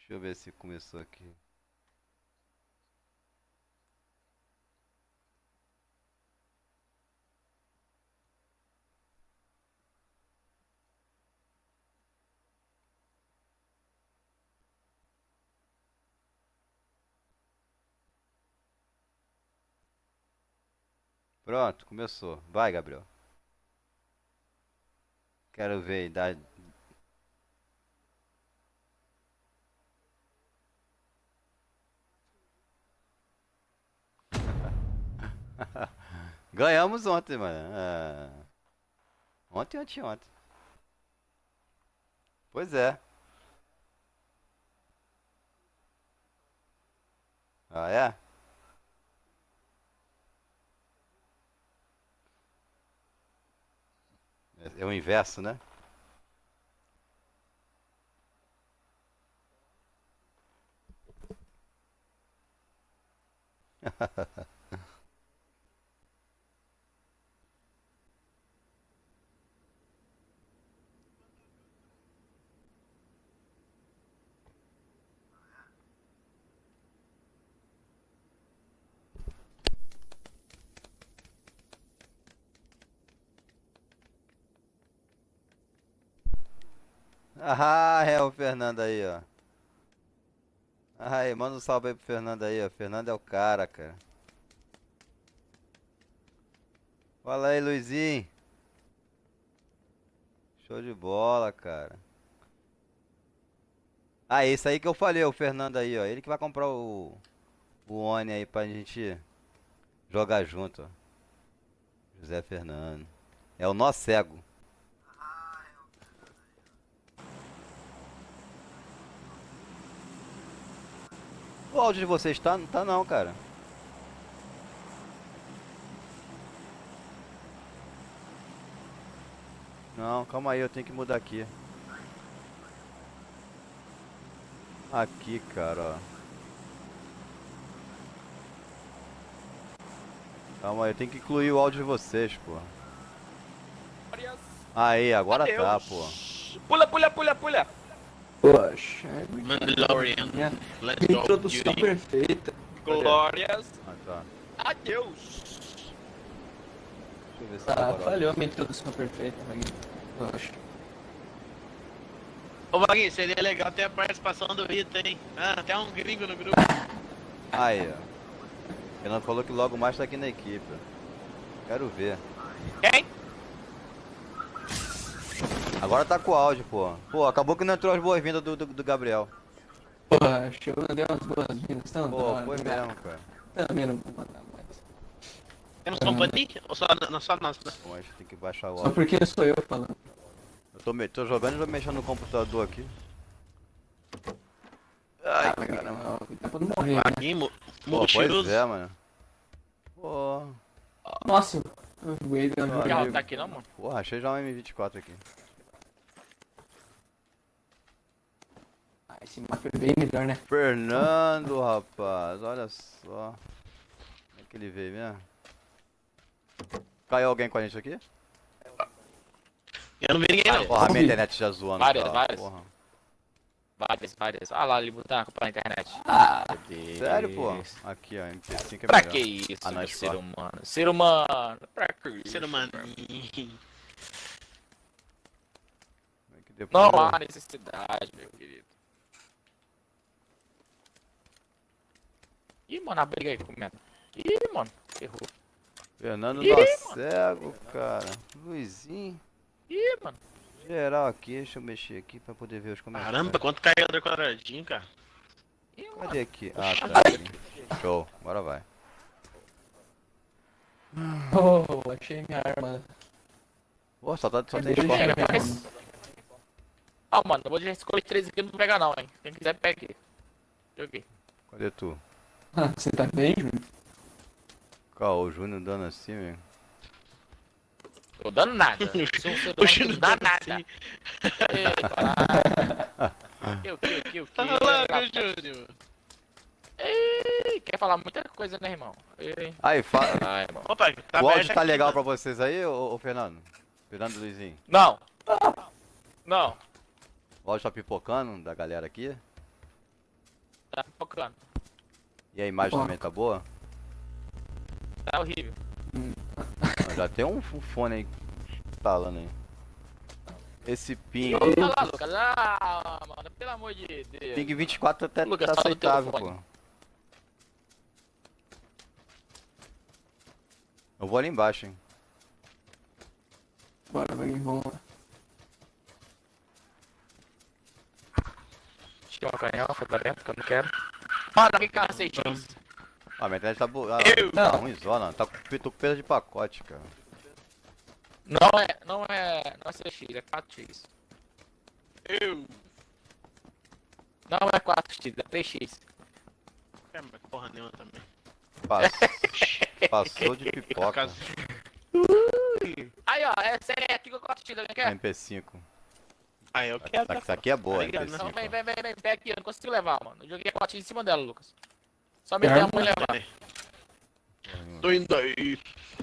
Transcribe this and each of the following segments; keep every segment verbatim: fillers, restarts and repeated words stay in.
Deixa eu ver se começou aqui. Pronto, começou. Vai, Gabriel. Quero ver a idade. Ganhamos ontem, mano. Ah, ontem, ontem, ontem. Pois é. Ah, é? É é o inverso, né? Ah, é o Fernando aí, ó. Aí, manda um salve aí pro Fernando aí, ó. Fernando é o cara, cara. Fala aí, Luizinho. Show de bola, cara. Ah, esse aí que eu falei, o Fernando aí, ó. Ele que vai comprar o, o Oni aí pra gente jogar junto, ó. José Fernando. É o nó cego. O áudio de vocês tá? Não tá não, cara. Não, calma aí, eu tenho que mudar aqui. Aqui, cara, ó. Calma aí, eu tenho que incluir o áudio de vocês, pô. Aí, agora tá, pô. Pula, pula, pula, pula. Poxa, Mandalorian. minha Let's go. introdução Beauty. perfeita. Glórias Ah, tá. a Deus. Deixa eu ver se tá Ah, agora. falhou a minha introdução perfeita, Magui. Poxa. Ô, Vaguinho, seria legal ter a participação do Rita, hein? Ah, até um gringo no grupo. Aí, ó. Fernando falou que logo mais tá aqui na equipe. Quero ver. Quem? Agora tá com o áudio, pô. Pô, acabou que não entrou as boas-vindas do, do, do Gabriel. Poxa, eu mandei umas boas-vindas tão Pô, da hora, foi né? mesmo, cara. Também não vou mandar mais. Temos companhia? Ou só, não, só nós? Né? Bom, a gente tem que baixar o Só áudio. porque sou eu falando. Eu tô, me... tô jogando e tô mexendo no computador aqui. Ai, Ai, Magui, cara. não, cuidado pra não morrer, né? Vaguinho, mu- Pô, pois multiuso. é, mano. Pô, Nossa, eu voei da Meu Legal, amigo. tá aqui não, mano? porra, achei já um M vinte e quatro aqui. Ah, esse mapa é bem melhor, né? Fernando, rapaz, olha só. Como é que ele veio mesmo? Caiu alguém com a gente aqui? Eu não vi ninguém, não. Porra, a minha internet já zoando. Várias, tá, várias. Porra. Várias, várias. Ah lá, ele botaram pra internet. Ah, Meu Deus. Sério, pô? Aqui, ó, M P cinco é Pra melhor. que isso, Ah, meu nós ser quatro. humano? Ser humano, pra que isso? Ser humano. Como é que depois Não eu- há necessidade, meu querido. Ih, mano, a briga aí, comenta. Ih, mano, errou. Fernando Ih, nó mano. cego, cara. Luizinho. Ih, mano. Geral aqui, deixa eu mexer aqui pra poder ver os comentários. Caramba, quanto carregador quadradinho, cara. Ih, mano. Cadê aqui? Ah, tá aqui. Show, agora vai. oh, achei minha arma. Pô, só, tá, só tem Deixa eu esporte. chegar Pega, minha pega arma. esse. Ah, mano, eu vou de escolher três aqui, não vou pegar não, hein. Quem quiser, pega aqui. Joguei. Cadê tu? Ah, você tá bem, Júnior? Cá, o Júnior dando assim, velho. Tô dando nada. Sou um ser O humano que Júnior não dá dando nada. assim. Eita, o que, o que, o que, o que? Fala, meu Júnior. Ei, quer falar muita coisa, né, irmão? Ei. Aí, fala. Ai, irmão. Opa, tá o áudio aberto tá aqui, legal mano. pra vocês aí, ô, ô Fernando? Fernando e Luizinho. Não. Não. O áudio tá pipocando da galera aqui? tá focando. E a imagem Foca. também tá boa? Tá horrível. Não, já tem um um fone aí falando aí. Esse ping. Olha lá, Lucas. Ah, mano, pelo amor de Deus. Ping vinte e quatro até Lucas, tá fala do teu aceitável, fone. pô. Eu vou ali embaixo, hein. Bora, vai, vamos lá. Tinha uma canhão, foi pra dentro, que eu não quero. Mano, alguém carro seis x. Ah, minha internet tá boa. Ah, Eu? tá Não. ruimzona. Tá com, tô com perda de pacote, cara. Não é, não é, não é seis x, é quatro x. Eu. Não é quatro x, é três x. É, mas porra nenhuma também. Passou, passou de pipoca. Caso- Aí, ó, essa é aqui que eu quatro x, alguém quer? M P cinco. Ah, eu quero. Essa aqui é boa, Obrigado, M P cinco. Não, vem, vem, vem, vem, pega aqui, eu não consigo levar, mano. Eu joguei a quatro x em cima dela, Lucas. Só me É, dê a mãe levar. Tô indo aí.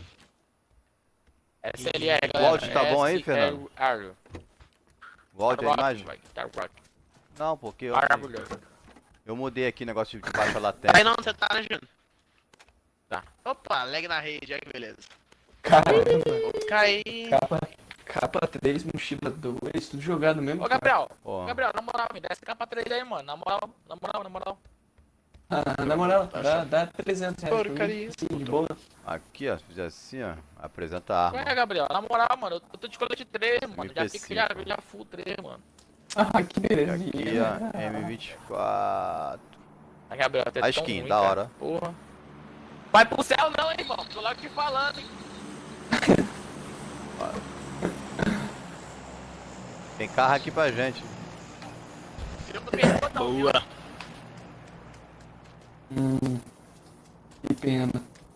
Essa ali é, O galera. áudio tá bom aí, S Fernando? R. O áudio é a imagem? Tá rock. Não, porque eu, Maravilhoso. eu mudei aqui o negócio de baixa Tá aí latência. não, você tá, né, Júnior? Tá. Opa, lag na rede, aí que beleza. Caramba. Caí. Capa, capa três, mochila dois, tudo jogado mesmo. Ô, cara. Gabriel. Ó, Gabriel, na moral, me dá essa capa três aí, mano. Na moral, na moral, na moral. Ah, na moral, dá, dá trezentos reais. pra mim, Porcaria. assim, de boa. aqui, ó, se fizer assim, ó, apresenta a Ué, arma. Gabriel, na moral, mano, eu tô de colete três, mano. Já M P cinco. fica, já, já full três, mano. Ah, que E belezinha. aqui, ó, M vinte e quatro. Aí, Gabriel, até A tão skin, ruim, da cara. hora. Porra. Vai pro céu não, hein, irmão. Tô logo te falando, hein. Tem carro aqui pra gente. Eu não perdi o botão, viu? Boa. Hum, que pena.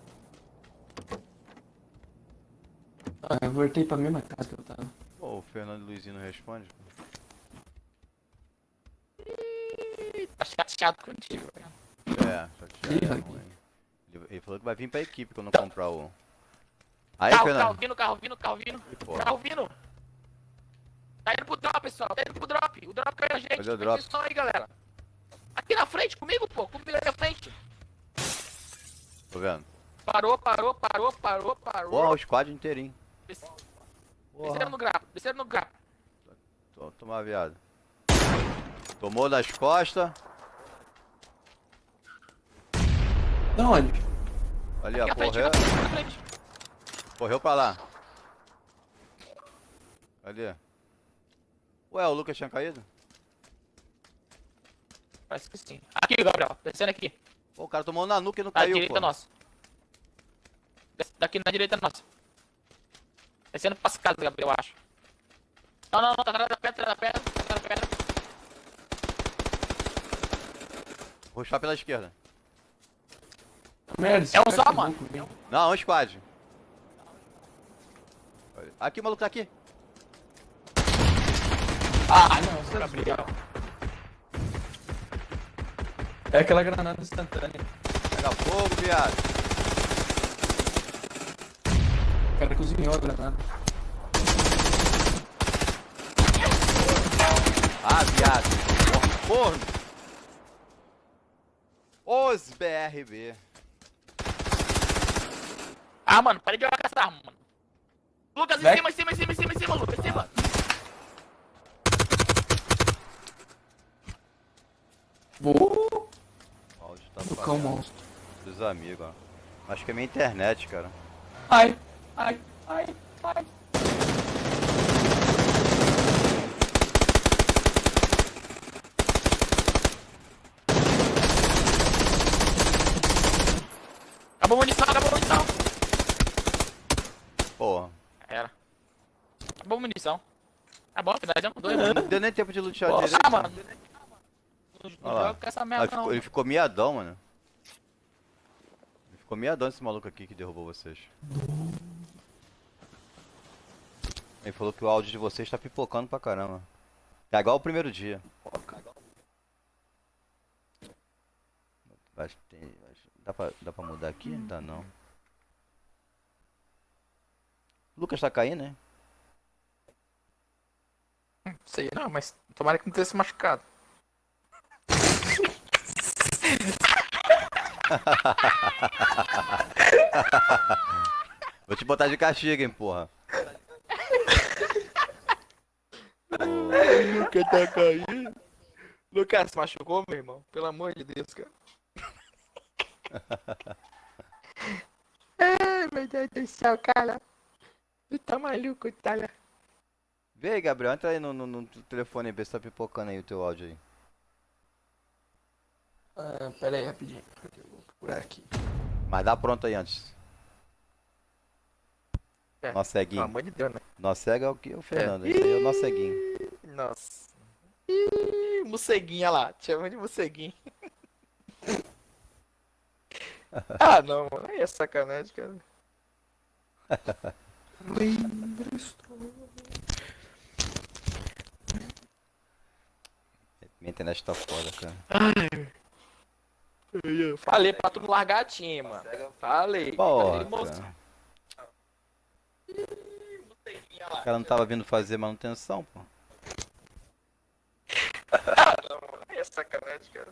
Ah, eu voltei pra mesma casa que eu tava. Pô, o Fernando Luizinho não responde. Tá chateado contigo, velho. É, Ih, chateado. Raquel. ruim. Ele, ele falou que vai vir pra equipe quando comprar o. Aí, Carro, carro Fernando. vindo, carro vindo, carro vindo. Porra. Carro vindo. Tá indo pro drop, pessoal. Tá indo pro drop. O drop caiu a gente. Cadê o Presta drop? atenção aí, galera. Aqui na frente, comigo, pô. Comigo aqui na frente. Tô vendo. Parou, parou, parou, parou, parou. Porra, o squad inteirinho. Des- Porra. Desceram no grapo, desceram no grapo. Tô- Toma viado. Tomou das costas. Da onde? Ali, ó, Aqui na frente, correu. aqui na frente. Correu pra lá. Ali. Ué, o Lucas tinha caído? Parece que sim. Aqui, Gabriel. Descendo aqui. Pô, o cara tomou na nuca e não Da caiu, direita pô. nossa. Desce daqui na direita nossa. Descendo pras casas, Gabriel, eu acho. Não, não, não. Tá atrás da pedra, atrás da pedra. Atrás da pedra. Vou rushar pela esquerda. Merda, esse É um cara só, tá mano. louco, velho. Não, é um squad. Aqui, o maluco tá aqui. Ah, não, você Gabriel. é aquela granada instantânea. Pega fogo, viado. O cara cozinhou a granada. Ah, viado. Forno. Os B R B. Ah, mano, para de jogar com essa arma, mano. Lucas, em Vai. cima, em cima, em cima, em cima, em cima, Lucas, em cima. Vou O áudio tá tocar o falhando. monstro. Dos amigos, ó. Acho que é minha internet, cara. Ai, ai, ai, ai. Acabou a munição, acabou a munição. Porra. Era. Acabou a munição. Tá bom, finalizamos dois, mano. Não deu nem tempo de lutear Nossa, direito. Ah, mano. Não, não Olha lá. joga com essa Ah, merda, ele ficou- não. ele ficou miadão, mano. Ele ficou miadão esse maluco aqui que derrubou vocês. Ele falou que o áudio de vocês tá pipocando pra caramba. É igual o primeiro dia. Vai, tem, vai- dá, pra, dá pra mudar aqui? Dá não. O Lucas tá caindo, né? Sei não, mas tomara que não tenha se machucado. Vou te botar de castigo, hein, porra. O Lucas tá caindo. Lucas, se machucou, meu irmão? Pelo amor de Deus, cara. Ai, meu Deus do céu, cara. Tu tá maluco, tá lá. Vê aí, Gabriel, entra aí no, no, no telefone e vê se tá pipocando aí o teu áudio aí. Ah, pera aí, rapidinho. Eu vou procurar aqui. Mas dá pronto aí antes. É, Nosso Pelo ceguinho. amor de Deus, né? Nosso cego é o que? O Fernando. Esse aí é o nosso ceguinho. Nossa. Ih, morceguinho, olha lá. Te chama de morceguinho. Ah, não, mano. Aí é sacanagem, cara. Minha internet tá foda, cara. Falei pra tu não largar a time, mano. Falei. Porra, Falei, moço. cara. Ih, morceguinho, olha lá. O cara não tava vindo fazer manutenção, pô. Ah, não, mano. Aí é sacanagem, cara.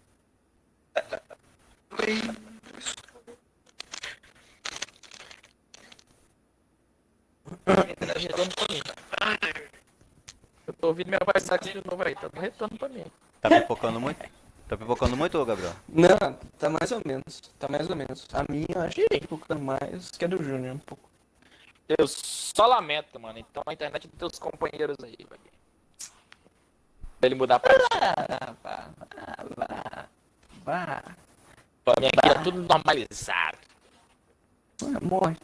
Tá retorno pra mim. Eu tô ouvindo minha voz aqui de novo aí, tá dando retorno pra mim. Tá pipocando muito? Tá pipocando muito, ô Gabriel? Não, tá mais ou menos. Tá mais ou menos. A minha eu acho que tá um pouco mais que a do Júnior, um pouco. Eu só lamento, mano. Então a internet dos teus companheiros aí, velho. Pra ele mudar pra Ah, vá, vá, vá, vá. Pra minha aqui tá tudo normalizado. Ah, morre.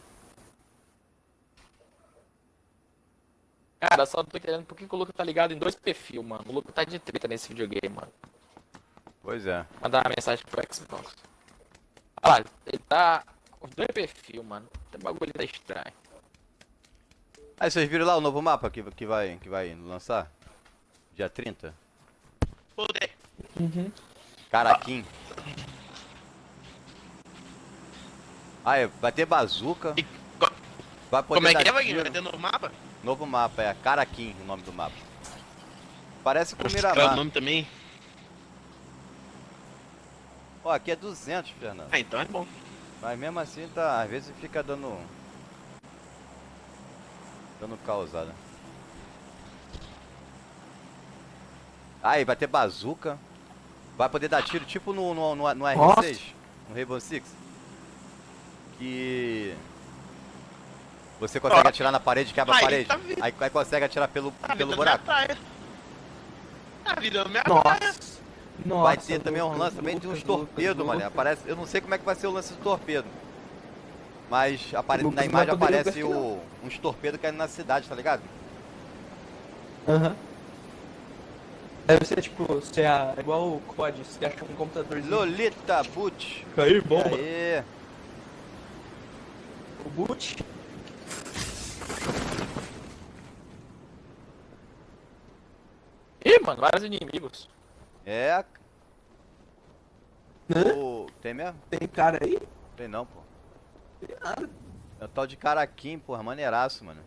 Cara, só não tô entendendo por que que o Luca tá ligado em dois perfis, mano. O Luca tá de treta nesse videogame, mano. Pois é. Mandar uma mensagem pro Xbox. Olha lá, ele tá com dois perfis, mano. Tem bagulho tá estranho. Aí vocês viram lá o novo mapa que, que, vai, que vai lançar? Dia trinta? Poder. Uhum. Caraquim. Ah, é, vai ter bazuca. E co- Vai poder Como é que dar é, Vaguinho? tiro. Vai ter no mapa? Novo mapa, é Caraquim o nome do mapa. Parece com o Nossa, qual é o Miramar. nome também? Ó, aqui é duzentos, Fernando. Ah, então é bom. Mas mesmo assim, tá, às vezes fica dando... Dando causada. Aí, vai ter bazuca. Vai poder dar tiro tipo no, no, no, no R seis. No Rainbow Six. Que... Você consegue Ó. atirar na parede, quebra a Aí, parede. tá vendo? Aí, aí consegue atirar pelo, Tá pelo virando buraco. minha praia. Tá virando minha praia. Nossa. Nossa. Vai ter também um Lucas, lance também de uns Lucas, torpedos, Lucas, mano. Lucas. Aparece, eu não sei como é que vai ser o lance do torpedo. Mas apare, Lucas na não imagem vai poder aparece ver aqui, o, uns torpedos caindo na cidade, tá ligado? Aham. Deve ser tipo, se é igual o C O D, você acha um computadorzinho. Lolita Boot. Cair bomba. Aê. O boot. Ih, mano, vários inimigos. É. Hã? O... Tem mesmo? Tem cara aí? Tem não, pô. Tem nada. É o tal de Caraquim, porra, maneiraço, mano.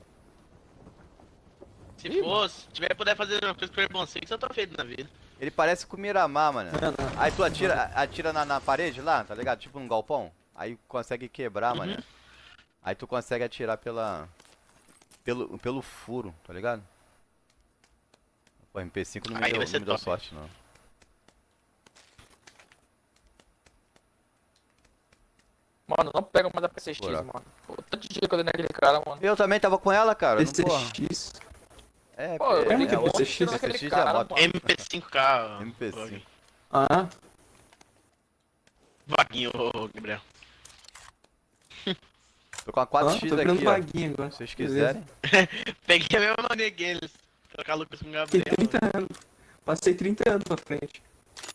Se for, se tiver puder fazer uma coisa com o Rainbow Six, eu tô feito na vida. Ele parece com o Miramar, mano. Não, não. Aí tu atira, atira na, na parede lá, tá ligado? Tipo num galpão. Aí consegue quebrar, mano. Aí tu consegue atirar pela... Pelo, pelo furo, tá ligado? Pô, M P cinco não me Aí deu, vai não ser me deu top. sorte, não. Mano, não pega mais a P C X, Buraco. mano. Pô, tanto de dia que eu dei naquele cara, mano. Eu também tava com ela, cara. Não, porra. P C X. É, Pô, eu é, dei que é, P o C X naquele P C X cara, é moto. mano. M P cinco K. M P cinco. Ah, Vaguinho, ô, Gabriel. Tô com a ah, quatro tô X virando aqui, ó. vaguinho agora. Se vocês Beleza. quiserem. Peguei a mesma mania que eles. Trocar Lucas com o Tem Gabriel. trinta anos. Passei trinta anos pra frente.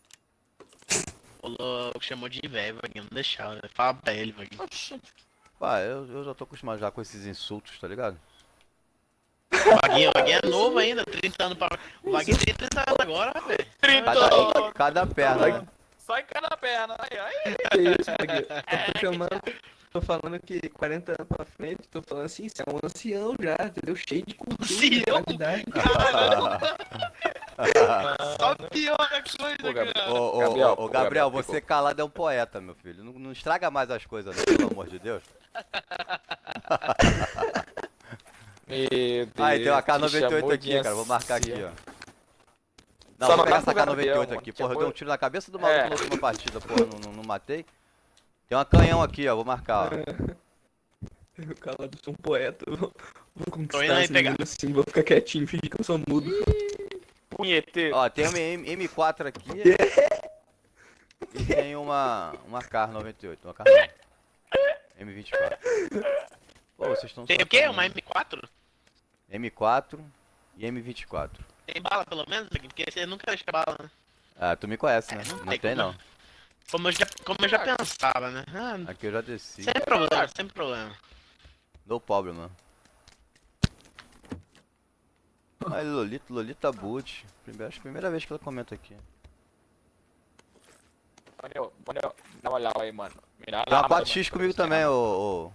O louco chamou de velho, Vaguinho. Não deixava. Né? Fala pra ele, Vaguinho. Oxi. Pá, eu, eu já tô acostumado já com esses insultos, tá ligado? O Vaguinho, o Vaguinho é novo ainda, trinta anos pra. O Vaguinho tem trinta anos agora, velho. Cada, cada perna, né? Só em cada perna, aí, aí. Que isso, Vaguinho? Eu tô chamando. Tô falando que quarenta anos pra frente, tô falando assim, você é um ancião já, entendeu? Cheio de cultura, de Ancião? qualidade. Só piora a coisa, Pô, Gabriel. cara. Ô, ô, Gabriel, ô, ô, pô, Gabriel, Gabriel, você calado é um poeta, meu filho. Não, não estraga mais as coisas, não, pelo amor de Deus. Meu Deus. Aí, tem uma K te noventa e oito chamou aqui, de cara. Vou marcar aqui, ancião. ó. Não, Só vou pegar não essa vai K pro noventa e oito Gabriel, aqui. mano. Porra, eu Chamou- dei um tiro na cabeça do maluco É. na última partida, porra. Não, não, não matei. Tem uma canhão aqui, ó. Vou marcar, ó. Eu calado, sou um poeta. eu Vou, vou Tô conquistar indo aí esse pegar. menino assim, vou ficar quietinho, fingir que eu sou mudo. Punheteiro. Ó, tem uma M- M4 aqui. E tem uma, uma K noventa e oito. Uma K não. M vinte e quatro. Pô, vocês estão Tem o quê? Uma M quatro? M quatro e M vinte e quatro. Tem bala pelo menos aqui? Porque você nunca deixa bala, né? Ah, tu me conhece, né? É, não Não tem tem, como. não. Como eu já, como eu já pensava, né? Ah, Aqui eu já desci. sem problema, sem problema. No problema. Aí, Lolita, Lolita Boot. Primeira, acho que é a primeira vez que ela comenta aqui. Manuel, Manuel, dá uma olhada aí, mano. Mira Tem uma lá, quatro X mano. comigo também, ô.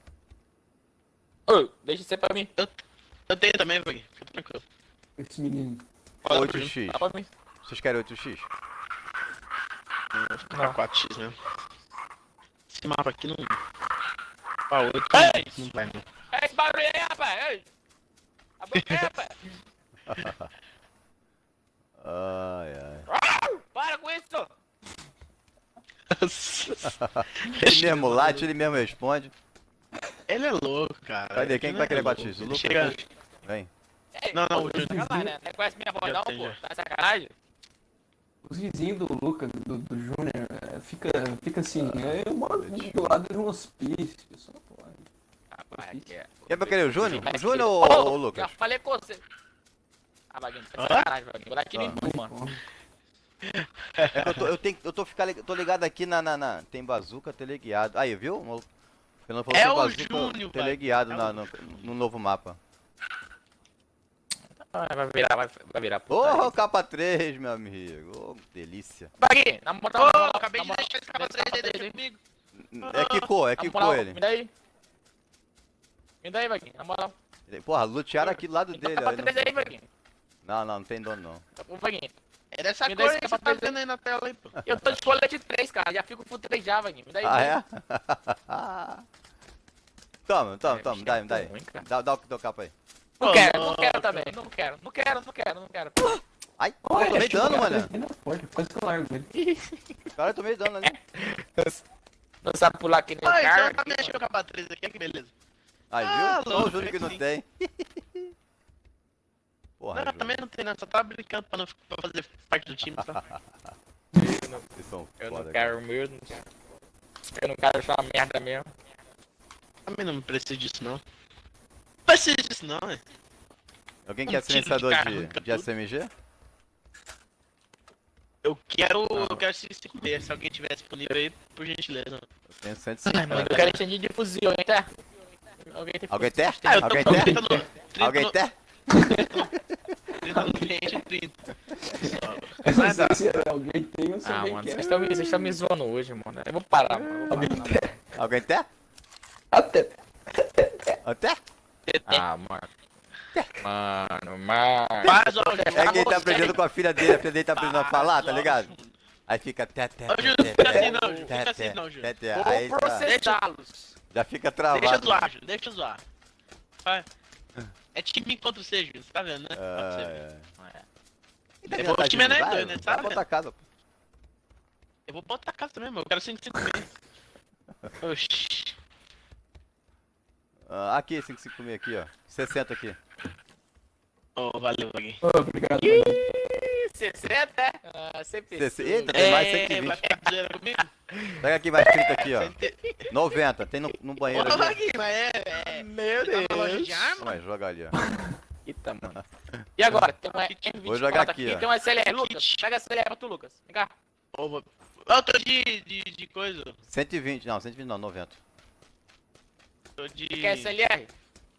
ô. Ô, deixa isso aí pra mim. Eu tenho também, Vag. Fica tranquilo. Esse menino. Olha oito pra mim. X. Dá pra mim. Vocês querem oito X? Vou ficar quatro X mesmo. Esse mapa aqui não. Ah, oito Ei! não vai, não. É esse barulho aí, rapaz. Ei. Abre o quê, rapaz? Ai, ai. Ah, para com isso. Ele mesmo late, ele mesmo responde. Ele é louco, cara. Cadê? Quem que Ele vai é querer louco. quatro X? O Ele Lucas? chega... Vem. Ei, Não, não, pô, o tá Júnior. sacanagem, né? Não conhece minha voz Já não, tem, pô. já. Tá sacanagem? Os vizinhos do Lucas, do, do Júnior, é, fica, fica assim, é, eu moro do lado de um hospício, só pode. Rapaz, aqui é. Quem vai querer o Júnior? O Mas Júnior que- ou Ô, ou o Lucas? Já falei com você. Ah, Vaguinho, tá Hã? sacanagem, Vaguinho. Vou dar tiro em Ah. tu, mano. É que eu tô, eu tenho, eu tô, ficar, lig- tô ligado aqui na, na, na- tem bazuca, teleguiado. Aí, viu? O Fernando falou É que o bazuca, Júnior, pai. teleguiado É o na- no, no novo mapa. Ah, vai virar, vai, vai virar. Ô, capa três, meu amigo. Ô, delícia. Vaguinho, na moral, Ô, na moral, acabei na de moral, deixar esse capa deixa três aí, esse deixa aí. comigo. É que cor, é Na que moral, cor ele. Me dá aí. Me dá aí, Vaguinho, na moral. Porra, lutearam aqui do lado Me dele. dá pra Aí três aí, não... Vaguinho. não, não, não tem dono não. Ô, Vaguinho, É dessa Me dá cor esse aí que capa você tá três aí. vendo aí na tela aí, pô. eu tô de colete três, cara. Já fico full três já, Vaguinho. Me dá aí. Ah, Vaguinho. é? Toma, toma, É, toma, bicho, dá aí, tá dá aí. ruim, cara. Dá, dá o teu capa aí. Não Ô, quero, não louco. quero também. Não quero, não quero, não quero, não quero. Ai, Olha, eu tomei acho que o dano, cara mano. tá na porta, quase que eu largo ele. Cara, eu tomei dano ali. Não sabe pular aqui nem Ah, então cara. eu também achei o capa três aqui, que beleza. Aí, Ah, viu? Só o louco, Júnior que não sim. tem. Porra, Não, Júnior. também não tem nada, só tava brincando pra não pra fazer parte do time, tá? Vocês são Eu não foda, quero mesmo. Eu não quero achar uma merda mesmo. Também não preciso disso, não. Não preciso disso, não, né? Alguém Um quer tiro de silenciador carro, de, arranca de S M G? Eu quero. Eu quero se se se alguém tiver disponível aí, por gentileza. Eu tenho cento e Ai, cinquenta. mano, Eu quero encher de fuzil, hein, tá? Alguém tem Alguém tem? Ah, eu tô Alguém com tem? trinta no. trinta Alguém no- tem? trinta no cliente e trinta. Eu Vai não dar. sei se alguém tem ou se Ah, alguém mano, quer. vocês estão me, vocês estão me zoando hoje, mano. Eu vou parar, mano. Eu vou Alguém parar. tem. Alguém tem? Até. Até? Ah, mano. Mano, mano. Faz, ó, É quem tá aprendendo com a filha dele, a filha dele tá aprendendo a falar, tá ligado? Aí fica té, té, Ô, té, Júlio, té, não fica té, assim não, Júlio. té, Fica assim té, não, Júlio. té, té. Vou Aí tá- processá-los. já fica Deixa travado. zoar, Júlio, deixa zoar. Vai. É time contra você, Júlio, você tá vendo, né? Pode ser. É, é. É. Tá Eu vou vendo, time é vai, nós dois, né, vai sabe? botar a casa, pô. Eu vou botar a casa também, mano. Eu quero cinco cinco seis. Oxi. Ah, aqui, cinco cinco seis aqui, ó. sessenta aqui. Ô, valeu, Vaguinho. Ô, obrigado. Ih, sessenta? Ah, sempre. sessenta. Eita, tem mais cento e É, vinte. vai ficar de zoeira comigo? Pega aqui mais trinta aqui, ó. Cento e- noventa, tem no, no Ô, banheiro ali. Vaguinho, mas é... é... Meu Você tá na loja de arma? Mas joga ali, ó. Eita, mano. E agora? Tem uma M vinte e quatro Vou jogar aqui, ó. Tem uma S L R. Lucas, Kit. pega a S L R pra tu, Lucas. Vem cá. Ô, vou- Eu tô de, de, de coisa. cento e vinte, não, cento e vinte não, noventa. Tô de... Quer S L R?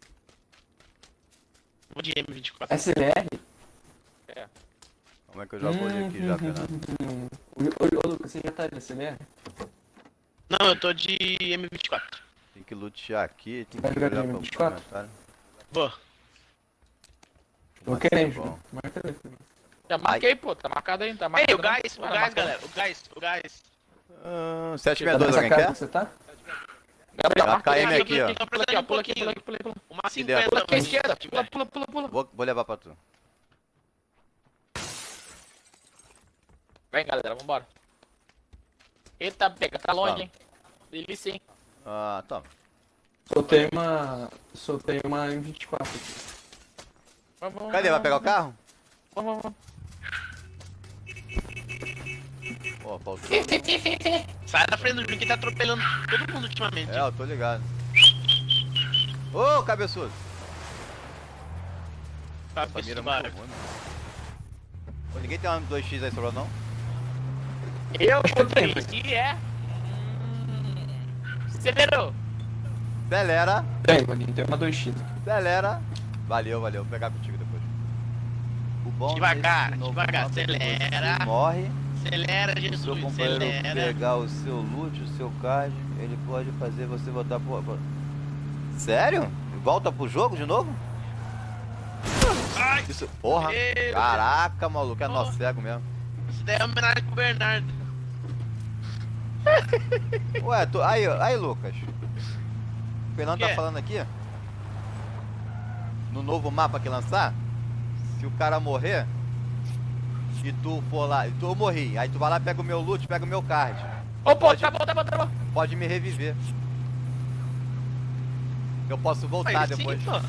Vou de M vinte e quatro. S L R? Como é que eu já vou ali aqui já, Fernando? Hum, Ô, ô, ô, Lucas, você já tá de S L R? Não, eu tô de M vinte e quatro. Tem que lutear aqui, tem Vai que jogar olhar de pro M vinte e quatro? comentário. Vou. Tô Mas querendo, tá bom. Marca dois pra mim. Já marquei, pô. Tá marcado aí, não tá Ei, marcado. o gás, o não. Tá gás, marcado. galera. O gás, o gás. Ah, sete Tá sessenta e dois, nessa alguém casa quer? que você tá? Gabriel, Tá marca K M aí, aqui, ó. Pula aqui, ó. Pula aqui, pula aqui, pula aqui, pula aqui. Uma dentro. cinquenta. Pula aqui à mano, se esquerda. Pula, tiver. pula, pula, pula. Vou, vou levar pra tu. Vem, galera, vambora. Eita, pega, tá longe, Tá. hein? Delícia, hein? Ah, toma. Soltei uma. Soltei uma M vinte e quatro aqui. Vamos, vamos, Cadê? Vai pegar o vamos, carro? Vamos, vamos. Pô, faltou. Sai da frente do Júnior que tá atropelando todo mundo ultimamente. É, eu tô ligado. Ô, cabeçudo. Tá, Essa mira é barco. muito boa, né? Pô, ninguém tem uma dois x aí sobrando, não? Eu tenho, escutei que é. Hum, Acelerou. Acelera, Tem, maninho, tem uma dois x aqui. acelera. Valeu, valeu. Vou pegar contigo depois. O bom Devagar, desse novo devagar, mapa é que acelera. você morre. Acelera, Se o seu Jesus, companheiro acelera. pegar o seu loot, o seu card, ele pode fazer você voltar pro... pro- Sério? Volta pro jogo de novo? Ai, Isso, porra. Meu Caraca, maluco, é Porra. nó cego mesmo. isso daí é homenagem pro Bernardo. Ué, tu... aí, aí, Lucas. O Fernando O quê? tá falando aqui. No novo mapa que lançar, se o cara morrer e tu for lá, e tu eu morri, aí tu vai lá, pega o meu loot, pega o meu card. Ô, pô, Pode- tá bom, tá bom, tá bom. Pode me reviver. Eu posso voltar Aí sim, depois. pô.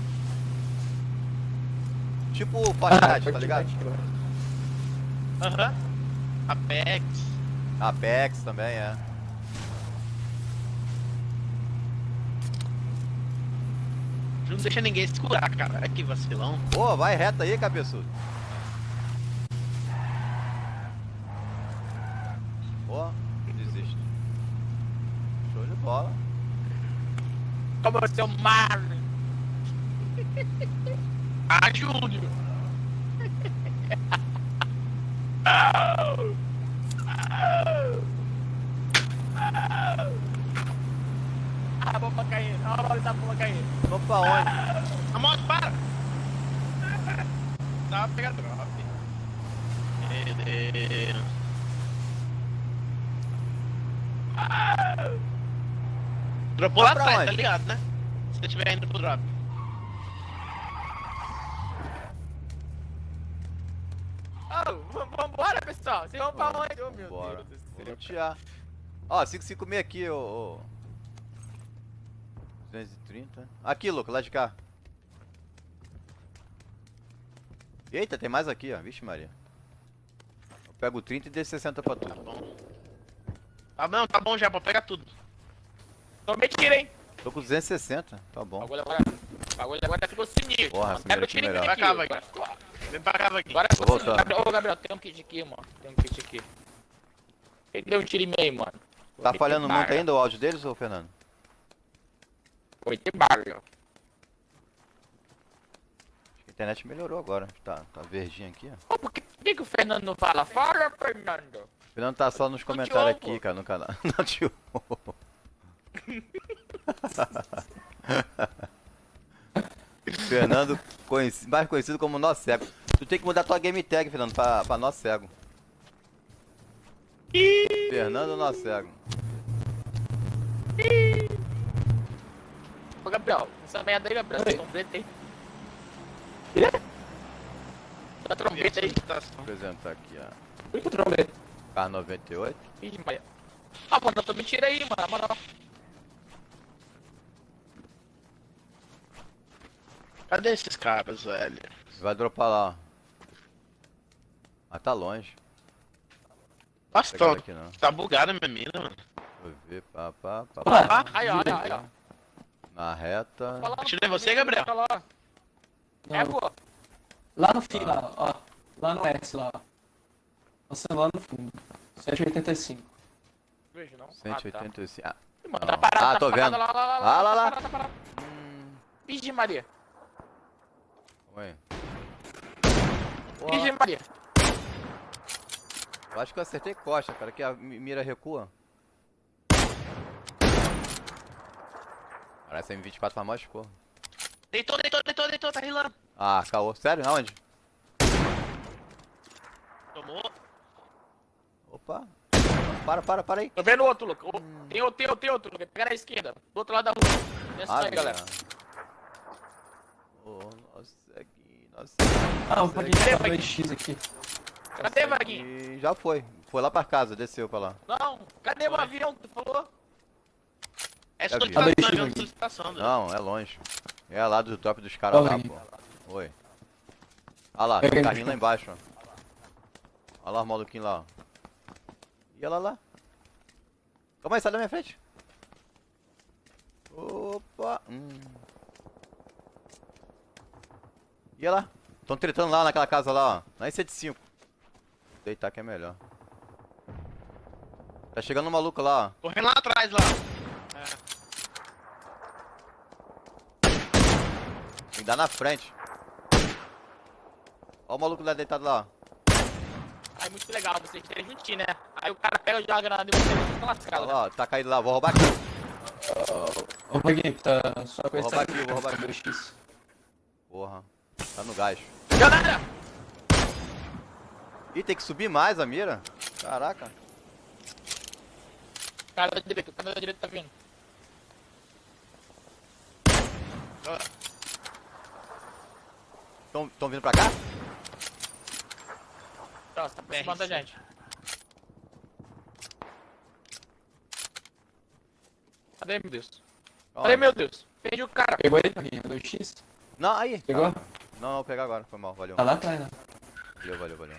Tipo o Fortnite, tá ligado? Aham. Apex. Apex também, é. Não deixa ninguém se curar, cara. Que vacilão. Pô, vai reto aí, cabeçudo. Pô, desisto. Show de bola. Como o seu Marlon. Ah, Júnior. Ah, a bomba cair. Olha a bola da bomba cair. Vamos pra onde? A moto, para! Dá pra pegar drop. Meu Deus. Dropou lá Vai pra atrás, onde? tá ligado, né? Se você estiver indo pro drop. Oh, vambora, pessoal. Vocês vão pra onde? Oh, meu Bora. Deus do Vou céu. lutear. Ó, cinco cinco seis aqui, ô. ô. duzentos e trinta. Aqui, louco, lá de cá. Eita, tem mais aqui, ó. Vixe, Maria. Eu pego o trinta e dei sessenta pra Tá tudo. bom. Tá bom, tá bom já, pode pegar tudo. Tomei tiro, hein? Tô com duzentos e sessenta, tá O bom. bagulho agora, o bagulho agora ficou sinistro. Porra, mano. essa Pega mira o tiro aqui e vem melhor. aqui. Vai cá, Agora, vai. Vem pra cá, vai aqui. agora Tô ficou sinistro. voltando. Gabriel, ô, Gabriel, tem um kit aqui, mano. Tem um kit aqui. Ele deu um tiro e meio, mano. Tá Vou falhando meter muito bala. ainda o áudio deles, ô Fernando? Vou meter bala. Acho que a internet melhorou agora. Tá, tá verdinho aqui, ó. Ô, por que, por que que o Fernando não fala? Fala, Fernando. O Fernando tá só nos te comentários ouvo. aqui, cara, no canal. Não te ouvo. Fernando, conheci- mais conhecido como Nó Cego. Tu tem que mudar tua game tag, Fernando, pra, pra Nó Cego. Fernando Nó Cego. Ô, Gabriel, essa merda aí, Gabriel, essa trombeta aí. Essa trombeta aí. Vou apresentar aqui, ó. Por que eu tromei? K noventa e oito. Ih, Maria. Ah, mano, eu me tira aí, mano, na moral. Cadê esses caras, velho? Vai dropar lá, ó. Mas tá longe. Nossa, Pegar tá, aqui não. tá bugada a minha mira, mano. Vou ver, pá, pá, pá, Ué. pá. Aí, ó, aí, ó, aí, ó. Na reta. Fala lá, Atirei você, Gabriel? tá lá. É, pô. Lá no fim, lá, ó. Lá no S, lá, ó. Passando lá no fundo. sete oitenta e cinco. Vejo, não. cento e oitenta e cinco. Ah, Mano, Não. tá parado, Ah, tá tô parado, vendo. Lá, lá, lá, Ah, lá, lá. Tá parado, tá parado. hum, Vixe, Maria. Oi. Vixe, Maria. Eu acho que eu acertei costa, cara, que a mi- mira recua. Parece M vinte e quatro faz mais cor. Deitou, deitou, deitou, deitou, tá rilando. Ah, caô. Sério? Aonde? Tomou. Opa. Para, para, para aí. Tô vendo outro, Luca. Oh, tem outro, tem outro, tem outro, Luca. Pega na esquerda. Do outro lado da rua. Desce Ah, aí, galera. Oh, nossa, aqui, nossa. Ah, o nossa, Vaguinho aqui. tá dois x aqui. Cadê, Vaguinho? E já foi. Foi lá pra casa, desceu pra lá. Não, cadê o avião que tu falou? É Já vi. solicitação, Tá avião dois de solicitação, Deus. Não, é longe. É lá do top dos caras lá, Olha aí. pô. Oi. Olha lá, tem um carrinho lá embaixo, ó. Olha lá os maluquinhos lá, ó. E ela lá. Calma aí, sai da minha frente. Opa. Hum. E ela lá. Tão tretando lá naquela casa lá, ó. Na cento e cinco. Deitar que é melhor. Tá chegando um maluco lá, ó. Correndo lá atrás, lá. Tem que dar na frente. Ó o maluco lá deitado lá, ó. Aí, muito legal, vocês terem juntinho, né? Aí o cara pega e joga a granada e você fica lascado. Olha lá, ó. Tá caído lá. Vou roubar aqui. Ô, Vaguinho, tá só com Vou essa roubar aqui, vou roubar aqui. dois x. Porra. Tá no gás. Galera! Ih, tem que subir mais a mira. Caraca. O cara da direita, o cara da direita tá vindo. Tão, tão vindo pra cá? Nossa, tá aproximando da gente. Cadê, meu Deus? Cadê, meu Deus? Perdi o cara. Pegou ele, Vaguinho? dois x? Não, aí. Pegou? Não, não, vou pegar agora. Foi mal, valeu. Tá lá atrás, né? Valeu, valeu, valeu.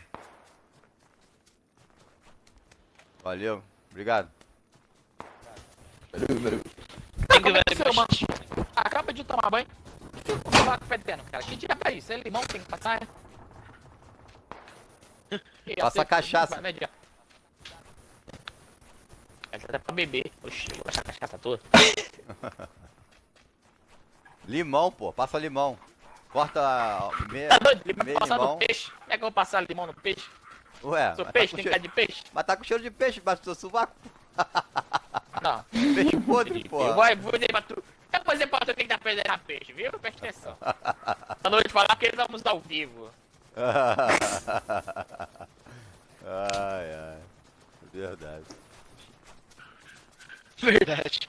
Valeu, obrigado. Valeu, valeu. Tem que Como é que ver. seu mano acaba de tomar banho? O que tá fedendo, cara? Que diabo é isso? É limão que tem que passar, é? E Passa você- cachaça. Vai, vai, essa é pra beber. Oxi, eu vou achar a cachaça toda. Limão, pô. Passa limão. Corta ó, meia, Tá doido? Limão meio passar limão. no peixe? Como é que eu vou passar limão no peixe? Ué, Sou mas peixe, tá com tem cheiro- cara de peixe? mas tá com cheiro de peixe embaixo do seu sovaco. Não. Peixe podre, pô. Eu vou, vou dizer pra tu. Eu vou dizer pra tu quem tá perdendo a peixe, viu? Presta atenção. Pra noite falar que estamos ao vivo. Ai, ai. Verdade. Verdade.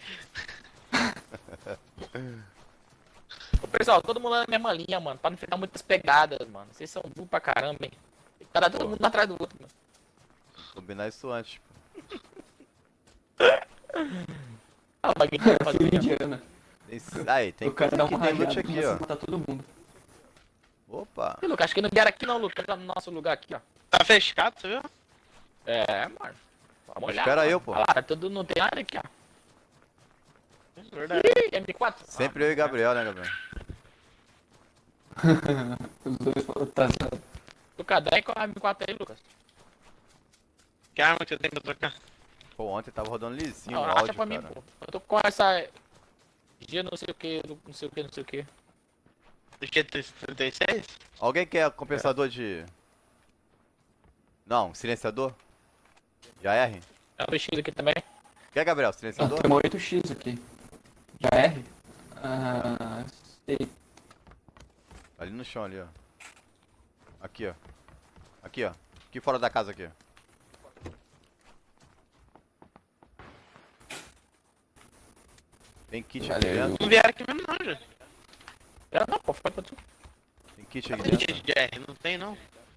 Ô, pessoal, todo mundo na mesma linha, mano. Pra não ficar muitas pegadas, mano. Vocês são burros pra caramba, hein. Tá todo mundo um atrás do outro, mano. Combinar isso antes, pô. Ah, o bagulho que eu fazer, Tiro né? indiana. Tem- Aí, tem O cara dá aqui, uma tem loot rajada aqui, começa a ó. matar todo mundo. Opa. Ih, Lucas, acho que não vieram aqui não, Lucas. Tá no nosso lugar aqui, ó. Tá fechado, você viu? É, mano. Vamos olhar. Espera mano. eu, pô. Olha lá, tá tudo, não tem nada aqui, ó. Verdade. Ih, M quatro. Sempre eu e Gabriel, né, Gabriel? Os dois foram tazados. Lucas, dá aí com a M quatro aí, Lucas. Que arma que você tem pra trocar? Pô, ontem tava rodando lisinho Não, o acha áudio, pra mim, cara. pô. Eu tô com essa... G não sei o que, não sei o que, não sei o que. Do que trinta e seis? Alguém quer compensador de... Não, silenciador? De A R? É um X aqui também. Quer, Gabriel, Ah, silenciador? tem uma oito x aqui. Já R? Ah, sei. Ali no chão, ali, ó. Aqui, ó. Aqui, ó. Aqui fora da casa, aqui, ó. Tem kit aqui Valeu. dentro? Não vieram aqui mesmo não, já. É, não, pô, foi pra tu. Tem kit aqui Tem dentro? gente de R, não tem não.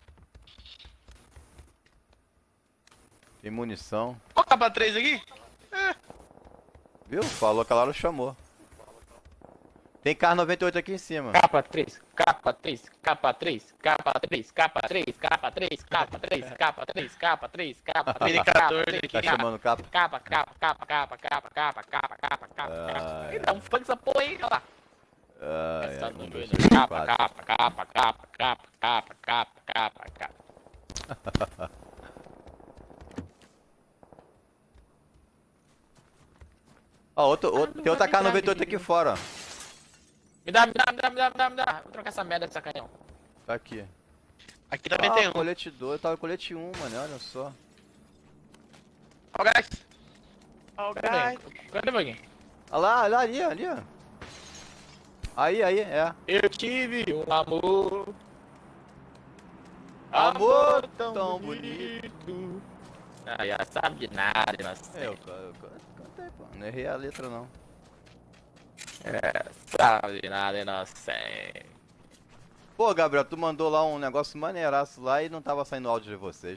Tem munição. Ó o capa três aqui. Viu? Falou que a Laura chamou. Tem carro noventa e oito aqui em cima. Capa três, capa três, capa três, capa três, capa três, capa três, capa três, capa três, capa três, capa três, capa três, Tá chamando capa? capa, capa, capa, capa, capa, capa, capa, capa, capa, Ai, capa. Dá um funk essa porra aí, olha lá. Ai, Essa ai, no um, meio dois, da três, capa, quatro. capa, capa, capa, capa, capa, capa, capa, capa. Ó, outro, outro, tem outra K noventa e oito aqui fora, ó. Me dá, me dá, me dá, me dá, me dá, me dá. Vou trocar essa merda dessa canhão. Tá aqui. Aqui também tem Ah, um. colete dois, tava colete um, mano, olha só. Ó o gás. Ó o Cadê? gás. Cadê, Vaguinho? Olha lá, olha lá, ali, ó, ali, ó. Aí, aí, é. Eu tive um amor. Amor tão bonito. Ah, já sabe de nada, nossa. É, eu, eu, eu cantei, pô. Não errei a letra, não. É, sabe de nada, inocente. Pô, Gabriel, tu mandou lá um negócio maneiraço lá e não tava saindo áudio de vocês.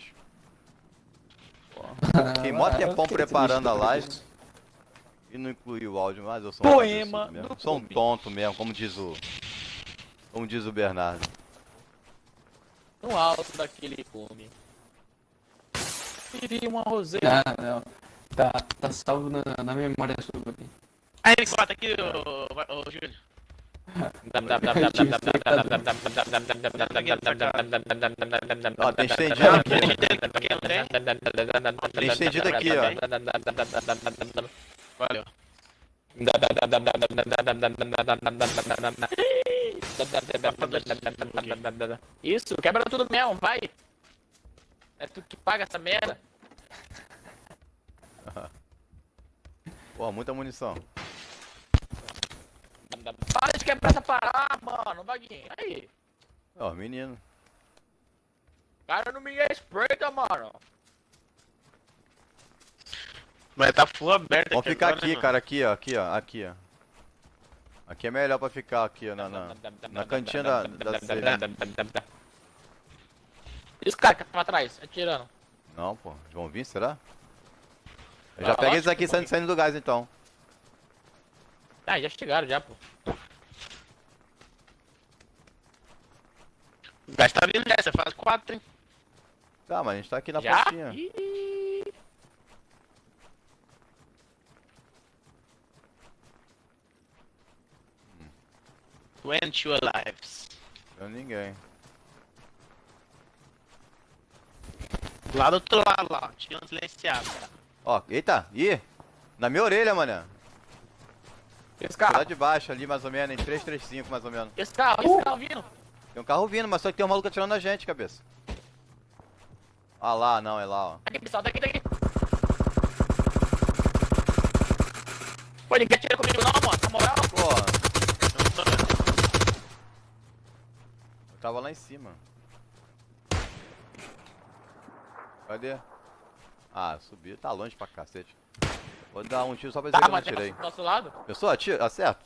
Fiquei mó Ah, eu tempão fiquei preparando triste a por live isso. e não incluí o áudio, mas eu sou um Poema cabeçudo mesmo. do Sou um Clube. tonto mesmo, como diz o. Como diz o Bernardo. No alto daquele cume. Queria uma roseira. Ah, não. Tá, tá salvo na, na memória sua aqui. Aí, ele corta aqui, ô, ô, ô Júlio. Ó, tem estendido aqui. Tem Tem estendido aqui, ó. Valeu. Isso, quebra tudo mesmo, vai. É tu que paga essa merda. Pô, muita munição. Para de quebrar essa parada, mano, vaguinho. Aí, Ó, menino. cara não me respeita, mano. Mas tá full aberto Vamos ficar agora, aqui, né, cara, aqui, ó, aqui, ó, aqui, ó. Aqui é melhor pra ficar aqui, ó, na, na, na cantinha da, da C. E os caras que estavam atrás, atirando? Não, pô, vão vir, será? Eu Ah, já peguei lógico eles aqui que vão saindo, saindo do gás, então. Ah, já chegaram já, pô. O gás tá vindo nessa, faz quatro, hein? Tá, mas a gente tá aqui na Já? pontinha. Ih, Twenty lives. Não ninguém. Lá do outro lado, lá, tinha um silenciado. Ó, eita, ih! Na minha orelha, mané. esse Lá carro, de baixo ali, mais ou menos, em três três cinco, mais ou menos. esse carro, esse carro vindo. Tem um carro vindo, mas só que tem um maluco atirando na gente, cabeça. Ah lá, não, é lá, ó. Aqui, pessoal, daqui, daqui. Pô, ninguém atira comigo não, mano, na moral. Pô, eu tava lá em cima. Cadê? Ah, subi, tá longe pra cacete. Vou dar um tiro só pra dizer Tá, que eu não mas tem atirei. do nosso lado. Pessoal, atira, acerto.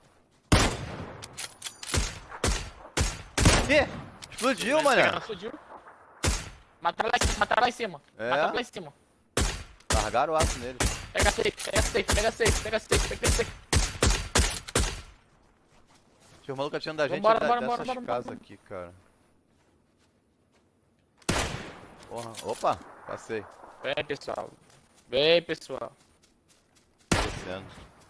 Que? Explodiu, mané. Explodiu. Mataram lá em cima, mataram lá em cima. É? Mataram lá em cima. Largaram o aço nele. Pega safe, pega safe, pega safe, pega safe, pega safe. Tinha um maluco atirando da gente Vambora, da, bora, dessas bora, bora, casas bora. aqui, cara. Porra, opa, passei. Vem, pessoal. Vem, pessoal. Descendo.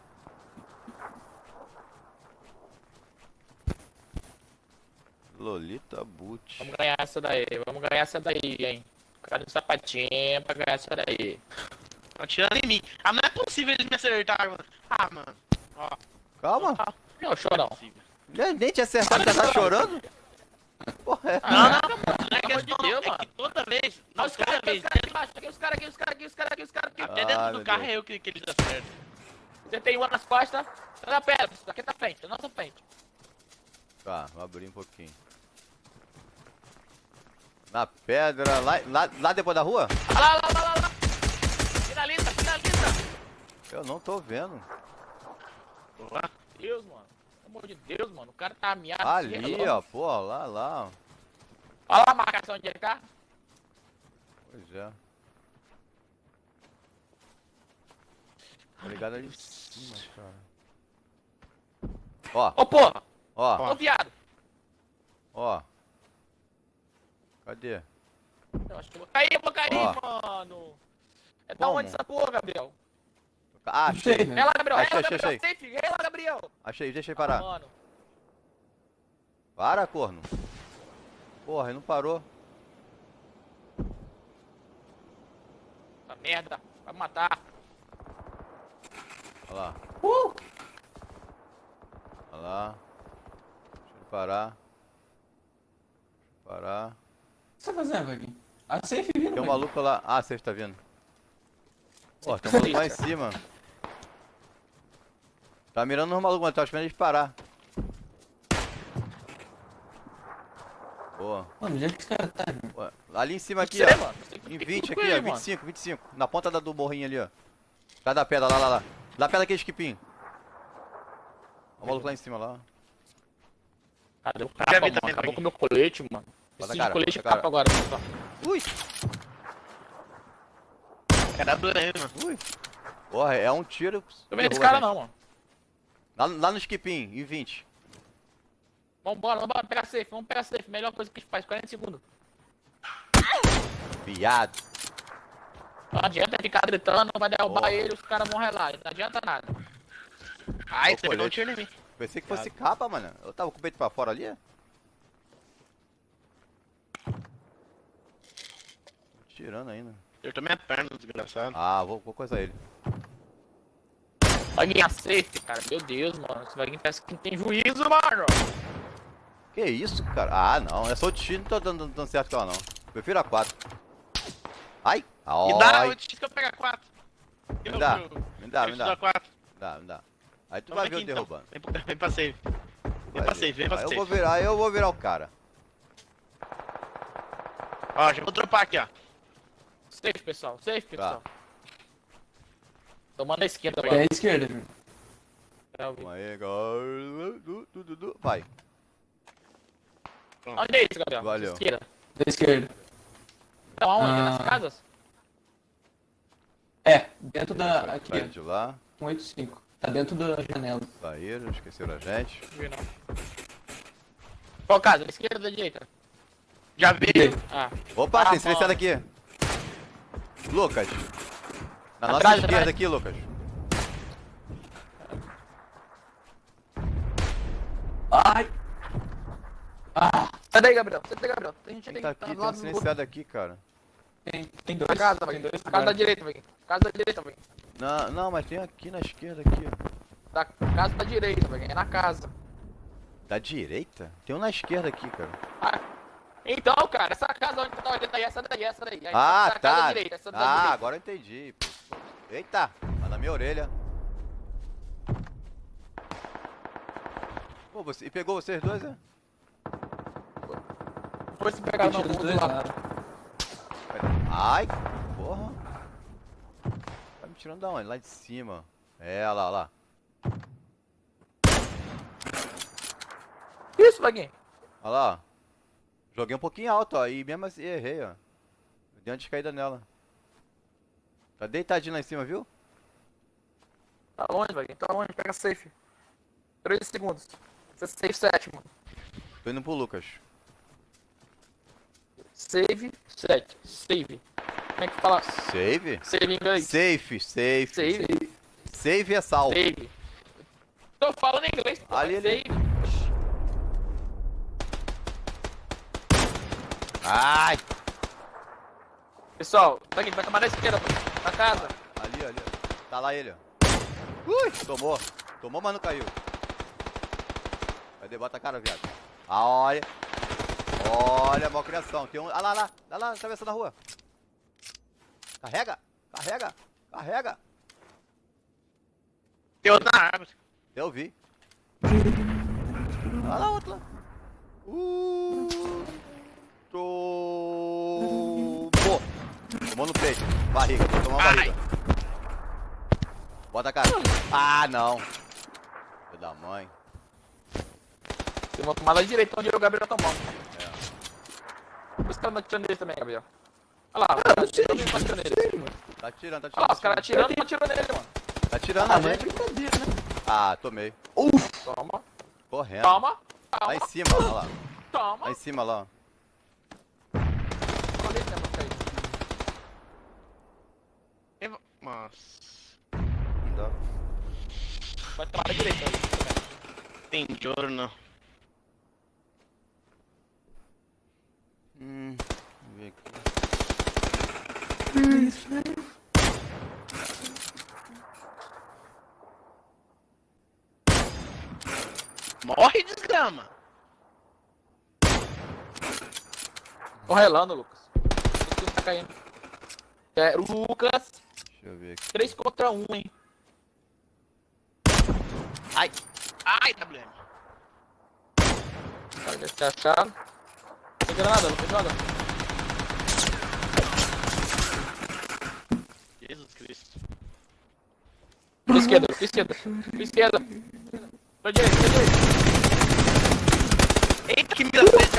Lolita Boot. Vamos ganhar essa daí, vamos ganhar essa daí, hein. Cadê o sapatinho pra ganhar essa daí? Tão atirando em mim. Ah, não é possível eles me acertarem, mano. Ah, mano. Ó, Calma, Não, chorão. possível. nem, nem te acertaram, já tá chorando? Porra, é. Não, não, Ah, não, não é pelo amor de questão, Deus, é mano. que toda vez, Olha não, os toda caras aqui, vez, os caras aqui embaixo, aqui os caras aqui, os caras aqui, os caras aqui, os caras aqui. até Ah, dentro meu do carro Deus. é eu que, que eles acertam. Você tem uma nas costas, tá na pedra, aqui tá frente, tá na nossa frente. Tá, vou abrir um pouquinho. Na pedra, lá, lá, lá depois da rua? Olha lá, lá, lá, lá, lá. Finaliza, finaliza. Eu não tô vendo. Boa. Deus, mano. Pelo amor de Deus, mano. O cara tá ameaçado. Ali, ó, pô, lá, lá, ó. Olha lá a marcação onde ele tá. Pois é. Tá ligado ali em cima, cara. Ó, Ô, porra. ó, Ô, viado. ó. Cadê? Eu acho que eu vou cair, eu vou cair, Ó. mano. É da Como? onde essa porra, Gabriel? Ah, Não sei, achei. né? É lá, Gabriel. Achei, É lá, achei, Gabriel. achei. Safe. É lá, Gabriel. Achei, deixa ele Ah, parar. mano. Para, corno. Porra, ele não parou. Essa merda. Vai me matar. Olha lá, Uh! olha lá. Deixa ele parar. Parar. O que você tá fazendo aqui? A safe vindo, Tem um velho. maluco lá. Ah, você tá vindo. Pô, tem um maluco lá em cima. Tá mirando nos malucos, mas tá esperando eles parar. Boa. Mano, onde é que esse cara tá, Júnior? Ué, ali em cima aqui, Você, ó. mano. Você tem Em que vinte tudo aqui, com ó. ele, mano. vinte e cinco, vinte e cinco. Na ponta da do morrinho ali, ó. Atrás da pedra, lá, lá, lá. Lá pedra aqui, esquipinho. O maluco lá em cima, lá. Cadê o Já capa, vi mano? também, Acabou Paguinho. com o meu colete, mano. Bota Preciso a de cara, colete e bota a cara. capa agora, mano. Ui! Cara doendo, mano. Ui! Porra, é um tiro. Tô vendo esse derruba a cara gente. não, mano. Lá, lá no esquipinho, em vinte. Vambora, vambora, pegar safe, vamos pegar safe. Melhor coisa que a gente faz, quarenta segundos. Viado. Não adianta ficar gritando, vai derrubar Porra. ele, os caras vão relar. Não adianta nada. Ai, Ô, você pegou um colete. tiro em mim. Pensei que fosse capa, mano. Eu tava com o peito pra fora ali. Tirando ainda. Eu tomei a perna, desgraçado. Ah, vou, vou coisar ele. Vaguinha safe, cara. Meu Deus, mano. Esse vaguinho parece que não tem juízo, mano. Que isso, cara? Ah, não. É só o tiro, não tô dando, dando certo com ela, não. Prefiro a quatro. Ai! Me dá, Ai! eu disse que eu pegar quatro. Eu, Me dá, eu, me dá, eu me te dá. dou quatro. Me dá, me dá. Aí tu Toma vai ver aqui, eu então. derrubando. Vem, pra- vem pra save. Vem Vai pra ver. save, vem pra Aí eu save. vou virar, eu vou virar o cara. Ó, já vou dropar aqui, ó. Safe, pessoal. Safe, Tá. pessoal. Tomando a esquerda É agora. a esquerda, Júnior. Calma aí, galera. Du, du, du, du. Vai. Onde é isso, Gabriel? Valeu. Esquerda. Da esquerda. Então aonde? Ah. Nas casas? É, dentro da. Aqui, Sai de lá. ó. um oito cinco. Tá dentro da janela. Saíram, esqueceram a gente. Não vi, não. Qual casa? Da esquerda ou da direita? Já veio. Ah. Opa, Ah, tem silenciado mano. aqui. Lucas. Na nossa Atrás, esquerda atrás. aqui, Lucas. Ai! Ah! Sai daí, Gabriel. Sai daí, Gabriel. Tem gente Quem aí tá que aqui? do Tem um lado do outro. silenciado aqui, cara. Tem, tem dois. Na casa, tem vai. dois Casa da guardas. direita, vai. Casa da direita, vai. Não, não, mas tem aqui na esquerda aqui, ó. Da casa da direita, vai. É na casa. Da direita? Tem um na esquerda aqui, cara. Ah. Então, cara, essa casa onde tu tá olhando aí, essa daí, essa daí. Aí, Ah, essa casa da tá. direita, essa da Ah, direita. agora eu entendi. pô. Eita, tá na minha orelha. Pô, você... E pegou vocês dois, é? Depois se pegar Tem no tiro dos mundo dois lá. lados. Ai, porra. Tá me tirando da onde? Lá de cima. É, olha lá, olha lá. Isso, Vaguinho. Olha lá, ó. Joguei um pouquinho alto, ó. E mesmo assim errei, ó. Dei uma descaída nela. Tá deitadinho lá em cima, viu? Tá longe, Vaguinho. Tá longe. Pega safe. três segundos. Você safe sete, mano. Tô indo pro Lucas. Save sete. Save. Como é que fala? Save? Save em inglês. Safe, safe. Save. Save é salvo. Save. Tô falando em inglês, pô. Ali, ali. Save. Ai! Pessoal, Vaguinho, vai tomar na esquerda, pô. Na casa. Ali, ali. Tá lá ele, ó. Ui! Tomou. Tomou, mas não caiu. Cadê? Bota a cara, viado. Ah, olha. Olha, mal criação. Tem um. Ah lá, lá. Lá, lá, atravessando a rua. Carrega. Carrega. Carrega. Tem outro na árvore. Eu vi. Olha lá, outro lá. Uh. Tomou. Tomou no peito. Barriga. Tomou uma barriga. Bota a cara. Ah, não. Filho da mãe. Eu vou tomar lá direita onde o Gabriel tomou. É. Os caras não atirando nele também, Gabriel. Olha lá, os caras atirando e não atirando nele. Tá tirando, tá tirando. Olha lá, os caras atirando e não atirando nele, mano. Tá tirando Ah, a mas é gente. brincadeira, né? Ah, tomei. Toma, Correndo. toma, Lá toma, em cima, olha lá. toma. Lá em cima, lá. ó. Olha esse tempo aí. Eu vou- Nossa. Não dá. Vai tomar da direita ali também. Tem jorno. Hum, vamos ver aqui. Morre, desgrama. Tô relando, Lucas. O time tá caindo. É, Lucas, Deixa eu ver aqui. três contra um, hein. Ai. Ai, W M. Olha esse achado. granada, Lucas, joga. Jesus Cristo. Pra esquerda, pra esquerda, pra esquerda. Pra direita, pra direita. Eita, que mira frente,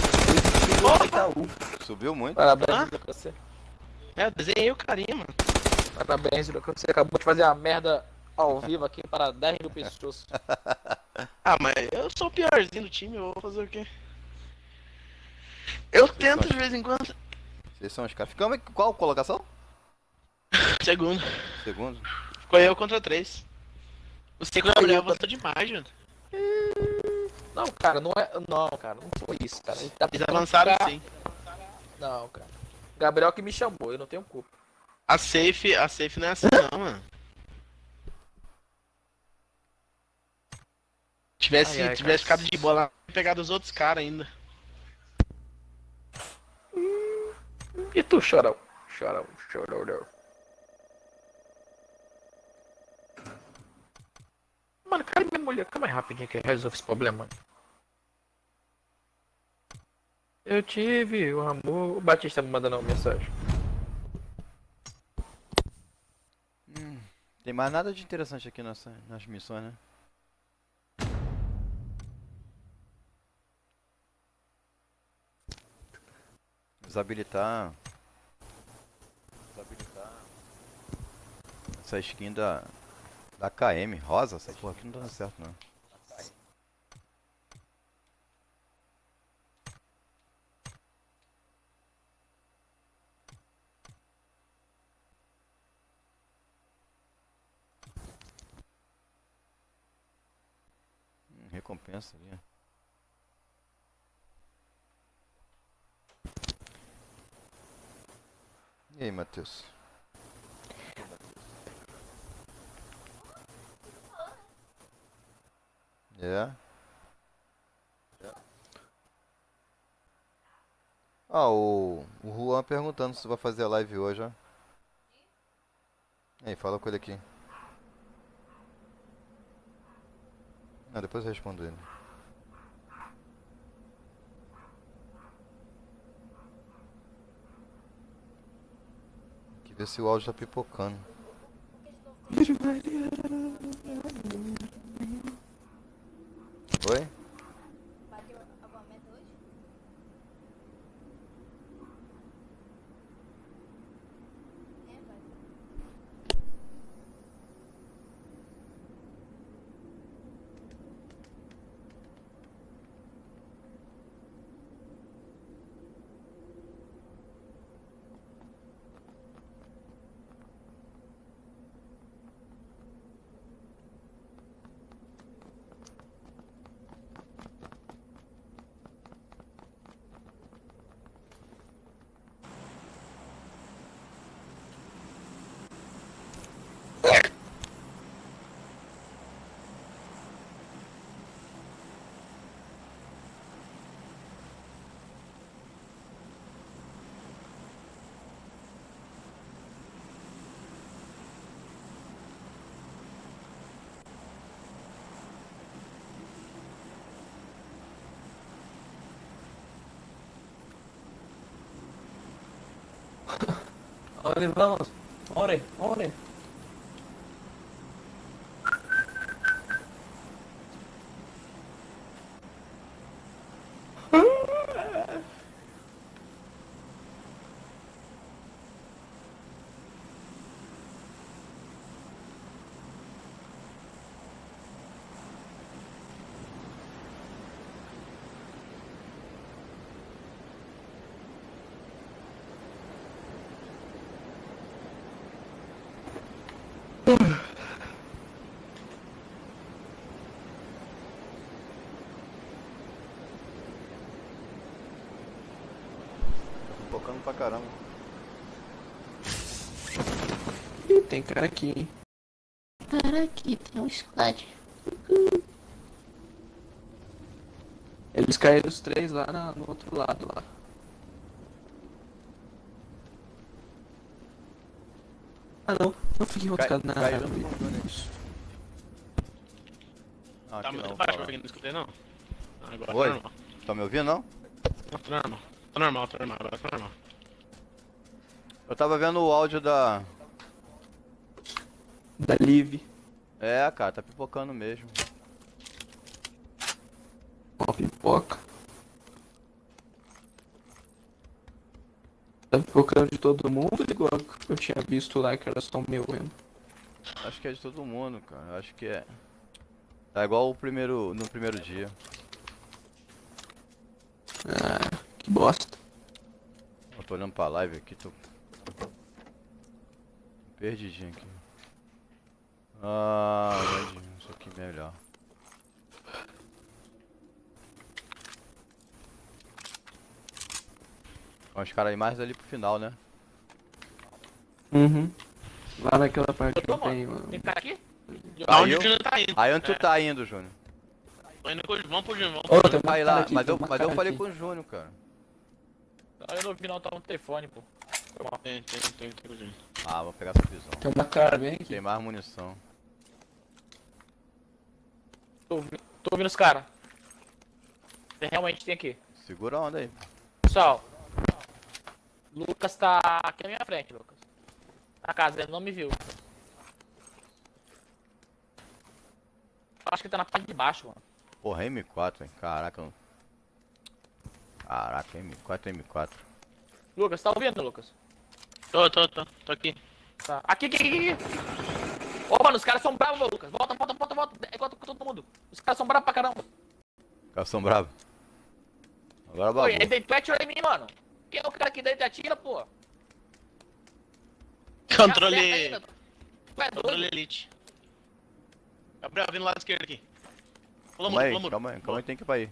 Subiu muito. Parabéns, Lucas, você. É, eu desenhei o carinha, mano. Parabéns, Lucas, você acabou de fazer a merda ao vivo aqui para dez mil pessoas. Ah, mas eu sou o piorzinho do time, eu vou fazer o quê? Eu tento de vez em quando. Vocês são os caras. Ficamos em qual colocação? Segundo. Segundo. Ficou eu contra três. O segundo Gabriel Gabriel avançou demais, mano. Não, cara, não é. Não, cara, não foi isso, cara. Ele tá Eles avançaram pra- sim. Não, cara. Gabriel que me chamou, eu não tenho culpa. A safe, a safe não é assim não, mano. Tivesse, Ai, ai, tivesse cara. ficado de boa lá, pegado os outros caras ainda. E tu, chorão? Chorão, chorão. Mano, cara, minha mulher, calma aí rapidinho que eu resolvo esse problema, mano. Eu tive o amor. O Batista me mandando uma mensagem. Hum, tem mais nada de interessante aqui nessa, nas missões, né? Desabilitar. Desabilitar. Essa skin da. Da K M, rosa, essa porra aqui não tá dando certo não. Hum, recompensa ali. E aí, Matheus? É. Ah, o, o Juan perguntando se vai fazer a live hoje, ó. E aí, fala com ele aqui. Ah, depois eu respondo ele. Tem que ver se o áudio tá pipocando. Oi? Bateu alguma meta hoje? É, vai. Ore, vamos. Ore, ore. Pipocando pra caramba. Ih, tem cara aqui, hein? Cara, aqui tem um squad. Eles caíram os três lá na- no outro lado lá. Ah não, não fiquei outro Cai- cara na caiu área. no fundo, né? Ah, Tá aqui muito não, baixo fala. pra quem não escutei, não. Agora Oi? tá normal. Tá me ouvindo, não? Tá normal. Tá normal, tá normal, agora tá normal. Eu tava vendo o áudio da... Da Live. É, cara, tá pipocando mesmo. Ó, pipoca. Tá pipocando de todo mundo, igual que eu tinha visto lá, que era só o meu mesmo. Acho que é de todo mundo, cara. Acho que é. Tá igual o primeiro, no primeiro dia. Ah, que bosta. Eu tô olhando pra live aqui, tô... Perdidinho aqui. Ah, onde? Isso aqui é melhor. Ó, os caras aí mais ali pro final, né? Uhum. Lá naquela parte que Ô, tem, mano, mano. tem cara aqui? Aonde eu- o Júnior tá indo? Aí onde tu É, tá indo, Júnior? tô indo com o Vamos pro Júnior, vamos Ô, pro tem Júnior. uma Aí cara lá, aqui, mas tem eu, uma mas eu cara falei aqui. com o Júnior, cara. Ah, eu não vi não, tava no telefone, pô. Foi mal. Tem, tem, tem, tem, tem. Ah, vou pegar essa visão. Tem uma cara bem aqui. Tem mais munição. Tô, ouvi- tô ouvindo os caras. Realmente tem aqui. Segura a onda aí. Pessoal, Lucas tá aqui na minha frente, Lucas. Na casa, ele não me viu. Acho que ele tá na parte de baixo, mano. Porra, M quatro, hein? Caraca. eu- Caraca, M quatro, M quatro. Lucas, tá ouvindo, Lucas? Tô, tô, tô, tô aqui. Tá. Aqui, aqui, aqui, aqui. Ô, mano, os caras são bravos, meu, Lucas. Volta, volta, volta, volta. É igual com todo mundo. Os caras são bravos pra caramba. Os caras são bravos. Agora Oi, babou. ele deitou e atirou em mim, mano. Quem é o cara que deita e atira, pô? Controle. Me acerta ainda. Tu é Controle doido? Elite. Gabriel, vindo do lado esquerdo aqui. Pula Calma muro, aí, pula muro. calma aí, calma aí, tem que ir pra aí.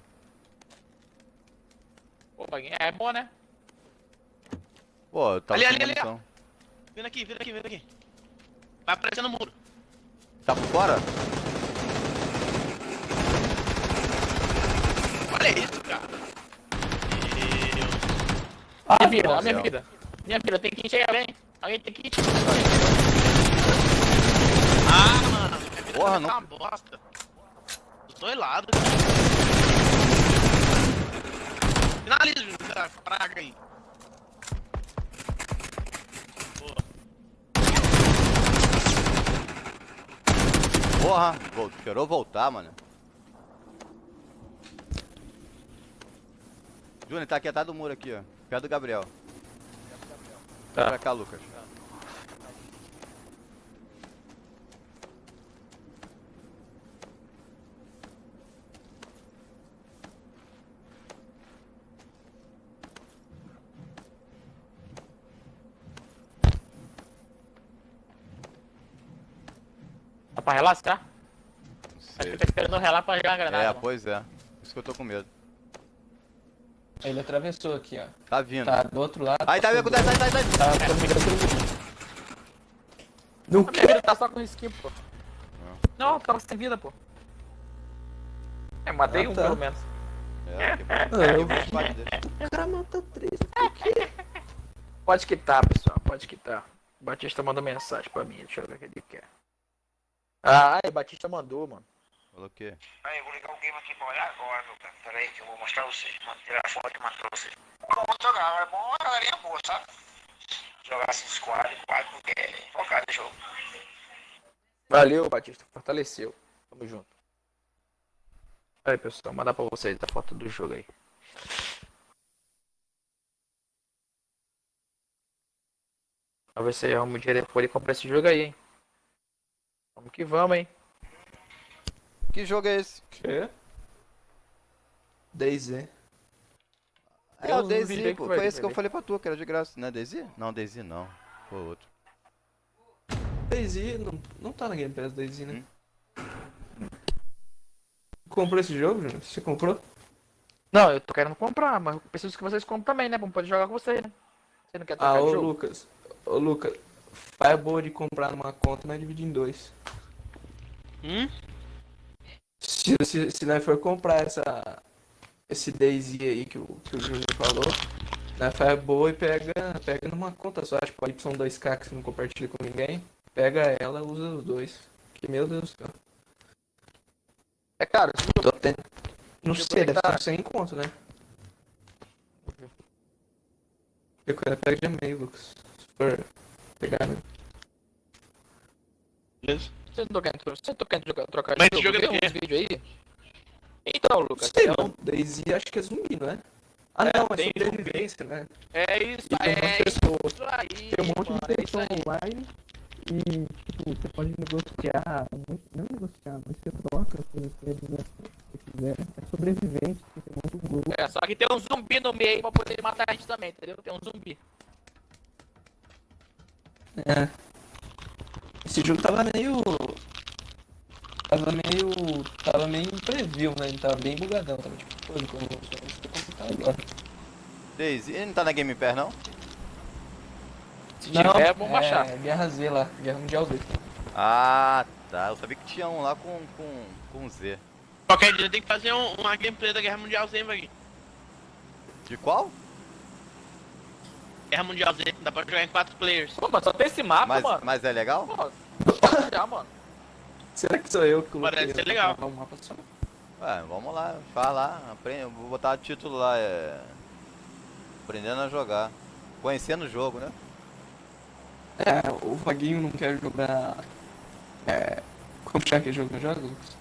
Pô, Baguinha, é bom, né? Pô, tá Ali, sem ali, ali, ó. munição. Vindo aqui, vindo aqui, vindo aqui. Vai aparecendo no muro. Tá por fora? Olha isso, cara. Meu Ah, minha vida, nossa. a minha vida. Minha vida, tem kit aí, alguém? Alguém tem kit? Ah, mano. Minha vida Porra, tá não- uma bosta. Dos dois lados. Finaliza, Júnior, essa praga aí. Boa. Porra, vol- esperou voltar, mano. Júnior, tá aqui atrás do muro aqui, ó. Perto do Gabriel. Vem Tá. pra cá, Lucas. Dá pra relaxar? Não Acho que sei. ele tá esperando relar pra jogar a granada. É, mano. pois é. Isso que eu tô com medo. Ele atravessou aqui, ó. Tá vindo. Tá do outro lado. Aí, tá vendo? Tá, tá, tá, tá. Tá comigo todo mundo. No A minha vida tá só com skin, pô. Não, tava sem vida, pô. É, matei Ah, um tá. pelo menos. É, que bom. Ah, eu- Que bom, parte dele. O cara mata três. Pode quitar, pessoal, pode quitar. O Batista mandou mensagem pra mim, deixa eu ver o que ele quer. Ah, o Batista mandou, mano. Falou o quê? Aí, eu vou ligar o game aqui pra olhar agora, meu cara. Pera aí que eu vou mostrar pra vocês. Vou tirar a foto e mostrar pra vocês. Bom, vou jogar, é bom, uma galerinha boa, sabe? Jogar assim, squad, quatro, porque é focado no jogo. Valeu, Batista, fortaleceu. Tamo junto. Aí, pessoal, vou mandar pra vocês a foto do jogo aí. Vamos ver se arruma dinheiro pra poder comprar esse jogo aí, hein. Vamos que vamos, hein. Que jogo é esse? Quê? DayZ. É Eu o não vi Daisy, bem pô. que foi, Foi esse que eu bebê. falei pra tu, que era de graça. Não é Daisy? Não, Daisy não. Foi outro. DayZ não, não tá na Game Pass DayZ, né? Comprou esse jogo, Júnior? Você comprou? Não, eu tô querendo comprar, mas eu preciso que vocês comprem também, né? Pra poder jogar com vocês, né? Você não quer trocar Ah, de ô jogo? Lucas. Ô Lucas. Faz boa de comprar numa conta, mas dividir em dois. Hum? Se, se, se nós for comprar essa, esse DayZ aí que o, que o Júnior falou, nós faz boa e pega, pega numa conta só, tipo a Y dois K que você não compartilha com ninguém. Pega ela, usa os dois. Que meu Deus do céu. É caro, esse jogo. Tô tendo. Não Jogo sei, aí deve tá- estar sem conto, né? Recolha pega de meio, Lucas. Se for pegar, né? Beleza? Você não tô querendo, você não tô querendo jogar, trocar Mas de esse jogo? jogo é Vê do uns vídeos aí. Então, Lucas, Sei, é, um- mano. Daisy acho que é zumbi, não é? Ah, É, não, é tem sobrevivência, né? é isso, E tem um monte de é pessoas. isso aí, Tem um monte mano, de é isso pessoa aí. online e, tipo, você pode negociar, não não negociar, mas você troca as coisas que você quiser. É sobrevivente, você monta um grupo. É, só que tem um zumbi no meio pra poder matar a gente também, entendeu? Tem um zumbi. É. Esse jogo tava meio. Tava meio. Tava meio imprevisível, né? Ele tava bem bugadão, tava tipo, pô, como como tá agora. Daisy, ele não tá na Game Pass, não? Se tiver, vamos baixar. É, Guerra Z lá, Guerra Mundial Z. Ah, tá. Eu sabia que tinha um lá com, com, com Z. Qualquer dia tem que fazer um, uma gameplay da Guerra Mundial Z, hein, Vaguinho? De qual? Guerra Mundial Z, dá pra jogar em quatro players. Pô, mas só tem esse mapa, Mas, mano. mas é legal? Pô, já, mano. Será que sou eu que coloquei Parece ser essa legal. pra falar o mapa só? Ué, vamos lá, faz lá. Aprende, eu vou botar o título lá, é. Aprendendo a jogar. Conhecendo o jogo, né? É, o Vaguinho não quer jogar. É. Como chama aquele jogo que eu jogo, Lucas?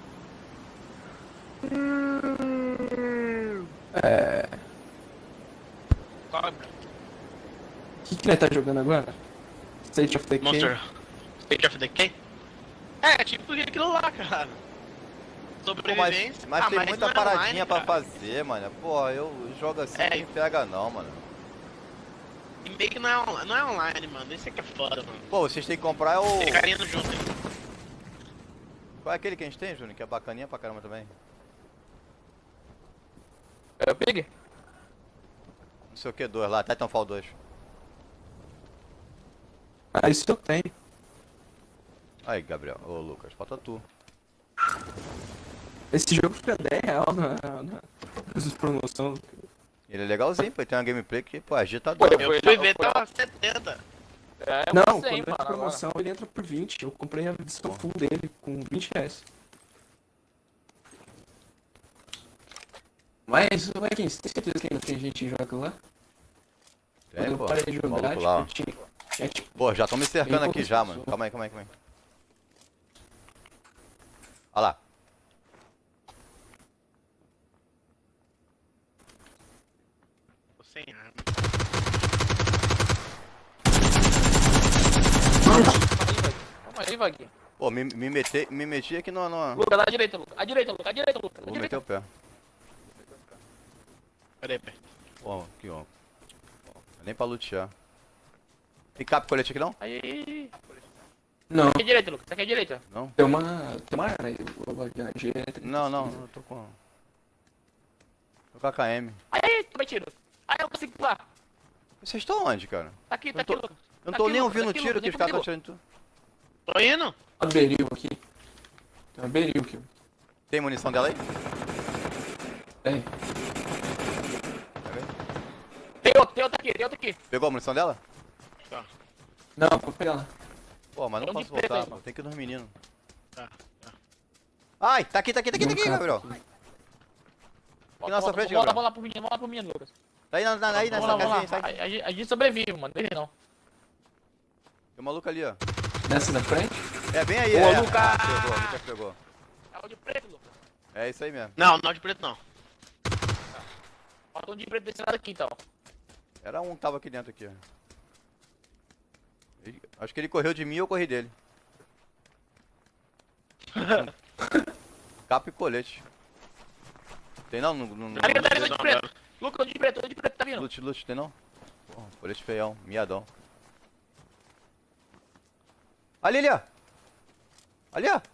É. Qual é? O que, que ele tá jogando agora? State of Decay? Monster State of Decay? É, tipo aquilo lá, cara. Pô, mas Sobrevivência. mas Ah, tem mas muita não é paradinha online, pra cara. fazer, mano. Pô, eu jogo assim, É. não pega não, mano. E meio que não é, on- não é online, mano. Isso aqui é foda, mano. Pô, vocês têm que comprar o... Tem carinha no junto, hein? Qual é aquele que a gente tem, Júnior? Que é bacaninha pra caramba também. É o Pig? Não sei o que, dois lá, Titanfall dois. Ah, isso eu tenho. Aí, Gabriel. Ô, Lucas, falta tu. Esse jogo fica dez reais na, na, nas promoções. Ele é legalzinho, pô. Ele tem uma gameplay que, pô, agita Pô, dor. Eu Foi fui lá, ver, foi lá. tava setenta. É, eu Não, sei, quando mano, entra agora. promoção ele entra por vinte. Eu comprei a edição full dele com vinte reais. Mas, Vaguinho, você tem certeza que ainda tem gente que joga lá? Quando Tem, eu pô. parei de O jogar, maluco lá, ó. tipo, tinha, tinha tipo. Pô, já estão me cercando Bem aqui poucas já, pessoas. mano. Calma aí, calma aí, calma aí. Olha lá. Tô sem arma. Calma aí, Vaguinho. Pô, me, me, meti, me meti aqui no... no... Lucas, à direita, Lucas. À direita, Lucas. À direita, Lucas. À Vou direita. meter o pé. Pera aí, pera aí. Pô, aqui, ó. Nem pra lutear. Tem cap colete aqui não? Aí, aí, aí. Não, Aqui à direita, Lucas. Aqui à direita. Não? tem uma. Tem uma área aí, o Vaguinho, à direita. Não, não, eu tô com... Tô com a K M. Aí, aí, tomei tiro. Aí, eu consigo pular. Vocês estão onde, cara? Tá aqui, tá Eu aqui, tô- Lucas. Eu não Tá tô aqui, nem Lucas, ouvindo o aqui, tiro Lucas, que os vem caras estão comigo. tirando em tu. Tô indo. Olha o beril aqui. Tem uma beril aqui. Tem munição dela aí? Tem. Pega aí. Tem outro, tem outro aqui, tem outro aqui. Pegou a munição dela? Não, vou pegar lá. Pô, mas não Tem um posso de preto voltar, aí, pô. mano. Tem que ir nos meninos. Tá, tá. Ai, tá aqui, tá aqui, tá aqui, tá aqui, Não, Gabriel. cara. Volta, nossa volta, frente, Vamos lá, Gabriel. vamos lá pro menino, vamos lá pro menino, Lucas. Tá aí, na, na, aí Vamos nessa lá, vamos casinha, lá. sai. A, a gente- a gente sobrevive, mano. Deixa não. Tem um maluco ali, ó. Nessa da frente? É bem aí, Ô, é. Lucas! Ah, pegou, o Lucas pegou. É o de preto, Lucas. É isso aí mesmo. Não, não de preto não. Falta um de preto desse lado aqui, então. Era um que tava aqui dentro aqui, ó. Ele- Acho que ele correu de mim e eu corri dele. Capa e colete. Tem não? No, no, no, Ali, ali, ali, não, de não, preto. Lucas, de preto, de preto, tá vindo. Lute, lute, tem não? Porra, colete feião, miadão. Ali, ali, ó. Ali, ó.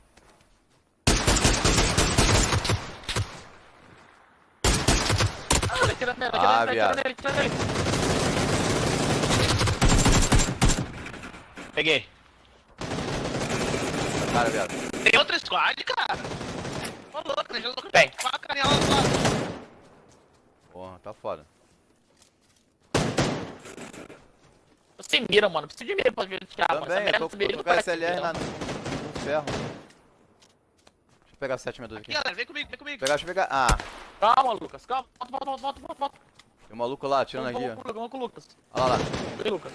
Tá tirando nele, tá Ah, tirando nele, viado. tá tirando nele, tá tirando nele. Peguei. Cara, viado. Tem outro squad, cara? Ô louco, deixa eu louco. Tem. Faca nela do lado. Porra, tá foda. Você mira, mano. Preciso de mira pra ver tirar, mano. Essa Também, eu merda tô, desse mira eu tô não com a parece S L R mira, na, não. no, no ferro. Deixa eu pegar a sete sessenta e dois aqui. Aqui, galera, vem comigo, vem comigo. Pegar, deixa eu pegar. Ah, Calma, Lucas. Calma. Volta, volta, volta, volta, volta. tem um O maluco lá, atirando aqui, Vamos ó. com o Lucas, vamos com o Lucas. Olha lá, lá. Vem, Lucas.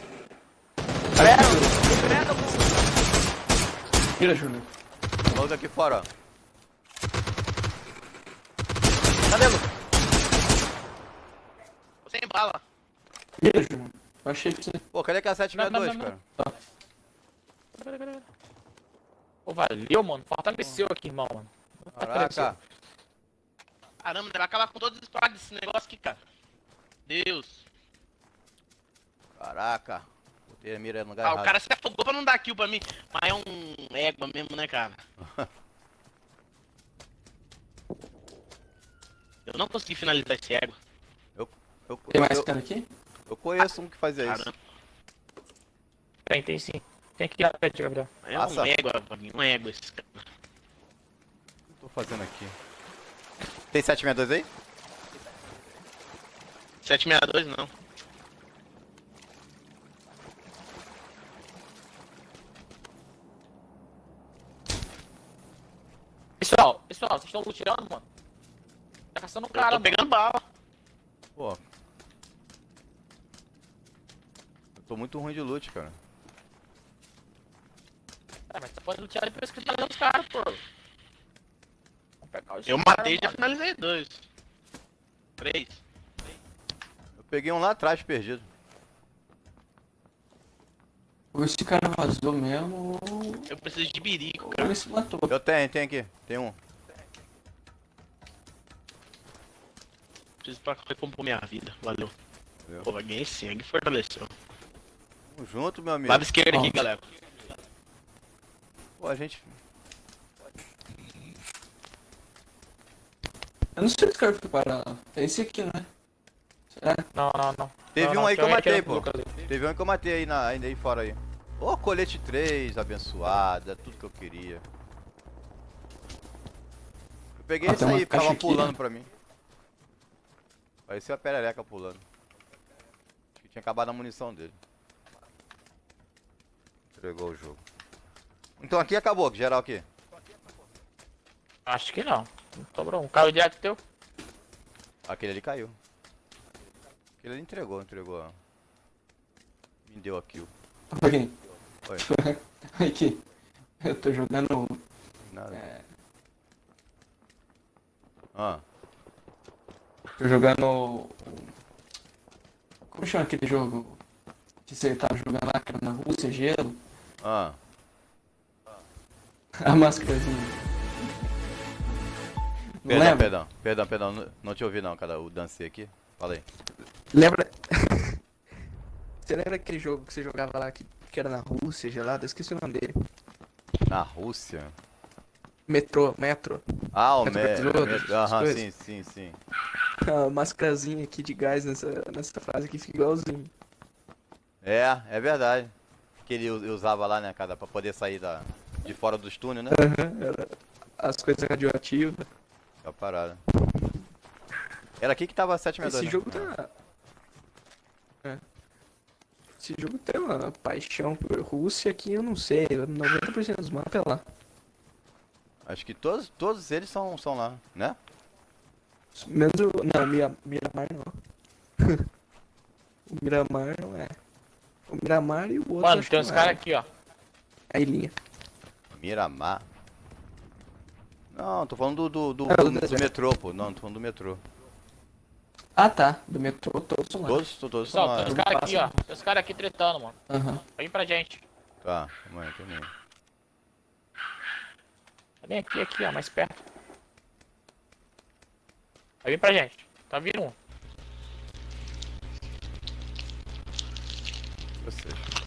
Tira, Júnior. O maluco aqui fora, ó. Cadê, Lucas? Tô sem bala. Tira, Júnior. Eu achei que você... Pô, cadê que é a sete sessenta e dois, Não, não, não, cara? Cadê, cadê, cadê? Pô, valeu, mano. Fortaleceu aqui, irmão, mano. Caraca. Caramba, vai acabar com todos os espadas desse negócio aqui, cara. Deus. Caraca. Botei a mira no lugar Ah, errado. o cara se afogou pra não dar kill pra mim. Mas é um égua mesmo, né, cara? Eu não consegui finalizar esse égua. Eu, eu, Tem mais eu, cara aqui? eu conheço um que fazia isso. Caramba. Tem, tem sim. Tem que ir lá perto, Gabriel. É Passa. um égua pra mim, um égua esse cara. O que eu tô fazendo aqui? Tem sete sessenta e dois aí? sete sessenta e dois não. Pessoal, pessoal, vocês estão luteando, mano? Tá caçando o Eu cara, tô mano. pegando bala. Pô. Eu tô muito ruim de loot, cara. É, mas você pode lutear depois que tá dando os caras, pô. Vamos pegar os Eu caras, matei e já mano. finalizei dois. Três. Eu peguei um lá atrás perdido. Ou esse cara vazou mesmo, ou Eu preciso de birico, ou cara. ele se matou. Eu tenho, tem aqui. Tem um. Preciso pra recompor minha vida. Valeu. Valeu. Pô, ganhei sangue, fortaleceu. Tamo junto, meu amigo. Lado esquerdo aqui, Ó. galera. Pô, a gente... Eu não sei se esse cara foi parar lá. É esse aqui, né? Será? Não, não, não. Teve Não, um não, aí que eu tinha matei, aquele pô. Lucas ali. Teve um que eu matei aí na, ainda aí fora aí. Ô, colete três, abençoada, tudo que eu queria. Eu peguei Ah, esse tem uma aí, ficava caixa aqui, pulando né? pra mim. Parecia a perereca pulando. Acho que tinha acabado a munição dele. Entregou o jogo. Então aqui acabou, geral aqui. Acho que não. Não sobrou um. Caiu direto teu? Aquele ali caiu. Aquele ali entregou, entregou. ó. Me deu a kill. Oi. Oi. Aqui. Eu tô jogando. Nada. É, Ah, tô jogando. Como chama aquele jogo que você tava jogando lá, cara, na Rússia, gelo? ah. A máscarazinha. Não Perdão, lembra? perdão, perdão, perdão, não, não te ouvi não, cara, o dancei aqui. Fala aí. Lembra? Você lembra aquele jogo que você jogava lá que, que era na Rússia, gelado? Eu esqueci o nome dele. Na Rússia? Metrô, Metro. Ah, o Metro me... Petróleo, me- essas Aham, coisas. sim, sim, sim. A máscarazinha aqui de gás nessa, nessa fase aqui fica igualzinho. É, é verdade. Que ele u- usava lá, né, cara, pra poder sair da... de fora dos túneis, né? Era as coisas radioativas. É a parada. Era aqui que tava sete sessenta e dois, Esse né? jogo tá. É. Esse jogo tem uma paixão por Rússia que eu não sei. noventa por cento dos mapas é lá. Acho que todos, todos eles são, são lá, né? Menos o. Não, Mira- Miramar não. O Miramar não é. O Miramar e o outro. Mano, acho tem que uns não caras é. aqui, ó. A ilhinha. Miramar. Não, tô falando do, do, do, Ah, do do deserto. metrô, pô. Não, tô falando do metrô. Ah tá, do metrô todos são lá. Todos, to- todos são Pessoal, lá. tem uns né? caras aqui, ó. Tem uns caras aqui tretando, mano. Aham. Vem pra gente. Tá, mãe, também. Vem aqui, aqui, ó, mais perto. Vai vir pra gente. Tá vindo um. Você.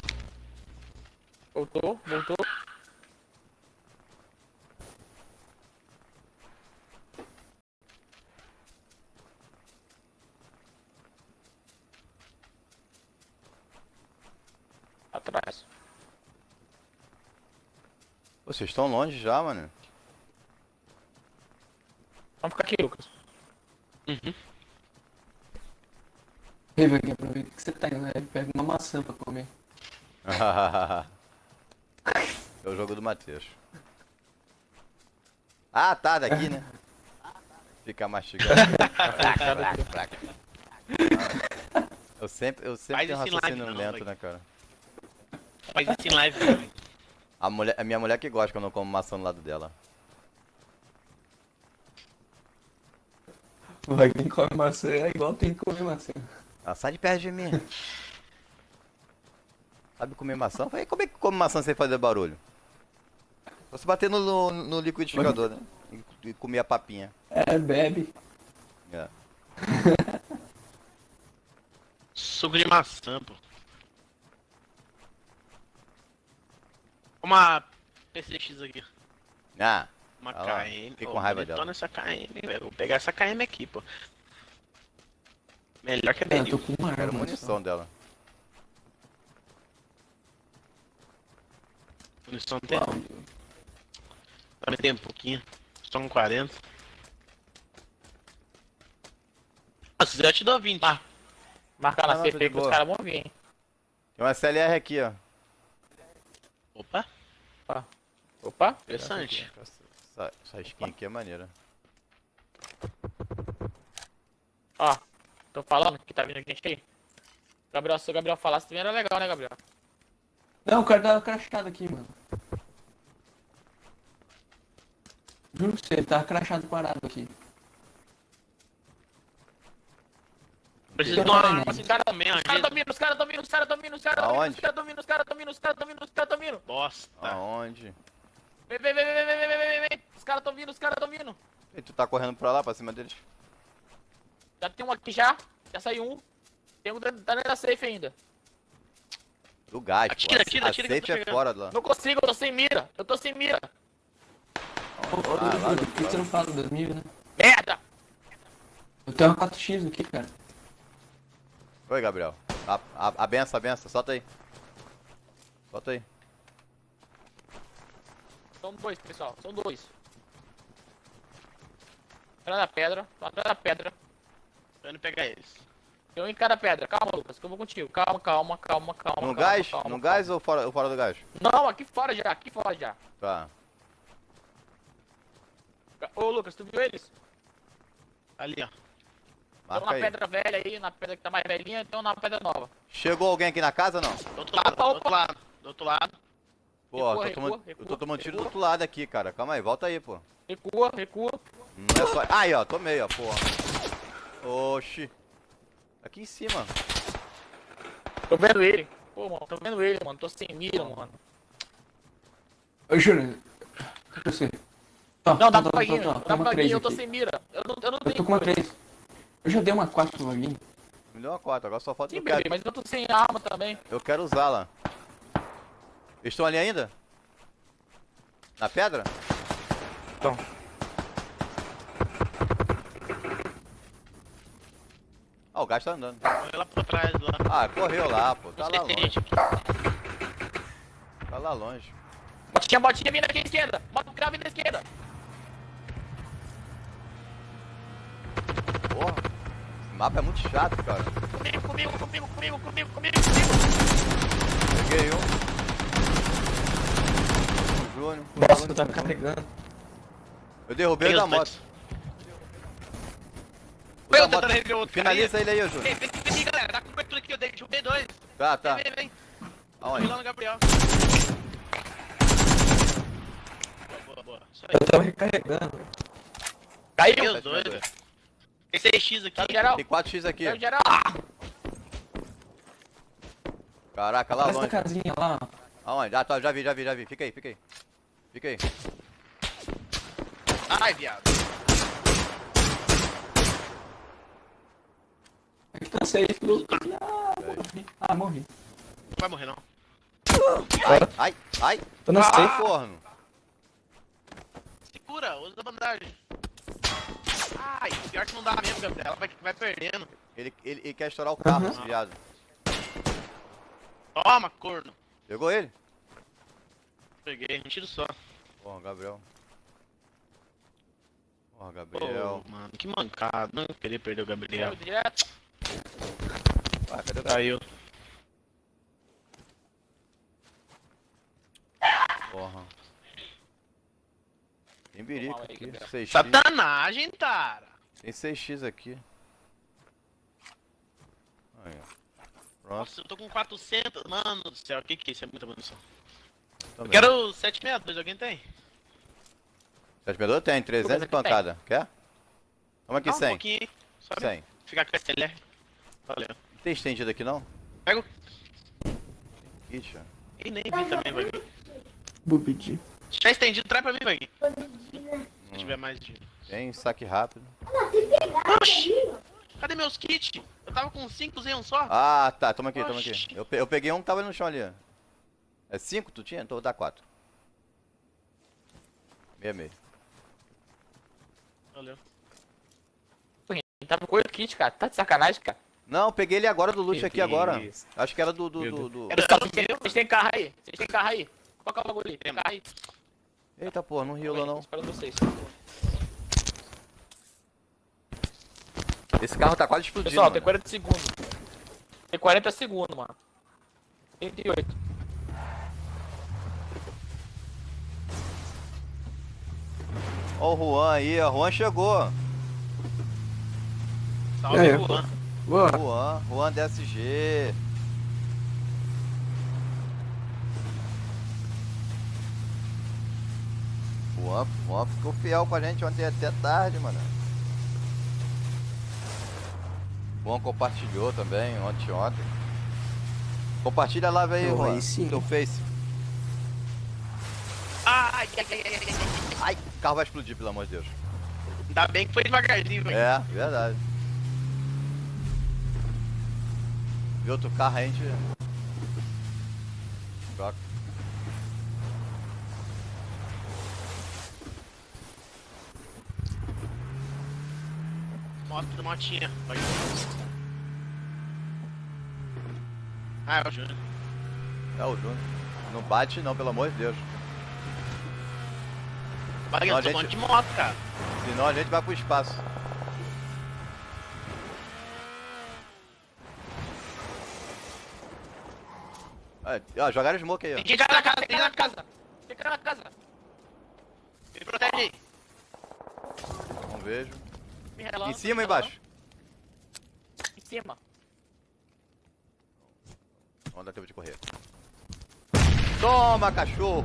Voltou, voltou. Atrás. Vocês estão longe já, mano. Vamos ficar aqui, Lucas. Uhum. Ei, Vagui, aproveita que você tá indo, né? Pega uma maçã pra comer. É o jogo do Matheus. Ah, tá, daqui, né? Fica mastigando. Fraca, fraca, fraca. Eu sempre, eu sempre Faz tenho isso em live raciocínio não, lento, velho. né, cara? Faz isso em live, velho. A, mulher, a minha mulher que gosta quando eu como maçã do lado dela. Vai, quem come maçã é igual tem que comer maçã. Ela sai de perto de mim. Sabe comer maçã? Eu falei, como é que come maçã sem fazer barulho? Só se bater no, no, no liquidificador, né? E, e comer a papinha. É, bebe. É. Suco de maçã, pô. Uma P C X aqui. Ah, Uma olha lá, K M. fiquei Ô, com raiva bonitona dela. essa K M, velho. Vou pegar essa K M aqui, pô. Melhor que a É, eu Benil. tô com uma quero arma. munição dela. Munição tem. Também tem um pouquinho. Só um quarenta. Ah, se quiser eu te dou vinte. Tá. Marcar Não, na não, safe tô de aí que os boa. caras vão vir, hein. Tem uma C L R aqui, ó. Opa, Opa. interessante. Essa, essa skin aqui é maneira. Ó, tô falando que tá vindo gente aí. Gabriel, se o Gabriel falasse também era legal, né, Gabriel? Não, o cara tava crachado aqui, mano. Juro pra você, ele tava crachado parado aqui. Preciso de Não, uma não, arma não. assim, cara também, Os caras ó. tão vindo, os caras tão vindo, os caras tão vindo, os caras tão vindo, Aonde? os caras tão vindo, os caras tão vindo, os caras tão vindo, os caras tão vindo. Bosta. Aonde? Vem, vem, vem, vem, vem, vem, vem, vem, vem. Os caras tão vindo, os caras tão vindo. E tu tá correndo pra lá, pra cima deles? Já tem um aqui já, já saiu um. Tem um dentro tá dentro da safe ainda. Do gás, Atira, pô. atira, A atira que eu tô safe é chegando. fora lá. Não consigo, eu tô sem mira, eu tô sem mira. Ô, ô, Ah, lá Dudu, do por que você não fala dois mil, né? Merda! Eu tenho uma quatro X aqui, cara. Oi, Gabriel. A, a, a benção, a benção. Solta aí. Solta aí. São dois, pessoal, são dois. Atrás da pedra, tô atrás da pedra. Tô indo pegar eles. Tem um em cada pedra. Calma, Lucas, que eu vou contigo. Calma, calma, calma, calma. No calma, gás? calma, No calma. gás ou fora, ou fora do gás? Não, aqui fora já, aqui fora já. Tá. Ô, Lucas, tu viu eles? Ali, ó. Estão Marca na aí. pedra velha aí, na pedra que tá mais velhinha, então na pedra nova. Chegou alguém aqui na casa ou não? Do outro lado, do outro lado. Do outro lado. Pô, Recua, tô recua, tomando, recua, eu tô tomando tiro do recua. outro lado aqui, cara. Calma aí, volta aí, pô. Recua, recua. Não é só... Aí, ó, tomei, ó, porra. Oxi. Aqui em cima. Tô vendo ele. Pô, mano, tô vendo ele, mano. Tô sem mira, mano. Ô, Júnior. Cadê você? Ó, Não, dá tô, pra tô, ir, tô, dá tô, tô, pra ir, três eu tô aqui. sem mira. Eu não, eu não Eu tenho tô com uma cura. três. Eu já dei uma quatro pro Vaguinho. Me deu uma quatro, agora só falta Sim, eu quero, bebê, mas eu tô sem arma também. eu quero usá-la. Eles estão ali ainda? Na pedra? Então. Ah, o gás tá andando. Foi lá por trás, lá. Ah, correu lá, pô. Tá Não sei lá se tem gente longe. aqui. Tá lá longe. Botinha, botinha vindo aqui à esquerda. Bota o cara vindo à esquerda. Porra. Esse mapa é muito chato, cara. Comigo, comigo, comigo, comigo, comigo, comigo, comigo. Peguei um. O Júnior. o Nossa, Júnior. tá carregando. Eu derrubei o Peguei da os moto. dois. O da Eu moto. tentando rever o outro. Finaliza ele aí, ô Júnior. Vem, vem, vem, galera. Tá com cobertura aqui, eu dei. Derrubei dois. Tá, tá. Vem, vem, vem. Aonde? Fui lá no Gabriel. Boa, boa, boa. Isso aí. Eu tava recarregando. Peguei Caiu. os dois, velho. Tem seis X aqui. Tá geral. Tem quatro x aqui. Tá geral. Caraca, lá Essa longe. casinha lá, ó. Aonde? Ah, tá, já vi, já vi, já vi. Fica aí, fica aí. Fica aí. Ai, viado. Aqui tá safe, Lucas. Ah, morri. Ah, morri. Não vai morrer, não. Ai, ai, ai. Tô na Ah, safe. corno. Segura, usa a bandagem. Ai, pior que não dá mesmo, Gabriel. Ela vai, vai perdendo. Ele, ele, ele quer estourar o carro, Uhum. esse viado. Toma, corno. Pegou ele? Peguei, um tiro só. Porra, Gabriel. Porra, Pô, Gabriel. mano, que mancada. Não queria perder o Gabriel. Caiu direto. Ah, cadê o Gabriel? Caiu. Porra. Tem birico Mal aí, aqui. Gabriel. seis x. Satanagem, cara. Tem seis x aqui. Aí, ó. Pronto. Nossa, eu tô com quatrocentos. Mano do céu, o que que é isso? É muita munição. Eu Também. quero sete sessenta e dois, alguém tem? Transmedor tem, trezentos e aqui tem. pancada. Quer? Toma aqui Não, um cem. pouquinho aí. Só cem. ficar com a S L R. Valeu. Não tem estendido aqui não? Pega o... Ixi. Ih, nem vi também, vai. Bubidi. Se tiver estendido, traz pra mim, vai. Se tiver mais de... Tem saque rápido. Oxi! Cadê meus kits? Eu tava com cinco, usei um só. Ah, tá. Toma aqui, toma aqui. Oxi. Eu, pe- eu peguei um que tava no chão ali. É cinco tu tinha? Então vou dar quatro. Meia meia. Valeu. Tava com oito kits, cara. Tá de sacanagem, cara. Não, peguei ele agora do loot Que aqui agora. isso. Acho que era do... do, Meu do, do- Era Vocês só têm, meu? vocês têm carro aí? Vocês têm carro aí? Qual que é o bagulho aí? Tem carro aí? Eita porra, não riu lá não. Esperando vocês. Esse carro tá quase explodindo. Pessoal, tem mano. quarenta segundos. Tem quarenta segundos, mano. trinta e oito. Ó o Juan aí, ó. O Juan chegou. Salve, É, Juan. Boa. Juan, Juan D S G. Juan, Juan ficou fiel com a gente ontem até tarde, mano. Juan compartilhou também, ontem ontem. Compartilha a live aí, Oh, Juan. aí sim. Seu Face. Ai, ai, ai, ai, ai, ai. Ai, o carro vai explodir, pelo amor de Deus. Ainda bem que foi devagarzinho, velho. É, verdade. Vê outro carro aí, a gente... Troca. Moto, motinha. Vai. Ah, é o Júnior. É o Júnior. Não bate não, pelo amor de Deus. Vai, Não, eu tô gente- falando de moto, cara. Senão a gente vai pro espaço. Ah, ó, jogaram smoke aí, ó. Tem cara na casa, Tem tem cara na na casa. casa. Tem cara na casa. Me protege aí. Não vejo. Me relógio, Em cima ou me relógio. embaixo? Em cima. Vamos dar tempo de correr. Toma, cachorro!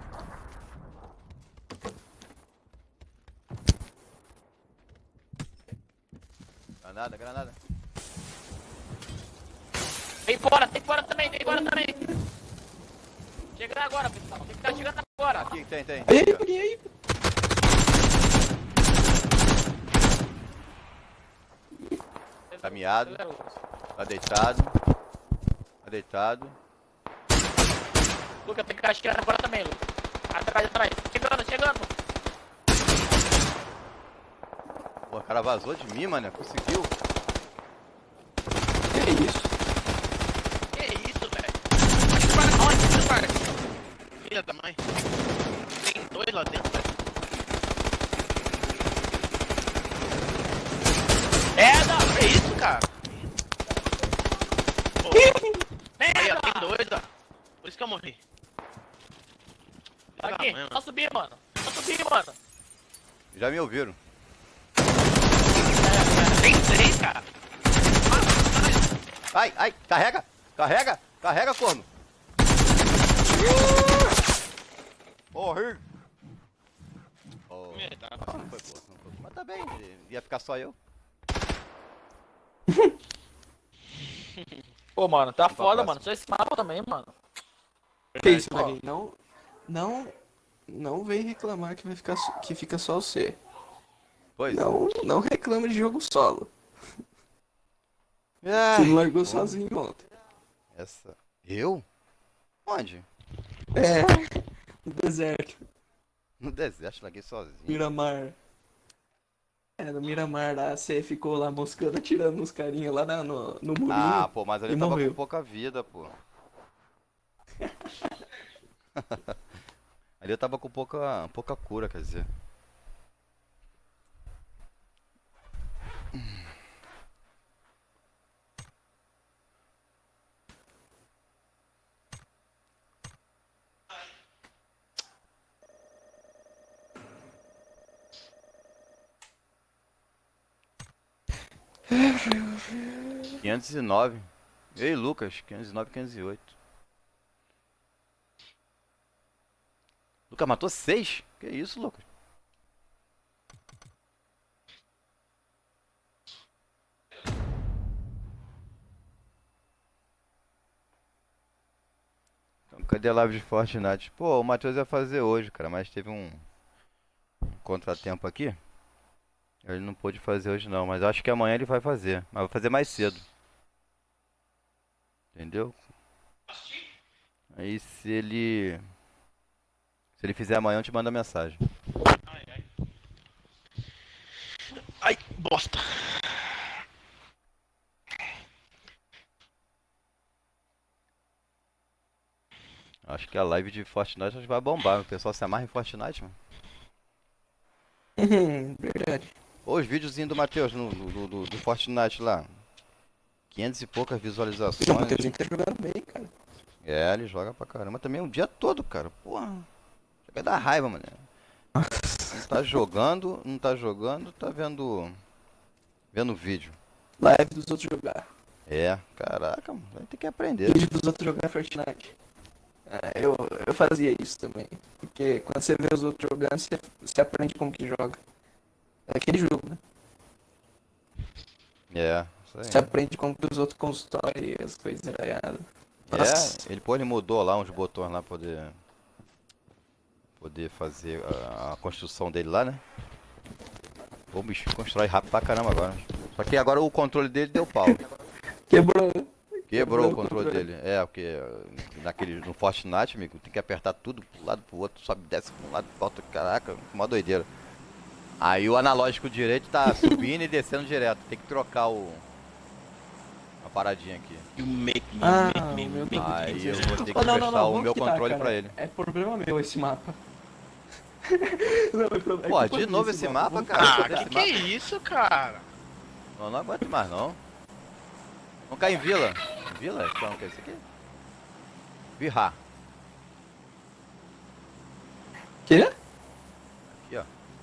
Granada, granada. Tem fora, tem fora também, tem fora também. Chegando agora, pessoal. Tem que estar chegando agora. Aqui, tem, tem. Aí, aí, aí. Tá miado. Tá deitado. Tá deitado. Luca, tem que estar chegando agora também, Luca. Atrás, atrás. Chegando, chegando. Pô, o cara vazou de mim, mano. Conseguiu. Que isso? Que isso, velho? Para onde, para? Filha da mãe. Tem dois lá dentro, velho. Merda! Que isso, cara? Pô, aí, ó, Merda! tem dois, ó. Por isso que eu morri. Filha da Aqui, mãe, só mano. subir, mano. Só subir, mano. Já me ouviram. Tem três, cara. Ai, ai, carrega! Carrega! Carrega, corno! Morri! Oh, Merda. não foi boa, não foi boa. Mas tá bem, ia ficar só eu. Pô, mano, tá pra foda, próxima. mano. Só esse mapa também, mano. Que isso, Ó. Maguinho? Não, não, não vem reclamar que vai ficar, so- que fica só você. Pois. Não, não reclama de jogo solo. Ah, Você não largou sozinho ontem. essa. Eu? Onde? É, no deserto, No deserto, larguei sozinho. Miramar. É, no Miramar lá, você ficou lá moscando, atirando nos carinha lá na- no, no murinho. Ah, pô, mas ali E eu tava morreu. com pouca vida, pô. Ali eu tava com pouca, pouca cura, quer dizer. quinhentos e nove. Ei, Lucas, quinhentos e nove, quinhentos e oito. Lucas matou seis? Que isso, Lucas? Então, cadê a live de Fortnite? Pô, o Matheus ia fazer hoje, cara, mas teve um contratempo aqui. Ele não pôde fazer hoje não, mas acho que amanhã ele vai fazer. Mas vai fazer mais cedo. Entendeu? Aí se ele... Se ele fizer amanhã eu te mando a mensagem. Ai, ai. Ai, bosta. Acho que a live de Fortnite acho que vai bombar. O pessoal se amarra em Fortnite, mano. Verdade. Ô, os videozinhos do Matheus no, do, do, do Fortnite lá. quinhentas e poucas O visualizações. Matheusinho tá jogando bem, cara. É, ele joga pra caramba também o dia todo, cara. Porra. Vai dar raiva, mano. Não tá jogando, não tá jogando, tá vendo. Vendo vídeo. Live dos outros jogar. É, caraca, mano. Vai ter que aprender. Vídeo dos outros jogar Fortnite. Ah, eu, eu fazia isso também. Porque quando você vê os outros jogando, você, você aprende como que joga. É aquele jogo, né? É, isso aí. Você aprende como que os outros constroem as coisas enraiadas. É, ele, pô, ele mudou lá uns botões lá pra poder. Poder fazer a, a construção dele lá, né? Pô, o bicho constrói rápido pra caramba agora. Só que agora o controle dele deu pau. Quebrou. Quebrou o controle dele. É, porque naquele, no Fortnite, amigo, tem que apertar tudo pro lado pro outro, sobe, desce pra um lado, pro outro, caraca, uma doideira. Aí o analógico direito tá subindo e descendo direto. Tem que trocar o... a paradinha aqui. You make me, Ah, make me, meu make Deus. me. Aí eu vou ter que Oh, não, não, prestar não, o vamos meu quitar, controle cara. pra ele. É problema meu esse mapa. Não, é pro- é Pô, culpa de minha novo esse mapa, Vamos cara? Ah, Cadê que esse que é mapa? isso, cara? Não, não aguento mais não. Vamos cair em vila. Vila? Então, o que é isso aqui? Virrar. Quê? Aqui, ó.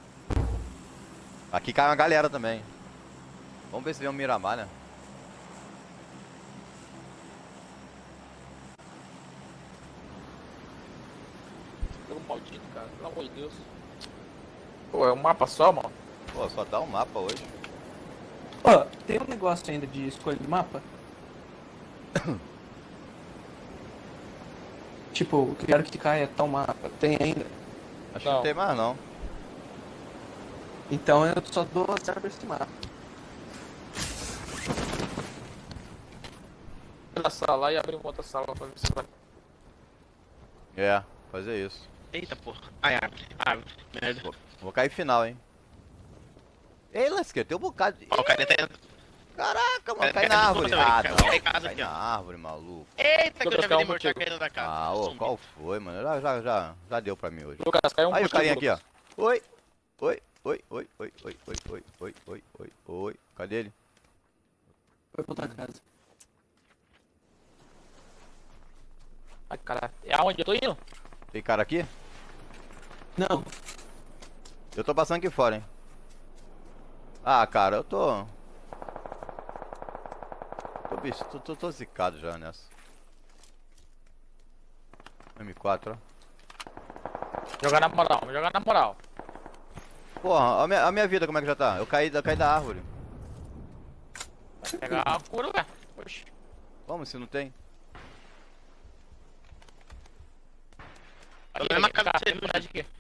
Aqui cai uma galera também. Vamos ver se vem um Miramar, né? Jogo maldito, cara. Pelo amor de Deus. Pô, é um mapa só, mano. Pô, só dá um mapa hoje. Ó, tem um negócio ainda de escolha de mapa? Tipo, quero que caia tal mapa. Tem ainda. Acho que Não. não tem mais não. Então eu só dou zero pra esse mapa. Na sala lá e abrir uma outra sala pra ver se vai. É, fazer isso. Eita, porra. Ai, abre, abre. Merda. Vou, vou cair final, hein. Ei, Lasqueira, tem um bocado de... Ó, o cara tá indo. Caraca, mano, Cai- cai cai na no árvore. fundo também, Ah, cai- não. cai em casa Cai aqui, na ó. árvore, maluco. Eita, que eu Lucas, já vi caiu ele um mortal contigo. caindo da casa. Ah, ô, Zumbi. qual foi, mano? Já, já, já, já deu pra mim hoje. Lucas, caiu um Aí o contigo, carinha aqui, ó. Lucas. Oi, oi, oi, oi, oi, oi, oi, oi, oi, oi, oi, oi. Cadê ele? Foi pra outra casa. Ai, caralho. É aonde eu tô indo? Tem cara aqui? Não, Eu tô passando aqui fora, hein. Ah, cara, eu tô... Tô, bicho, tô, tô, tô zicado já nessa. M quatro, ó. Jogar na moral, vou jogar na moral. Porra, a minha, a minha vida como é que já tá? Eu caí, eu caí da árvore. Vai pegar a cura, velho. Oxi. Como se não tem? Aqui, Tô na aqui, casa cá, de você, tem vontade aqui.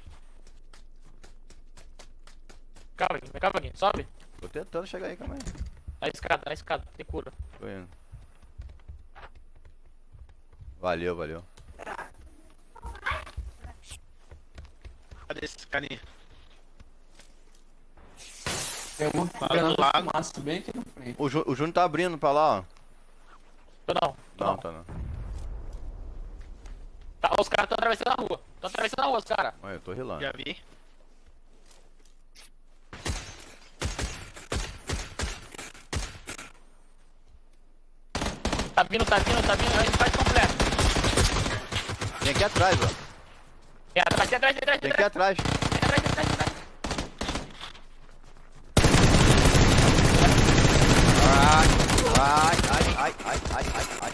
Calma aqui, calma aqui, sobe. Tô tentando chegar aí, calma aí. Na escada, na escada, tem cura. Tô indo. Valeu, valeu. Cadê esse carinha? tem uma Fala granada do lado. de fumaça bem aqui na frente. O, Ju, o Júnior tá abrindo pra lá, ó. Tô não, tô Não, não. tá não. Tá, os caras tão atravessando a rua. Tão atravessando a rua, os caras. Olha, eu tô rilando. Já vi. Tá vindo, tá vindo, tá vindo, a gente faz completo. Tem aqui atrás, ó. É, atrás, atrás, atrás, Tem aqui atrás, atrás. atrás, atrás, atrás. Ai, ai, ai, ai, ai, ai, ai.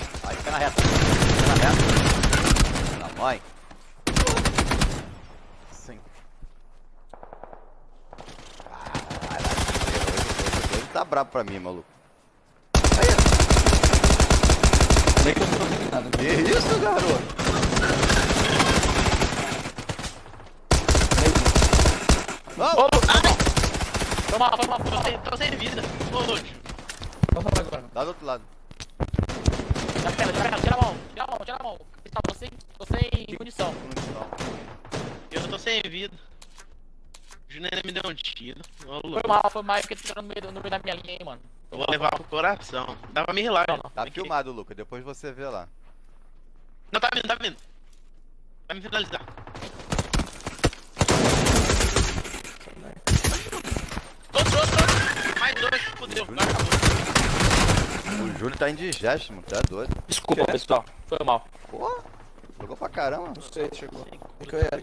reta. Na reta. Na mãe. Sim. Caralho. Ele tá brabo pra mim, maluco. Nem que eu não tô vendo nada. Que isso, garoto? Ô, Lucas, foi mal, foi mal, foi Tô mal. sem, tô sem vida. Ô, Lúcio. Vamos falar agora. Lá do outro lado. Tira a perna, tira a perna, tira a mão, tira a mão, tira a mão. Tá, tô sem, tô sem munição. Eu tô sem vida. O Júnior ainda me deu um tiro. Ô, Foi louco. mal, foi mal, porque tu tirou no meio, no meio da minha linha aí, mano. Eu vou levar pro coração. Dá pra me rilar, Não, não. não. Tá filmado, Lucas. Depois você vê lá. Não, tá vindo, tá vindo. Vai me finalizar. Outro, outro, outro. Mais dois, fudeu. Agora acabou. O Júlio tá indigesto, mano. Tá doido. Desculpa, pessoal, foi mal. Pô, jogou pra caramba. Não sei, chegou. É que eu era.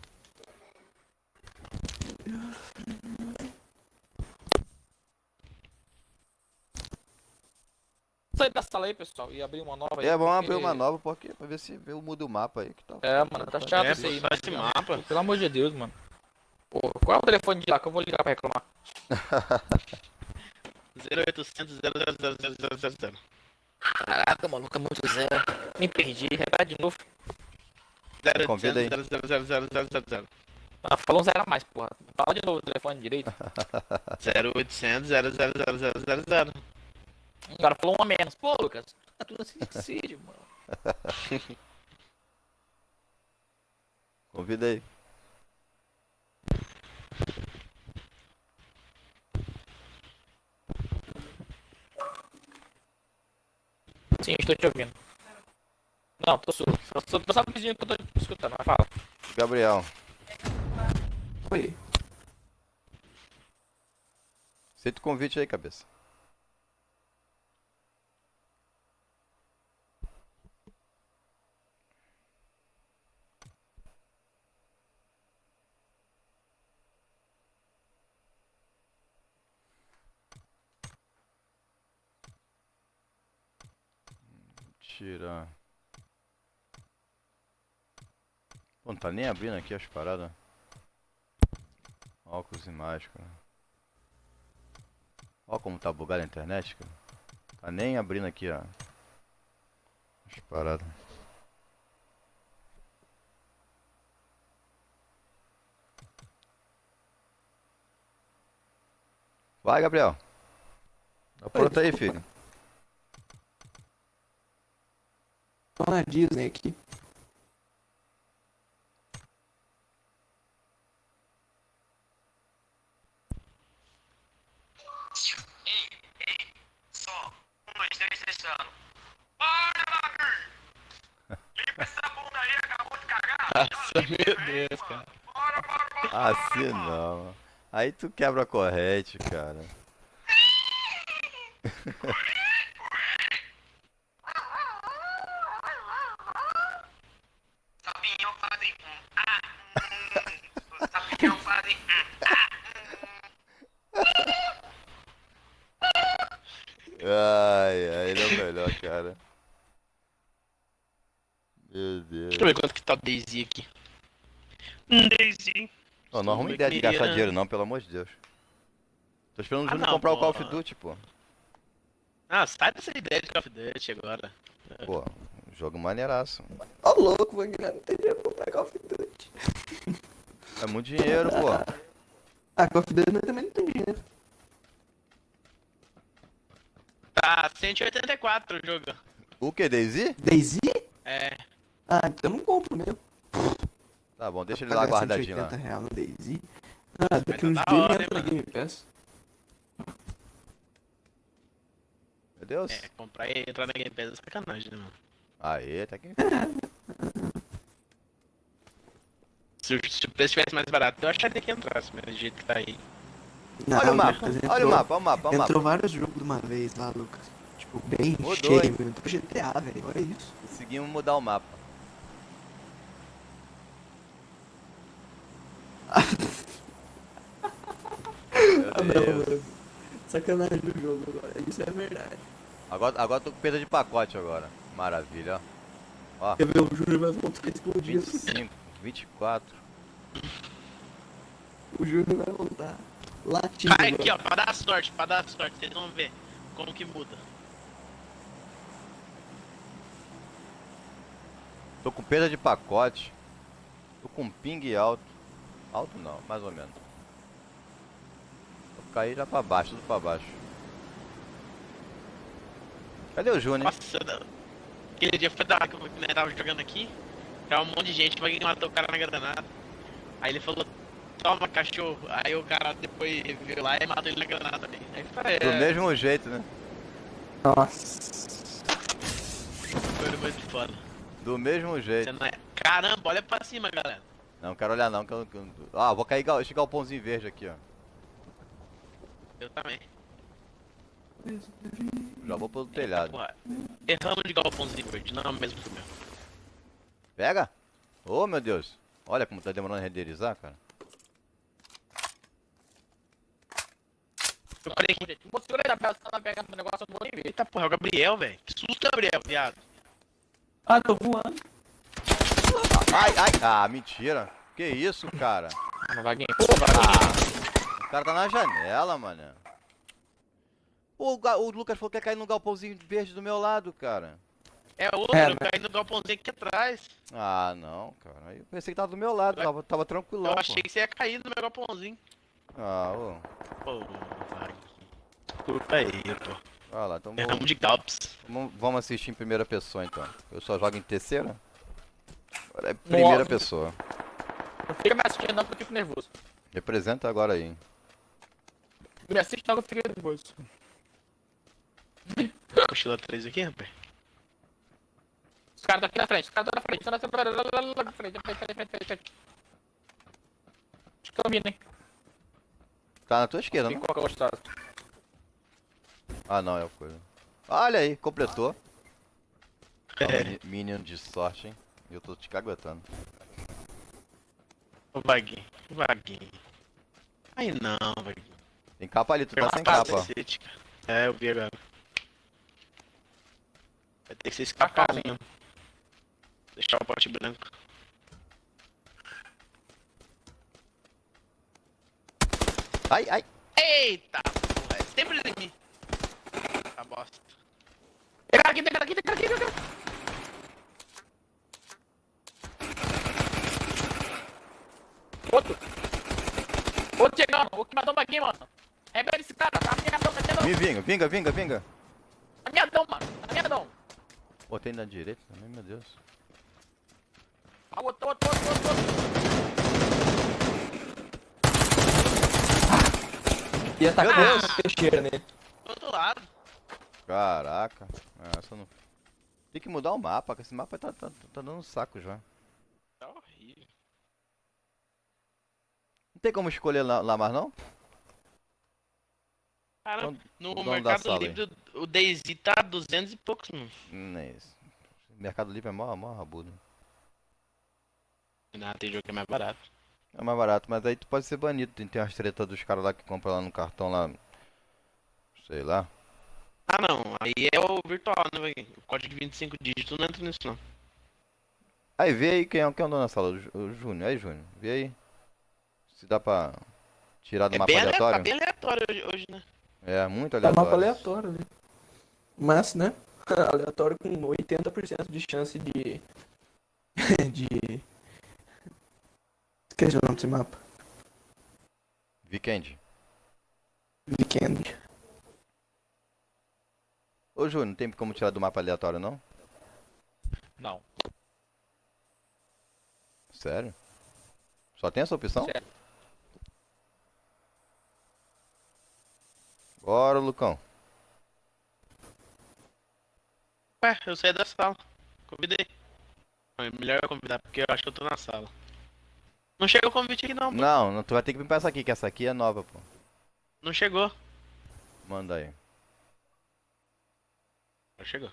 Sair da sala aí, pessoal, e abrir uma nova aí. É, vamos porque- abrir uma nova porque pra ver se eu mudo o mapa aí que tá. É, mano, tá chato É, isso aí. só esse mano. mapa. Pelo amor de Deus, mano. Pô, qual é o telefone de lá que eu vou ligar pra reclamar? zero oitocentos zero zero zero zero zero zero zero. Caraca, maluco, é muito zero. Me perdi, repete de novo. zero Convida aí. oitocentos zero zero zero zero zero zero. Ah, falou um zero a mais, porra. Fala de novo o telefone direito. zero oitocentos zero zero zero zero zero zero. Agora falou um a menos. Pô, Lucas, tá tudo assim decide, mano. Convida aí. Sim, estou te ouvindo. Não, tô surdo. Só, só, só pedindo que eu tô te escutando, mas fala. Gabriel, Oi. aceita o convite aí, cabeça. Tirar. Pô, não tá nem abrindo aqui as paradas. Óculos e máscara. Ó como tá bugada a internet, cara. Tá nem abrindo aqui, ó. As paradas. Vai, Gabriel. Tá pronto aí, filho. Tô na Disney aqui. Ei, ei, só. Um, dois, três, fechando. Bora, bagulho! Limpa essa bunda aí, acabou de cagar. Nossa, meu Deus, cara. Bora, bora, bora. Assim não. Aí tu quebra a corrente, cara. Sapinho fazem um. Ah, hum. Sapinho fazem um. Ah, Ai, ai, ele é o melhor, cara. Meu Deus. Deixa eu ver quanto que tá o Daisy aqui. Um Daisy. Não, não arruma ideia de gastar dinheiro não, pelo amor de Deus. Tô esperando o Ah, Júnior não, comprar o pô. Call of Duty, pô. Ah, sai dessa ideia de Call of Duty agora. Pô, jogo maneiraço. Ó, louco, mano. Não tem dinheiro pra comprar Call of Duty. É muito dinheiro, pô. Ah, Call of Duty nós também não tem dinheiro. Tá cento e oitenta e quatro o jogo. O que, Daisy? Daisy? É. Ah, então eu não compro mesmo. Tá bom, deixa ele lá guardadinho lá. cento e oitenta reais no Daisy. Ah, daqui Mas uns tá da dias hora, ele hein, entra na mano? Game Pass. Meu Deus. É, comprar e entrar na Game Pass é sacanagem, né, mano? Aê, tá aqui. Se o, se o preço estivesse mais barato, eu acharia que entrasse, mas do jeito que tá aí. Não, Olha o mapa, Lucas, olha o entrou- mapa, olha o mapa, olha o Entrou mapa. vários jogos de uma vez lá, Lucas. Tipo, bem Mudou, cheio. hein? Entrou G T A, velho. Olha isso. Conseguimos mudar o mapa. Ah, Meu não, Deus. mano. Sacanagem do jogo agora. Isso é verdade. Agora, agora tô com perda de pacote agora. Maravilha, ó. Ó, Quer ver? O Júnior vai voltar explodindo. vinte e cinco, vinte e quatro. O Júnior vai voltar latindo. Cai agora. aqui, ó, pra dar sorte, pra dar sorte. Vocês vão ver como que muda. Tô com perda de pacote. Tô com ping alto. Alto não, mais ou menos. Vou cair já pra baixo, tudo pra baixo. Cadê o Júnior? Nossa, não. Aquele dia foi da hora que eu né, tava jogando aqui. Tava um monte de gente, alguém matou o cara na granada. Aí ele falou, toma cachorro. Aí o cara depois veio lá e matou ele na granada também. Aí foi, Do é, mesmo jeito, né? Nossa. foi muito foda. Do mesmo Você jeito. não é... Caramba, olha pra cima, galera. Não quero olhar não, que eu... que eu- Ah, vou cair gal... esse galpãozinho verde aqui, ó. Eu também. Já vou pelo telhado. Porra, erramos de galpãozinho verde, não é o mesmo que o meu. Pega! Ô, meu Deus. Olha como tá demorando a renderizar, cara. Eu falei, Vou segurar aí, Gabriel, você tá pegando o negócio, eu não vou nem ver. eita porra, é o Gabriel, velho. Que susto, Gabriel, viado. Ah, tô voando. Ai, ai! Ah, mentira! Que isso, cara? Não vai ninguém. Pô, vai. O cara tá na janela, mano. Pô, o, ga- o Lucas falou que ia cair no galpãozinho verde do meu lado, cara. É outro, É, eu caí no galpãozinho aqui atrás. Ah, não, cara. Aí eu pensei que tava do meu lado, tava, tava tranquilão, Eu pô. achei que você ia cair no meu galpãozinho. Ah, ô. Pô, vai. Desculpa aí, pô. Vai lá, então Erramos vamos, de galps. vamos- vamos assistir em primeira pessoa, então. Eu só jogo em terceira? Agora é primeira Nossa. pessoa. Não fica me assistindo não, que eu fico nervoso. Representa agora aí. Não me assiste não, que eu fico nervoso. Cochila três aqui, rapaz. Os caras estão aqui na frente, os caras estão na frente, estão na frente, lá, lá, lá, lá, frente, frente, frente, frente, frente, frente. Acho que eu vi, hein? Tá na tua esquerda, não? Ficou gostoso. Ah, não, é o coisa. Olha aí, completou. Ó, É. meni- Menino de sorte, hein? Eu tô te caguetando. O Vaguinho, o Vaguinho. Aí não, Vaguinho. Tem capa ali, tu tá sem Capa, capa, ó. cacete, cara. É, eu vi agora. Vai ter que ser escapado mesmo. Deixar o pote branco. Ai, ai. Eita, porra, é sempre em mim. Tá bosta. Tem cara aqui, tem cara aqui, tem cara aqui, tem cara aqui. Outro. Outro chegando, o que matou o Baguinho, mano. Rebelde esse cara, tá ameaçadão, tá Me ameaçadão. vinga, vinga, vinga, vinga. Ameaçadão, mano, ameaçadão. Botei na direita também, meu Deus. Ah, outro, outro, outro, outro, outro. Ia tá Meu com Deus. a peixeira nele. Do outro lado. Caraca. Ah, essa não... Tem que mudar o mapa, que esse mapa tá, tá, tá dando um saco já. Tá horrível. Não tem como escolher lá, lá mais não? Cara, Então, no o dono da Mercado sala aí. Livre o DayZ tá duzentos e poucos, mano. Não é isso. Mercado Livre é mó, mó rabudo. Não, tem jogo que é mais barato. É mais barato, mas aí tu pode ser banido. Tem, tem umas tretas dos caras lá que compram lá no cartão lá. Sei lá. Ah não, aí é o virtual, né, velho? O código de vinte e cinco dígitos não entra nisso não. Aí vê aí quem é, quem é o dono da sala, o Jú- o Júnior. Aí, Júnior, vê aí. Se dá pra tirar do É mapa bem aleatório, tá aleatório. bem aleatório hoje, hoje, né? É, muito Tá aleatório. mapa aleatório ali. Mas, né? Aleatório com oitenta por cento de chance de. de. Esqueci o nome desse mapa. Weekend. Weekend. Ô Júnior, não tem como tirar do mapa aleatório não? Não, Sério? Só tem essa opção? sério. Bora, Lucão. Ué, eu saí da sala. Convidei. É melhor eu convidar, porque eu acho que eu tô na sala. Não chegou o convite aqui não, pô. Não, não, tu vai ter que vir pra essa aqui, que essa aqui é nova, pô. Não chegou. Manda aí. Não chegou.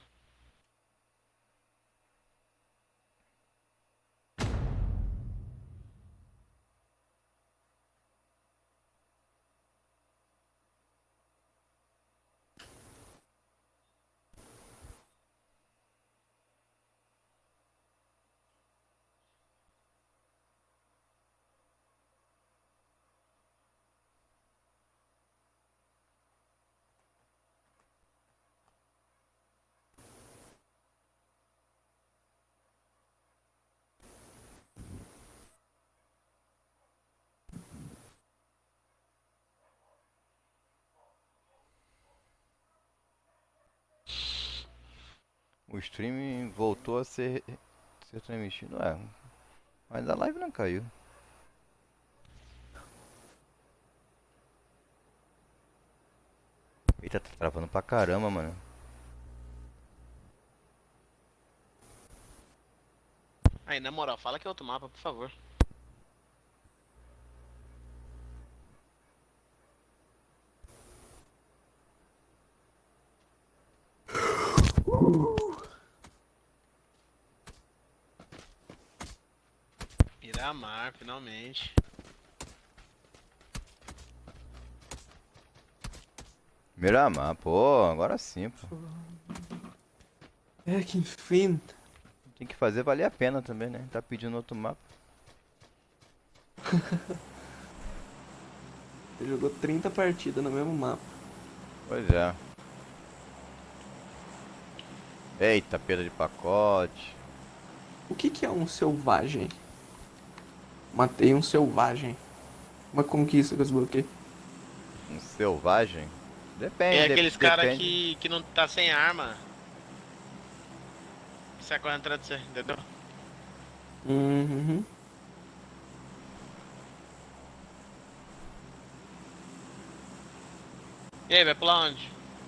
O stream voltou a ser, ser transmitido. É, mas a live não caiu. Eita, tá travando pra caramba, mano. Aí, na moral, fala que é outro mapa, por favor. Miramar, finalmente. Miramar, pô, agora sim, pô. É, que enfim. Tem que fazer valer a pena também, né? Tá pedindo outro mapa. Você jogou trinta partidas no mesmo mapa. Pois é. Eita, perda de pacote. O que que é um selvagem? Matei um selvagem. Uma conquista que eu desbloqueei. Um selvagem? Depende. É de- aqueles caras depende. que, que não tá sem arma. Sai correndo atrás de você, entendeu? Uhum. E aí, vai pular onde?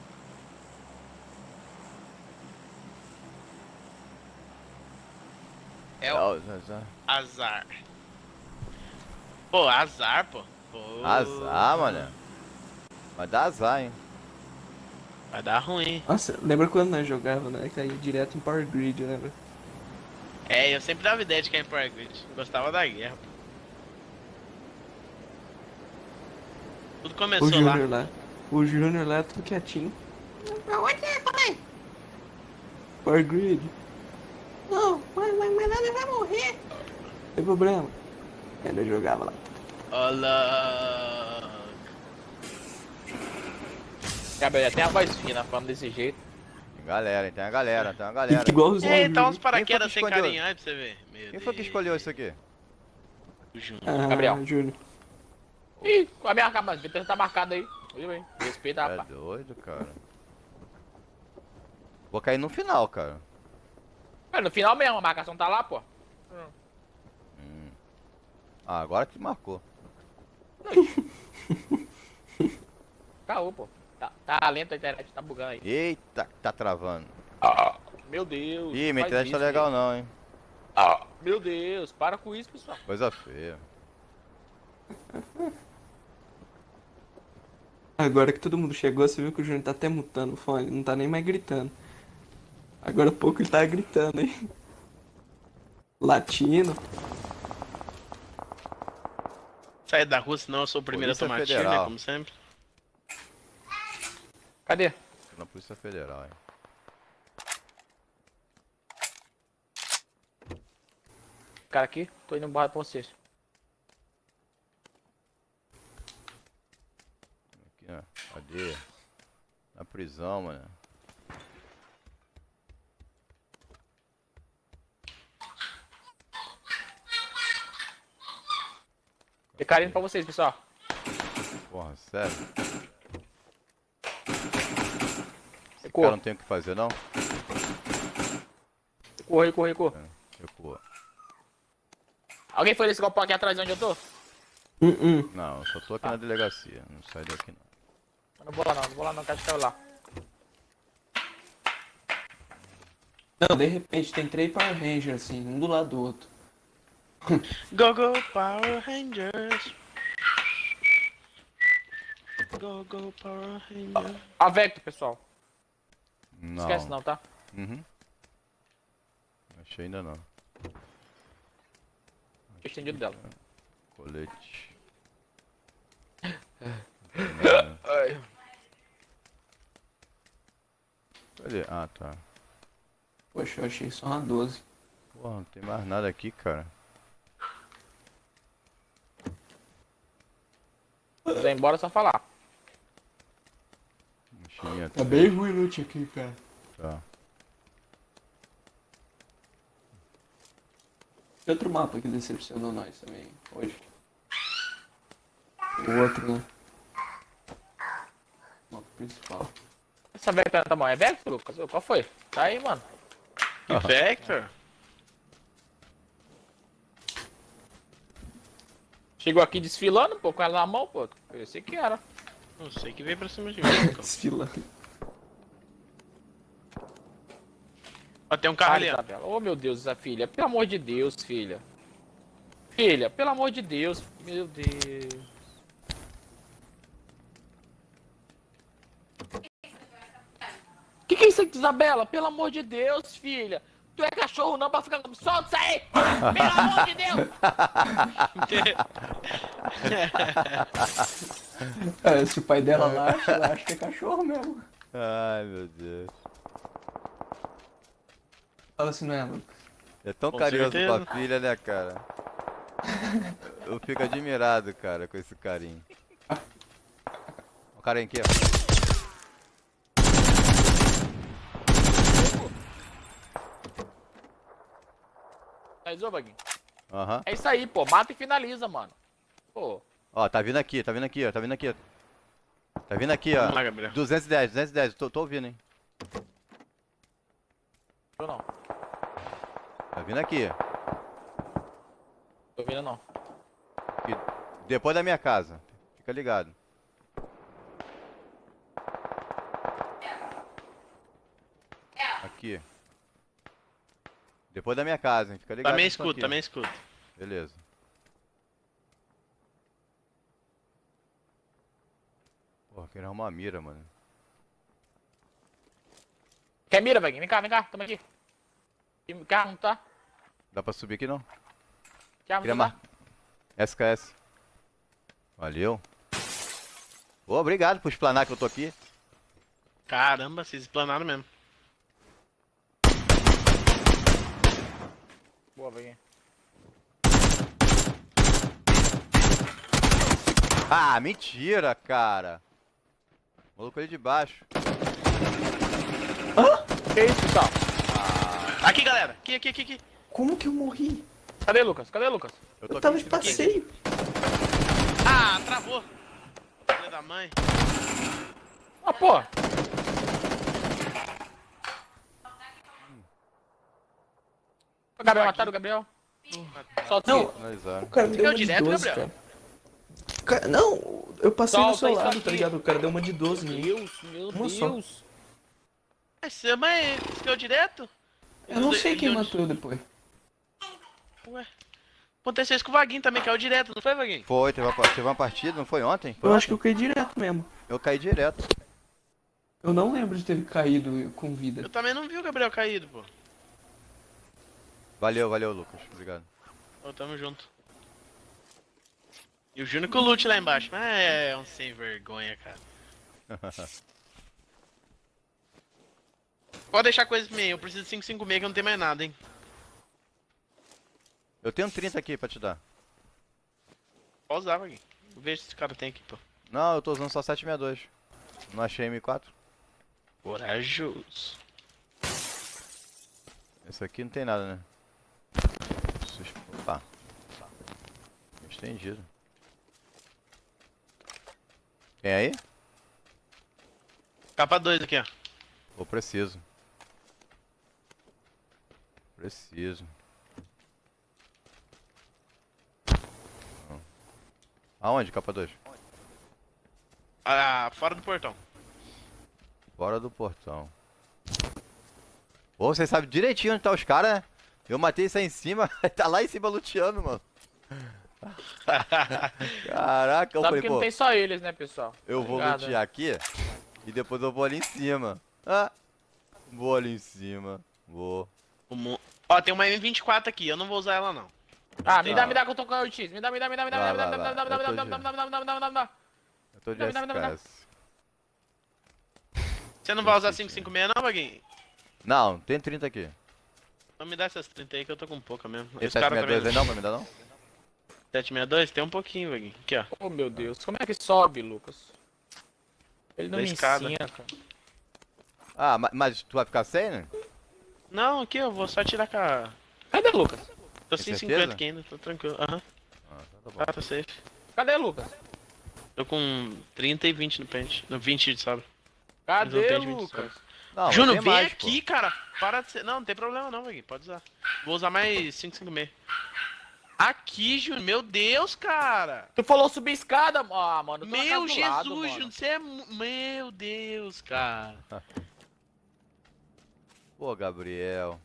É o Ó, azar. azar. Pô, azar, pô. Pô. Azar, mano. Vai dar azar, hein? Vai dar ruim. Nossa, lembra quando nós jogava, né? Caía direto em Power Grid, lembra? É, eu sempre dava ideia de cair em Power Grid. Gostava da guerra, pô. Tudo O começou lá. Júnior lá. O Júnior lá, tudo quietinho. Pra onde é, pai? Power Grid. Não, mas, mas, mas nada vai morrer. Não tem problema. Ele jogava lá. Olá. Gabriel, já tem a voz fina falando desse jeito. Tem galera, tem a galera, tem uma galera. Igualzinho. Ei, tá uns Quem paraquedas foi sem que escolheu? carinha aí pra você ver. Meu Quem foi que Deus. escolheu isso aqui? O Júnior. Ah, Gabriel. Júnior. Ih, com a minha capa, o V T tá marcado aí. Viu, hein? Respeita, É rapaz. doido, cara. Vou cair no final, cara. É, no final mesmo, a marcação tá lá, pô. Hum. Ah, agora que marcou. Caô, pô. Tá, tá lento a internet, tá bugando aí. Eita, tá travando. Ah, meu Deus. Ih, não minha faz internet tá isso, legal gente. não, hein? Ah, meu Deus, para com isso, pessoal. Coisa feia. Agora que todo mundo chegou, você viu que o Júnior tá até mutando o fone, não tá nem mais gritando. Agora há pouco ele tava gritando, hein? Latino. Sai da rua, senão eu sou o primeiro Polícia a tomar tiro, né? Federal. Como sempre. Cadê? Na Polícia Federal, hein? Cara aqui, tô indo embora pra vocês. Aqui, ó. Cadê? Na prisão, mano. Tem carinho pra vocês, pessoal. Porra, sério? Esse Recuou. cara não tem o que fazer, não? Recuou, recuou, recuou. Recua. Alguém foi nesse galpão aqui atrás de onde eu tô? Hum, hum. Não, eu só tô aqui na delegacia. Não sai daqui, não. Eu não vou lá não, não vou lá não, quero ficar lá. Não, de repente tem três Power Rangers assim, um do lado do outro. Go, go, Power Rangers. Go, go, Power Rangers. A Vector, pessoal. Não. Esquece não, tá? Uhum. Achei ainda não. Estendido dela. Colete. Ai. Cadê? Ah, tá. Poxa, eu achei só uma doze. Porra, não tem mais nada aqui, cara. Se quiser ir embora, é só falar. Mochilinha Tá bem ruim o loot aqui, cara. Tá. Tem outro mapa que decepcionou nós também, hoje. O outro, né? O mapa principal. Essa Vector tá bom. É Vector, Lucas? Qual foi? Tá aí, mano. Que Vector? Chegou aqui desfilando, pô, com ela na mão, pô. Eu sei que era. Não sei que veio pra cima de mim. Então. Desfilando. Ó, tem um carro ali, ó. Isabela. Oh, meu Deus, essa filha. Pelo amor de Deus, filha. Filha, pelo amor de Deus. Meu Deus. Que que é isso aqui, Isabela? Pelo amor de Deus, filha. Tu é cachorro não pra ficar... Solta isso aí! Pelo amor de Deus! É, se o pai dela lá acha, ela acha que é cachorro mesmo. Ai, meu Deus. Fala assim, não é, Lucas? É tão Com carinhoso com certeza. a filha, né, cara? Eu fico admirado, cara, com esse carinho. O cara aqui, ó. Finalizou, Baguinho? Aham. É isso aí, pô. Mata e finaliza, mano. Pô. Ó, tá vindo aqui, tá vindo aqui, ó, tá vindo aqui, ó. Tá vindo aqui, ó. Vamos lá, Gabriel. duzentos e dez, duzentos e dez, tô, tô ouvindo, hein. Eu não. Tá vindo aqui. Tô vendo não. Aqui, depois da minha casa. Fica ligado. Aqui. Depois da minha casa, hein. Fica ligado. Também nisso escuto, aqui. também escuto. Beleza. Porra, queria arrumar uma mira, mano. Quer mira, Baguinho? Vem cá, vem cá. Tamo aqui. Que arma, tá? Dá pra subir aqui não? Que arma, Queria tá? mar... S K S. Valeu. Ô, obrigado por explanar que eu tô aqui. Caramba, vocês explanaram mesmo. Boa, Baguinho. Ah, mentira, cara. O maluco ali de baixo. Que isso, pessoal? Aqui, galera. Aqui, aqui, aqui, aqui. Como que eu morri? Cadê, Lucas? Cadê, Lucas? Eu tô Eu tava aqui de em cima aqui. passeio. Ah, travou. Filha da mãe. Ah, pô. O Gabriel, mataram o Gabriel? Solta Não. isso. Finalizaram. O cara me deu Deu uma de direto, doze, Gabriel? cara. Cara, não, eu passei Solta no seu isso lado, aqui. tá ligado? O cara deu uma de doze em mim. Meu Deus, meu Uma só. Deus. Mas você, mãe, você deu direto? Eu não sei quem Ele- matou eu depois. Ué. Aconteceu isso com o Vaguinho também, caiu direto, não foi, Vaguinho? Foi, teve uma, teve uma partida, não foi ontem? Foi Eu ontem? acho que eu caí direto mesmo. Eu caí direto. Eu não lembro de ter caído com vida. Eu também não vi o Gabriel caído, pô. Valeu, valeu, Lucas. Obrigado. Ô, tamo junto. E o Júnior com o loot lá embaixo. Mas é um sem vergonha, cara. Pode deixar coisas pra mim, eu preciso de cinco cinco seis que eu não tenho mais nada, hein. Eu tenho trinta aqui pra te dar. Pode usar, Vaguinho. Veja se esse cara tem aqui, pô. Não, eu tô usando só sete sessenta e dois. Não achei M quatro. Corajoso. Esse aqui não tem nada, né? Sus- Opa. Estendido. Tem aí? Capa dois aqui, ó. Ou preciso? Preciso. Não. Aonde, capa dois? Ah, fora do portão. Fora do portão. Pô, vocês sabem direitinho onde tá os caras, né? Eu matei isso aí em cima, tá lá em cima luteando, mano. Caraca, eu Sabe falei, que pô, não tem só eles, né, pessoal? eu Tá vou ligado, lutear aqui e depois eu vou ali em cima. Ah, vou ali em cima, vou. O mo- Ó, tem uma M vinte e quatro aqui, eu não vou usar ela não. Ah, me Tá. dá, me dá que eu tô com a O X. Me dá, me dá, me dá, me dá, Vai, me dá, vai, me dá, me dá, vai. me dá, me Eu dá, tô me dá, me dá, me dá, me dá, me dá, me dá, me dá, me dá. Eu tô de Não, não, não, não. S K S. Você não vai usar cinco cinco seis não, Vaguinho? Não, tem trinta aqui. Então me dá essas trinta aí que eu tô com pouca mesmo. Tem Os caras sete sessenta e dois também aí não pra me dar não? sete sessenta e dois? Tem um pouquinho, Vaguinho. Aqui, ó. Oh, meu Deus. Como é que sobe, Lucas? Ele não Da me escada. ensina, cara. Ah, ma- mas tu vai ficar sem, né? Não, aqui eu vou só tirar com a... Cadê, Lucas? Tô Tem sem certeza? cinquenta aqui ainda, tô tranquilo. Aham. Ah, tá bom. Ah, tá safe. Cadê, Lucas? Tô com trinta e vinte no pente. No vinte de sobra. Cadê, Não tem de vinte Lucas? Não, mas Júnior, tem vem mais, aqui, cara. para de ser. Não, não tem problema não, Vaguinho. Pode usar. Vou usar mais cinco cinco seis. Aqui, Júnior. Meu Deus, cara. Tu falou subir escada? Ah, mano. Meu Jesus, Júnior. Você é. Meu Deus, cara. Pô, Gabriel.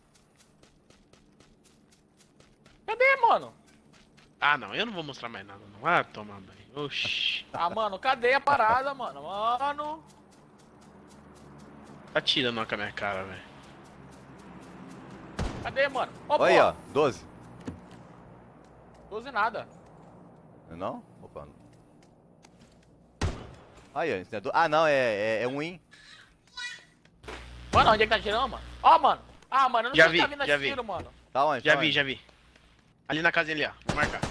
Cadê, mano? Ah, não. Eu não vou mostrar mais nada, não. Ah, toma banho. Oxi. Ah, mano, cadê a parada, mano? Mano. Tá tirando com a minha cara, velho. Cadê, mano? Ô, Olha aí, pô. ó. doze. doze nada. Não? Opa. Aí, ó. Isso não é do... Ah, não. É, é, é um win. Mano, onde é que tá tirando, mano? Ó, mano. Ah, mano, eu não Já sei vi, se tá vindo já esse vi. tiro, mano. Tá onde? Já Tá vi, onde? já vi. Ali na casinha ali, ó. Vou marcar.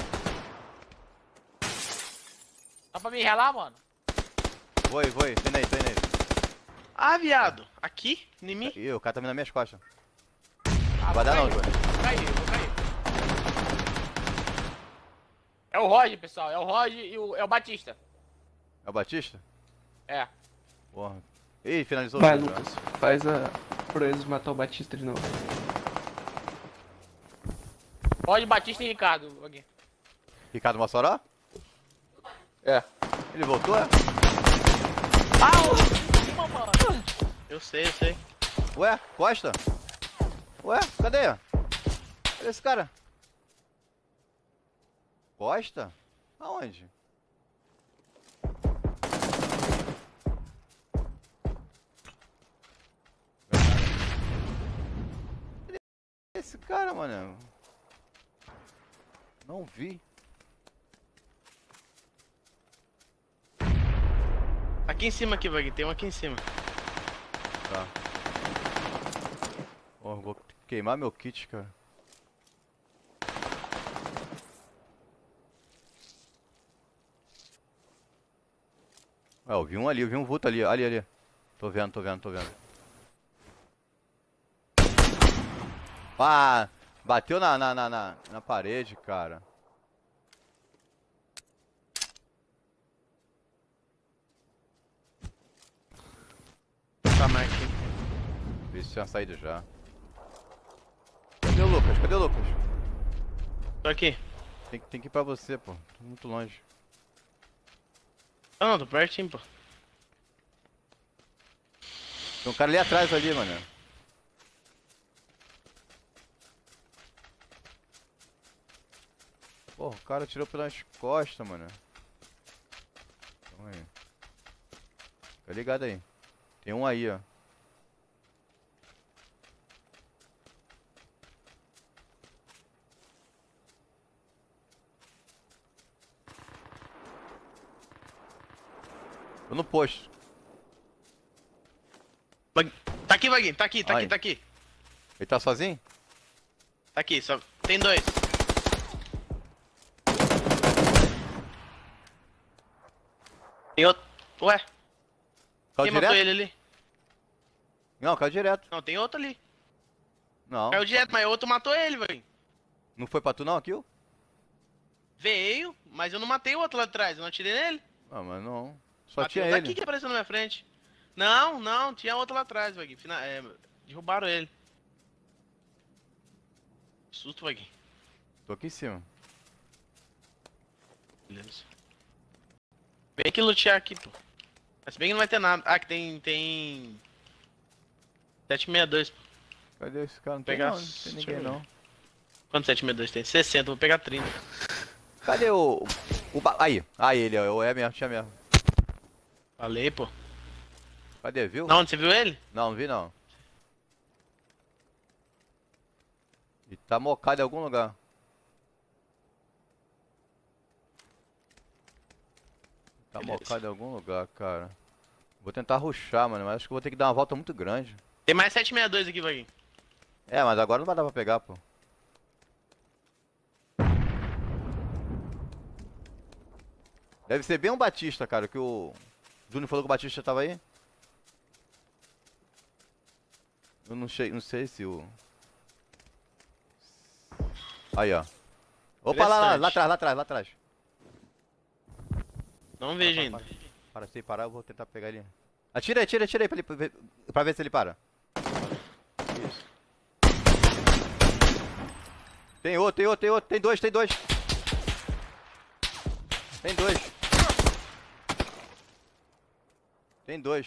Dá pra me relar, mano? Foi, foi. Tem nele, tem nele. Ah, viado. Aqui? Em mim? Ih, o cara tá vindo nas minhas costas. Ah, Vai dar não, cair. Júnior. Vou cair, vou cair. É o Roger, pessoal. É o Roger e o, é o Batista. É o Batista? É. Porra. Ih, finalizou. Vai, o jogo, Lucas. Faz a... pra eles matar o Batista de novo. Roger, Batista e Ricardo. Aqui. Ricardo Mossoró? É. Ele voltou, é? Ah, o... Uma, mano. Eu sei, eu sei. Ué, Costa? Ué, cadê? Cadê esse cara? Costa? Aonde? Cadê esse cara, mano? Não vi. Aqui em cima aqui, Vaguinho. Tem um aqui em cima. Tá. Ó, vou queimar meu kit, cara. Ah, eu vi um ali, eu vi um vulto ali, ali, ali. Tô vendo, tô vendo, tô vendo. Ah, bateu na, na, na, na, na parede, cara. Tá, Mark. Vê se tinha saído já. Cadê o Lucas? Cadê o Lucas? Tô aqui. Tem, que- tem que ir pra você, pô. Tô muito longe. Ah, não, tô pertinho, pô. Tem um cara ali atrás ali, mano. Porra, o cara tirou pelas costas, mano. Calma aí. Fica ligado aí. Tem um aí, ó. Tô no posto. Vaguinho. Tá aqui, Vaguinho. Tá aqui, tá Ai. aqui, tá aqui. Ele tá sozinho? Tá aqui, só. Tem dois. Tem outro. Ué, Caiu quem matou direto? ele ali? Não, caiu direto. Não, tem outro ali. Não. Caiu direto, mas outro matou ele, Vaguinho. Não foi pra tu não, kill? Veio, mas eu não matei o outro lá atrás. Eu não atirei nele. Ah, mas não. Só Matei tinha o daqui ele. que apareceu na minha frente. Não, não, tinha outro lá atrás, Vaguinho. Fina- é, derrubaram ele. Susto, Vaguinho. Tô aqui em cima. Beleza. Vem aqui lutear aqui, pô. Mas se bem que não vai ter nada. Ah, que tem. Tem. sete sessenta e dois, pô. Cadê esse cara? Não tem, Pegar- não, não tem deixa ninguém eu ver. não. Quanto sete sessenta e dois tem? sessenta, vou pegar trinta. Cadê o... o ba... Aí, aí ele, ó. É mesmo, tinha mesmo. Falei, pô. Cadê, viu? Não, onde você viu ele? Não, não vi não. Ele tá mocado em algum lugar. Tá Beleza. mocado em algum lugar, cara. Vou tentar rushar, mano, mas acho que eu vou ter que dar uma volta muito grande. Tem mais sete sessenta e dois aqui, Vaguinho. É, mas agora não vai dar pra pegar, pô. Deve ser bem um Batista, cara, que o Júnior falou que o Batista tava aí. Eu não sei, não sei se o... Aí, ó. Opa, lá, lá, lá Interessante. atrás, lá atrás, lá atrás. Não vejo Para, ainda. para, para, se ele parar, eu vou tentar pegar ele. Atira aí, atira, atira aí pra, ele, pra ver- pra ver se ele para. Tem outro, tem outro, tem outro. Tem dois, tem dois. Tem dois. Tem dois.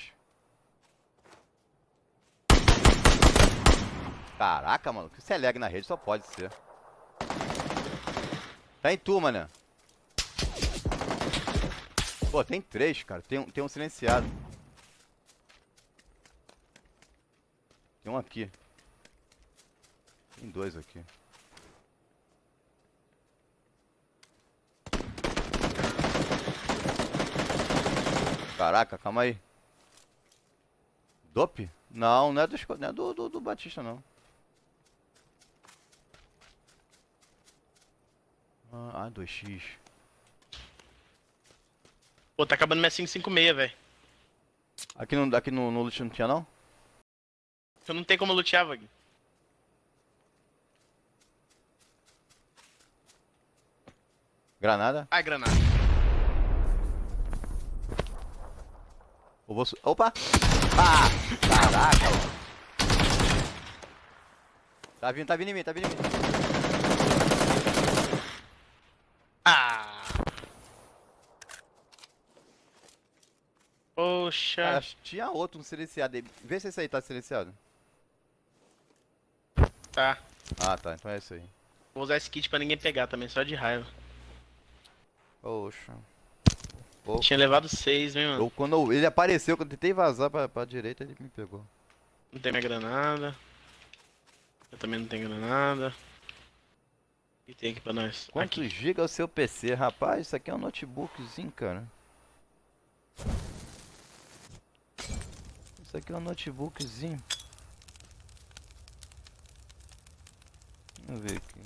Caraca, mano. Que isso é lag na rede, só pode ser. Tá em tu, mané. Pô, tem três, cara. Tem um, tem um silenciado. Tem um aqui. Tem dois aqui. Caraca, calma aí. Dope? Não, não é do, não é do, do, do Batista, não. Ah, dois x. Pô, tá acabando minha cinco cinco seis, velho. Aqui, no, aqui no, no loot não tinha, não? Eu não tenho como lutear, Vag. Granada? Ai, granada. Eu vou su- Opa! Ah! Caraca! Mano. Tá vindo, tá vindo em mim, tá vindo em mim. Ah! Poxa. Cara, tinha outro no silenciado aí. Vê se esse aí tá silenciado. Tá. Ah, tá. Então é esse aí. Vou usar esse kit pra ninguém pegar também, só de raiva. Poxa. Pô, Tinha levado seis, hein, mano. eu, quando eu- ele apareceu, quando eu tentei vazar pra, pra direita, ele me pegou. Não tem minha granada. Eu também não tenho granada. O que tem aqui pra nós? Quantos Aqui. giga é o seu P C? Rapaz, isso aqui é um notebookzinho, cara. Isso aqui é um notebookzinho. Vamos ver aqui.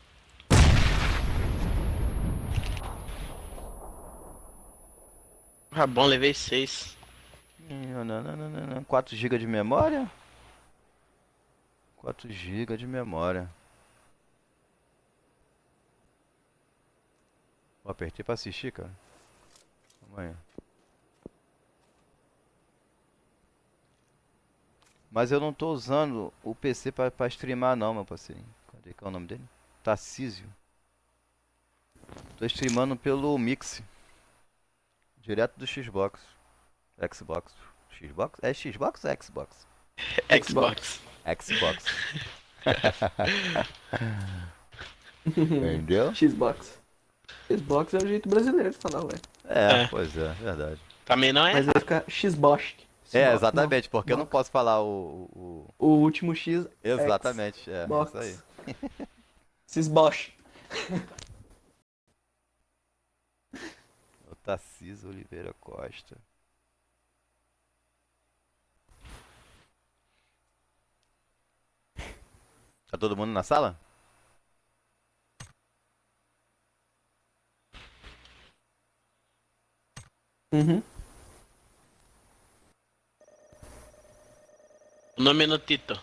Ah, bom, levei seis. quatro gigas de memória? quatro gigas de memória. Eu apertei pra assistir, cara. Calma aí. Mas eu não tô usando o P C pra, pra streamar não, meu parceiro. Cadê que é o nome dele? Tarcísio. Tô streamando pelo Mix. Direto do Xbox. Xbox. Xbox? É Xbox ou Xbox? Xbox. Xbox. Entendeu? Xbox. Xbox é o jeito brasileiro de falar, ué. É, É. pois é, verdade. Também não é? Mas vai ficar Xbox. É, exatamente, porque eu não posso falar o... o, o- O último X. Exatamente, é, Xbox. isso aí. Xbox. O Tarcísio Oliveira Costa. Tá todo mundo na sala? Uhum. O nome é no Tito.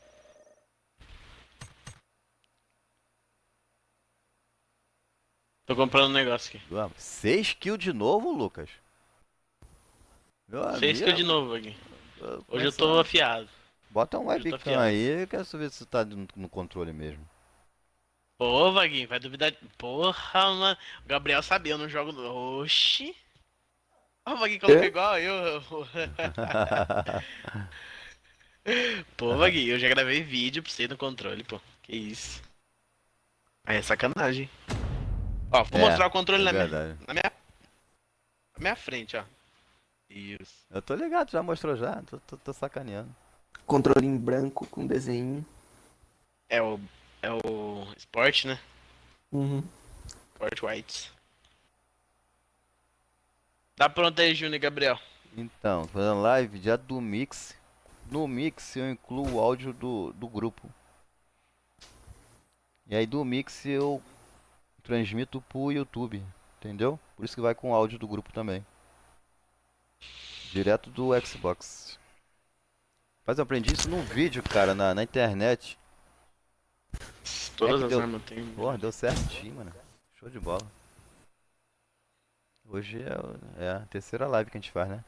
Tô comprando um negócio aqui. Vamos. seis kills de novo, Lucas? Meu Seis amigo, kills de novo aqui. eu Hoje eu tô começando- afiado. Bota um hoje eu tô webcam afiado. aí, eu quero saber se você tá no, no controle mesmo. Pô, Vaguinho, vai duvidar. Porra, mano. O Gabriel sabia, eu não jogo. no- Oxi. Ó, o Vaguinho colocou Quê? igual eu. Pô, Vaguinho, eu já gravei vídeo pra você no controle, pô. Que isso. Aí é sacanagem. Ó, vou É, mostrar o controle é na, minha, verdade. na minha. Na minha frente, ó. Isso. Eu tô ligado, já mostrou já, tô, tô, tô sacaneando. Controle em branco com desenho. É o. É o. Sport, né? Uhum. Sport Whites. Tá pronto aí, Júnior e Gabriel. Então, tô fazendo live já do Mix. No Mix eu incluo o áudio do, do grupo. E aí do Mix eu transmito pro YouTube, entendeu? Por isso que vai com o áudio do grupo também. Direto do Xbox. Mas eu aprendi isso num vídeo, cara, na, na internet. Todas que as deu- armas tem. Porra, deu certinho, mano. Show de bola. Hoje é, o- é a terceira live que a gente faz, né?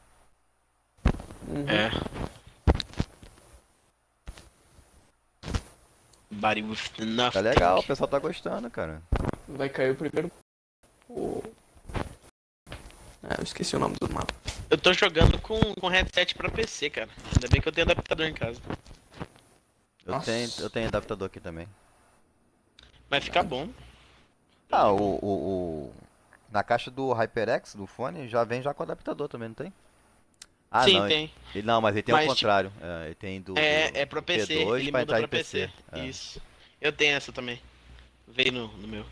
Uhum. É. Body with enough. Tá legal, o pessoal tá gostando, cara. Vai cair o primeiro. O... Ah, eu esqueci o nome do mapa. Eu tô jogando com, com headset pra P C, cara. Ainda bem que eu tenho adaptador em casa. Eu Nossa. tenho, eu tenho adaptador aqui também. Vai ficar bom. Ah, o, o, o- Na caixa do HyperX, do fone, já vem já com adaptador também, não tem? Ah, Sim, não. tem. Ele, não, mas ele tem Mas, o tipo, contrário. É, ele tem do, É, do é pra P C, P dois ele pra muda entrar pra em P C. P C. É. Isso. Eu tenho essa também. Veio no, no meu.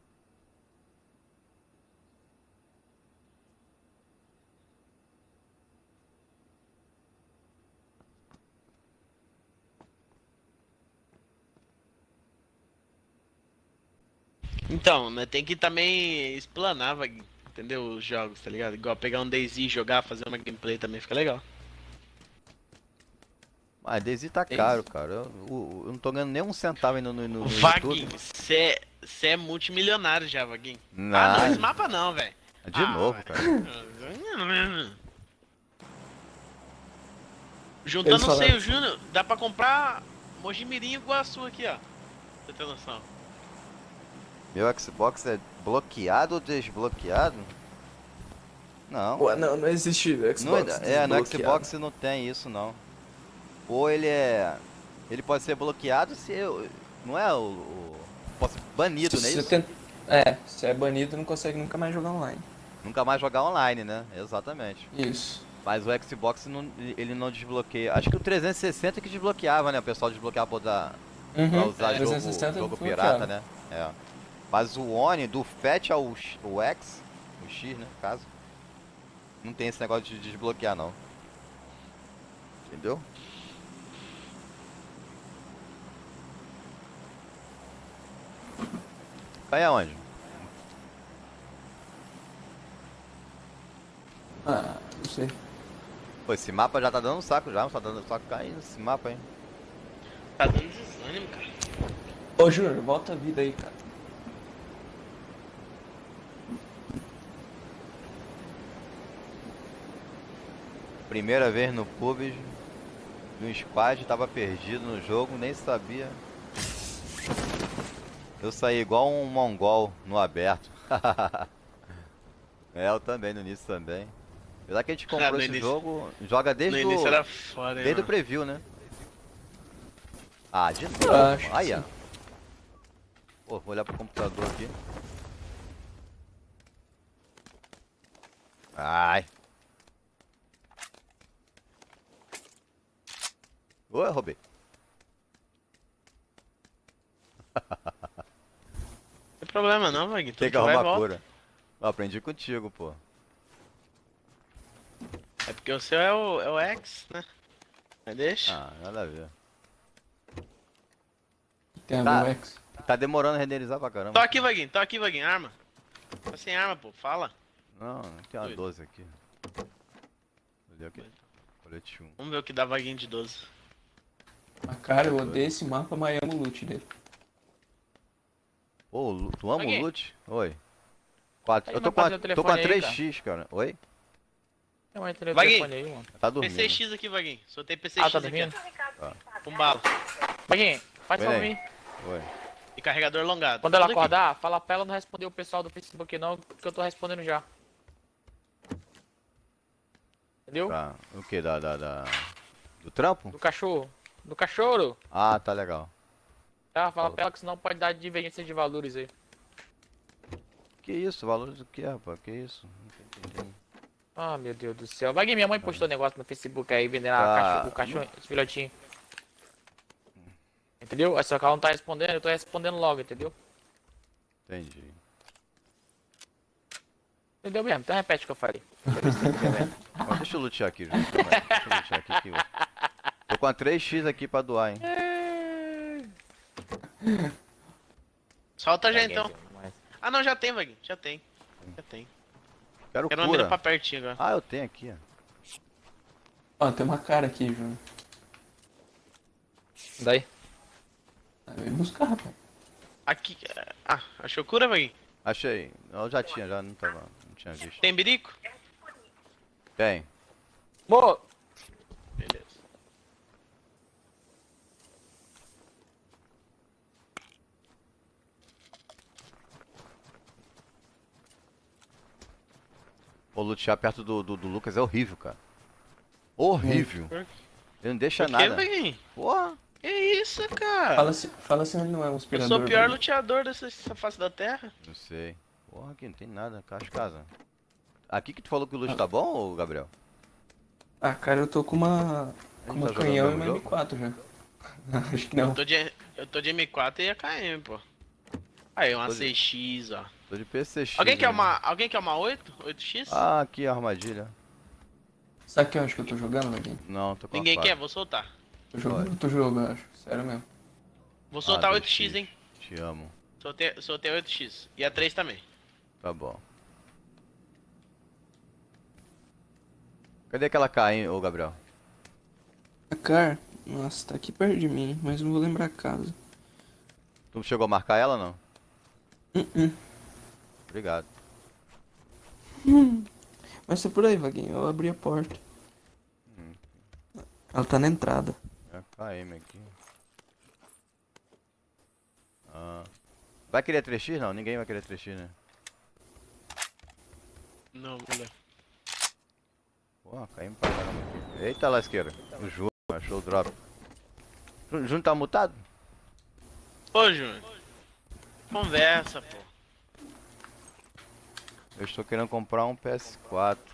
Então, né, tem que também explanar, Vaguinho, entendeu? Os jogos, tá ligado? Igual pegar um DayZ e jogar, fazer uma gameplay também fica legal. Mas Daisy tá caro, cara. Eu, eu- eu não tô ganhando nem um centavo ainda no, no, no Vaguinho, YouTube. você é multimilionário já, Vaguinho. Não. Ah, não, esse mapa não, velho. De Ah, novo, velho. cara. Juntando Eles o falaram- o Júnior, dá pra comprar Mojimirim e Iguaçu aqui, ó. Pra você ter noção. Meu Xbox é bloqueado ou desbloqueado? Não. Pô, não, não existe Não, Xbox. é, no desbloqueado. Xbox não tem isso não. Ou ele é. Ele pode ser bloqueado se eu. Não é o. o pode ser banido, Se não é você isso? tenta- É, se é banido, não consegue nunca mais jogar online. Nunca mais jogar online, né? Exatamente. Isso. Mas o Xbox não, ele não desbloqueia. Acho que o trezentos e sessenta que desbloqueava, né? O pessoal desbloqueava pra, dar, pra Uhum. usar jogo, trezentos e sessenta jogo desbloqueava. pirata, né? É. Mas o One, do Fat ao X- o X, o X, né? No caso, não tem esse negócio de desbloquear, não. Entendeu? Vai aonde? Ah, não sei. Pô, esse mapa já tá dando um saco já, tá dando saco caindo esse mapa, hein? Tá dando desânimo, cara. Ô, Júnior, volta a vida aí, cara. Primeira vez no pub de um squad, tava perdido no jogo, nem sabia. Eu saí igual um mongol no aberto. É, eu também, no início também. Apesar que a gente comprou no esse início- jogo, joga No desde início o, era foda, hein, desde o mano. preview, né? Ah, de Eu novo. acho que Aí, sim. ó. Pô, vou olhar pro computador aqui. Ai. Oi, roubei. Não tem problema não, Vaguinho. Tem que Tudo vai e arrumar volta. cura. Eu aprendi contigo, pô. É porque o seu é o, é o X, né? Mas deixa. Ah, nada a ver. Tem a Tá. ver o X. Tá demorando a renderizar pra caramba. Tô aqui, Vaguinho. Tô aqui, Vaguinho. Arma. Tá sem arma, pô. Fala. Não, tem uma Doido. doze aqui. Olha aqui. Colete um. Vamos ver o que dá Vaguinho de doze. Mas, cara, eu odeio esse mapa, mas amo o loot dele. Ô, Lu- tu ama o Ok. loot? Oi. Quatro. Aí, Eu tô mas com a, passa o tô com a telefone aí, três x, cara. Oi? Tem uma entrevista Vaguinho. telefone aí, mano. Tá dormindo. P C X aqui, Vaguinho. Soltei P C Ah, X tá aqui. dormindo? ó. Um bala. Vaguinho, faz Oi, pra Ney. mim. Oi. E carregador alongado. Quando ela Tudo aqui. acordar, fala pra ela não responder o pessoal do Facebook não, que eu tô respondendo já. Entendeu? Tá. O que? Da, da, da... Do trampo? Do cachorro. Do cachorro. Ah, tá legal. Tá? Fala pra ela que senão pode dar divergência de valores aí. Que isso? Valores do que, rapaz? Que isso? Não tô entendendo. Ah, meu Deus do céu. Vaguinho, minha mãe postou um negócio no Facebook aí, vendendo a Tá. cachorro, o cachorro, esse filhotinho. Entendeu? Aí só que ela não tá respondendo, eu tô respondendo logo, entendeu? Entendi. Entendeu mesmo? Então repete o que eu falei. Ó, deixa eu lutear aqui, gente. Calma aí. Deixa eu lutear aqui. Que eu... Tô com a três x aqui pra doar, hein? Solta já Vaguinho, então. mas- Ah, não, já tem, Vaguinho. Já tem. Já tem. Quero Quero uma mira cura. pra pertinho agora. Ah, eu tenho aqui, ó. Ó, tem uma cara aqui, Júnior. Daí? Vem buscar, rapaz. Aqui. Ah, achou cura, Vaguinho? Achei. Eu já tinha, já não tava. Não tinha visto. Tem birico? Tem. Mo, Beleza. O lutear perto do, do, do Lucas é horrível, cara. Horrível. Por- Ele não deixa Por quê, nada. Baguinho? Porra. Que isso, cara? Fala se, fala se ele não é um Eu aspirador. sou o pior velho. luteador dessa, dessa face da terra. Não sei. Porra, aqui não tem nada. Casa casa. Aqui que tu falou que o loot tá bom, ô Gabriel? Ah, cara, eu tô com uma. Com Ele uma tá jogando canhão e no uma jogo? M quatro já. Acho que não. Eu tô de, eu tô de M quatro e A K M, pô. Aí, uma Tô de- seis X, ó. Tô de P C X. Alguém quer ainda. uma, alguém quer uma oito? oito X? Ah, aqui a armadilha. Sabe que eu acho que eu tô jogando, Vaguinho? Não, tô com a Ninguém faca. quer? Vou soltar. Tô jogando, tô jogando, eu acho. Sério mesmo. Vou soltar Ah, oito X, dois hein? Te amo. Soltei, soltei oito X. E a três também. Tá bom. Cadê aquela K, hein, ô Gabriel? A Car, nossa, tá aqui perto de mim, mas não vou lembrar a casa. Tu chegou a marcar ela, não? Uh-uh. Obrigado. Mas tá por aí, Vaguinho, eu abri a porta. Hum. Ela tá na entrada. É K M aqui. Ah. Vai querer três X? Não, ninguém vai querer três X, né? Não, mulher. Porra, caímos pra caramba aqui. Eita lasqueira. O Júnior achou o drop. O Júnior tá mutado? Ô, Júnior. Conversa, pô. Eu estou querendo comprar um P S quatro.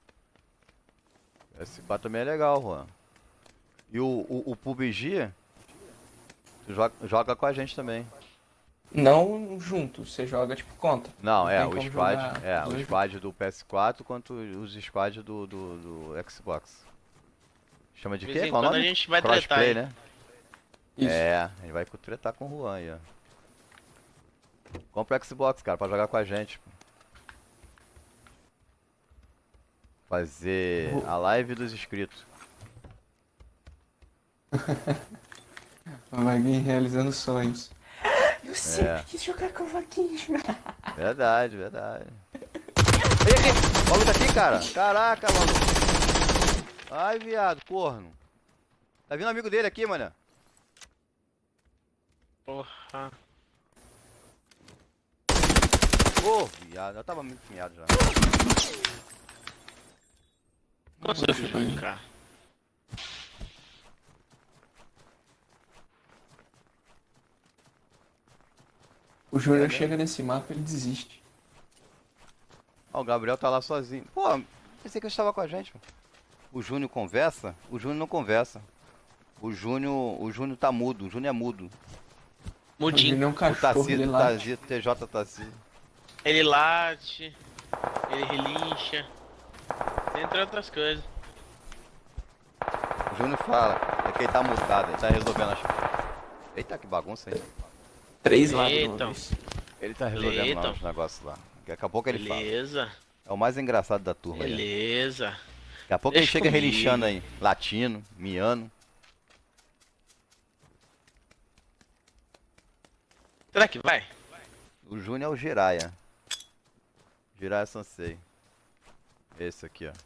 P S quatro também é legal, Juan. E o, o, o P U B G, tu joga, joga com a gente também. Não junto, você joga tipo contra. Não, é, tem o como squad, jogar é, o dois squad do P S quatro quanto os squad do, do, do Xbox. Chama de De quê? vez em Qual o quando nome? a gente vai tretar Crossplay, aí. né? Isso. É, a gente vai tretar com o Juan aí, ó. Compra o Xbox, cara, pra jogar com a gente. Pô. Fazer a live dos inscritos. O Vaguinho realizando sonhos. Eu sempre É. quis jogar com o Vaguinho. Verdade, verdade. Vem aqui! O maluco aqui, cara! Caraca, maluco! Ai, viado, corno! Tá vindo um amigo dele aqui, mano. Porra. Ô, viado, eu tava muito finhado já. Nossa, Júnior, cara. O Júnior É, né? chega nesse mapa e ele desiste. Ó, o Gabriel tá lá sozinho. Pô, pensei que ele estava com a gente, pô. O Júnior conversa? O Júnior não conversa. O Júnior, o Júnior tá mudo, o Júnior é mudo. O Mudinho. Júnior é um O cachorro, ele Tacito, late. Tacito, T J Tacito. Ele late. Ele relincha. Entre outras coisas. O Júnior fala, é que ele tá mutado, ele tá resolvendo as... Eita, que bagunça aí. Três lados de Eita. uma vez. Ele tá resolvendo Eita. lá os negócios lá. Daqui a pouco ele fala. Beleza. É o mais engraçado da turma aí. Beleza. Daqui a pouco Deixa ele chega comigo. relinchando aí. Latino, miano. Será que vai? O Júnior é o Jiraya. Jiraya Sansei. Esse aqui, ó.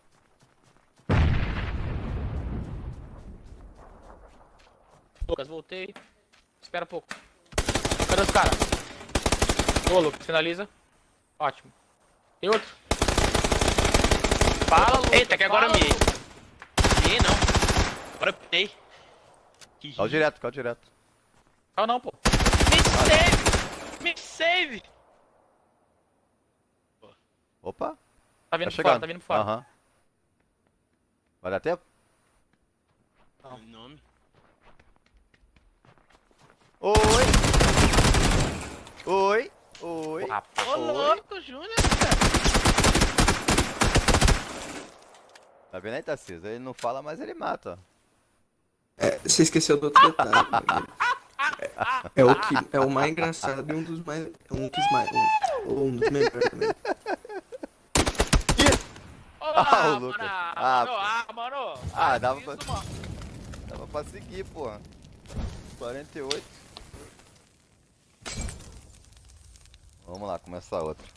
Lucas, voltei. Espera um pouco. Cadê os caras? Boa, Lucas, finaliza. Ótimo. Tem outro. Fala, Lucas. Eita, que agora eu fala, miei. Lucas. Miei não. Agora eu pitei. Caiu direto, caiu direto. Não, não, pô. Me save! Me save! Opa, Tá vindo tá por fora, chegando. tá vindo por fora. Aham. Vai dar tempo? Não. Nome. Oi! Oi! Oi! Ô, rapaz. Ô, louco, Júnior, cara. Tá vendo aí, Tarcísio? Ele não fala, mas ele mata, ó. É, você esqueceu do outro detalhe. Vaguinho. É, é o que é o mais engraçado e um dos mais. Um dos mais. Um, ou um dos melhores também. Olá, Ah, o mano. Lucas. Ah, Ah, mano. Ah, mano. Ah, dava Isso, pra- mano. Dava pra seguir, porra. quarenta e oito. Vamos lá, começar outra.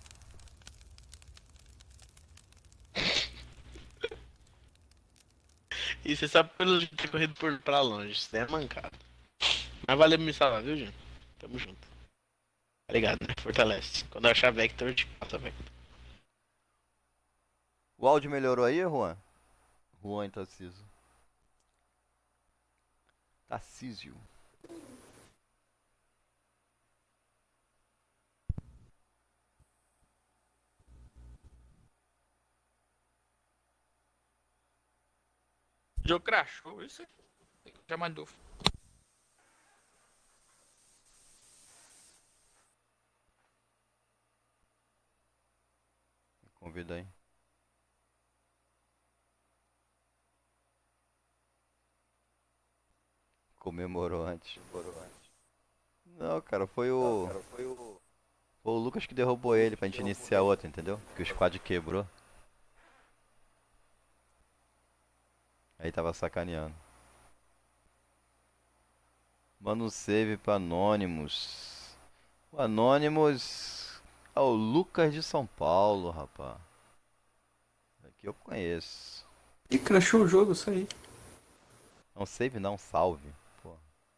E você sabe pelo jeito ter corrido por, pra longe. Isso daí é mancado. Mas valeu por me salvar, viu, Júnior? Tamo junto. Tá ligado, né? Fortalece. Quando eu achar Vector, eu te passo a Vector. O áudio melhorou aí, Juan? Juan e Tarcísio. Tarcísio. O jogo crashou, isso aí. Já mandou. Convida aí. Comemorou antes. Comemorou antes. Não, cara, foi o. Não, cara, foi o. Foi o Lucas que derrubou ele pra gente iniciar outro, entendeu? Que o squad quebrou. Aí tava sacaneando. Manda um save pra Anonymous. O Anonymous é o Lucas de São Paulo, rapaz. Aqui eu conheço. Ih, crashou o jogo, isso aí. Não save não, salve. Pô.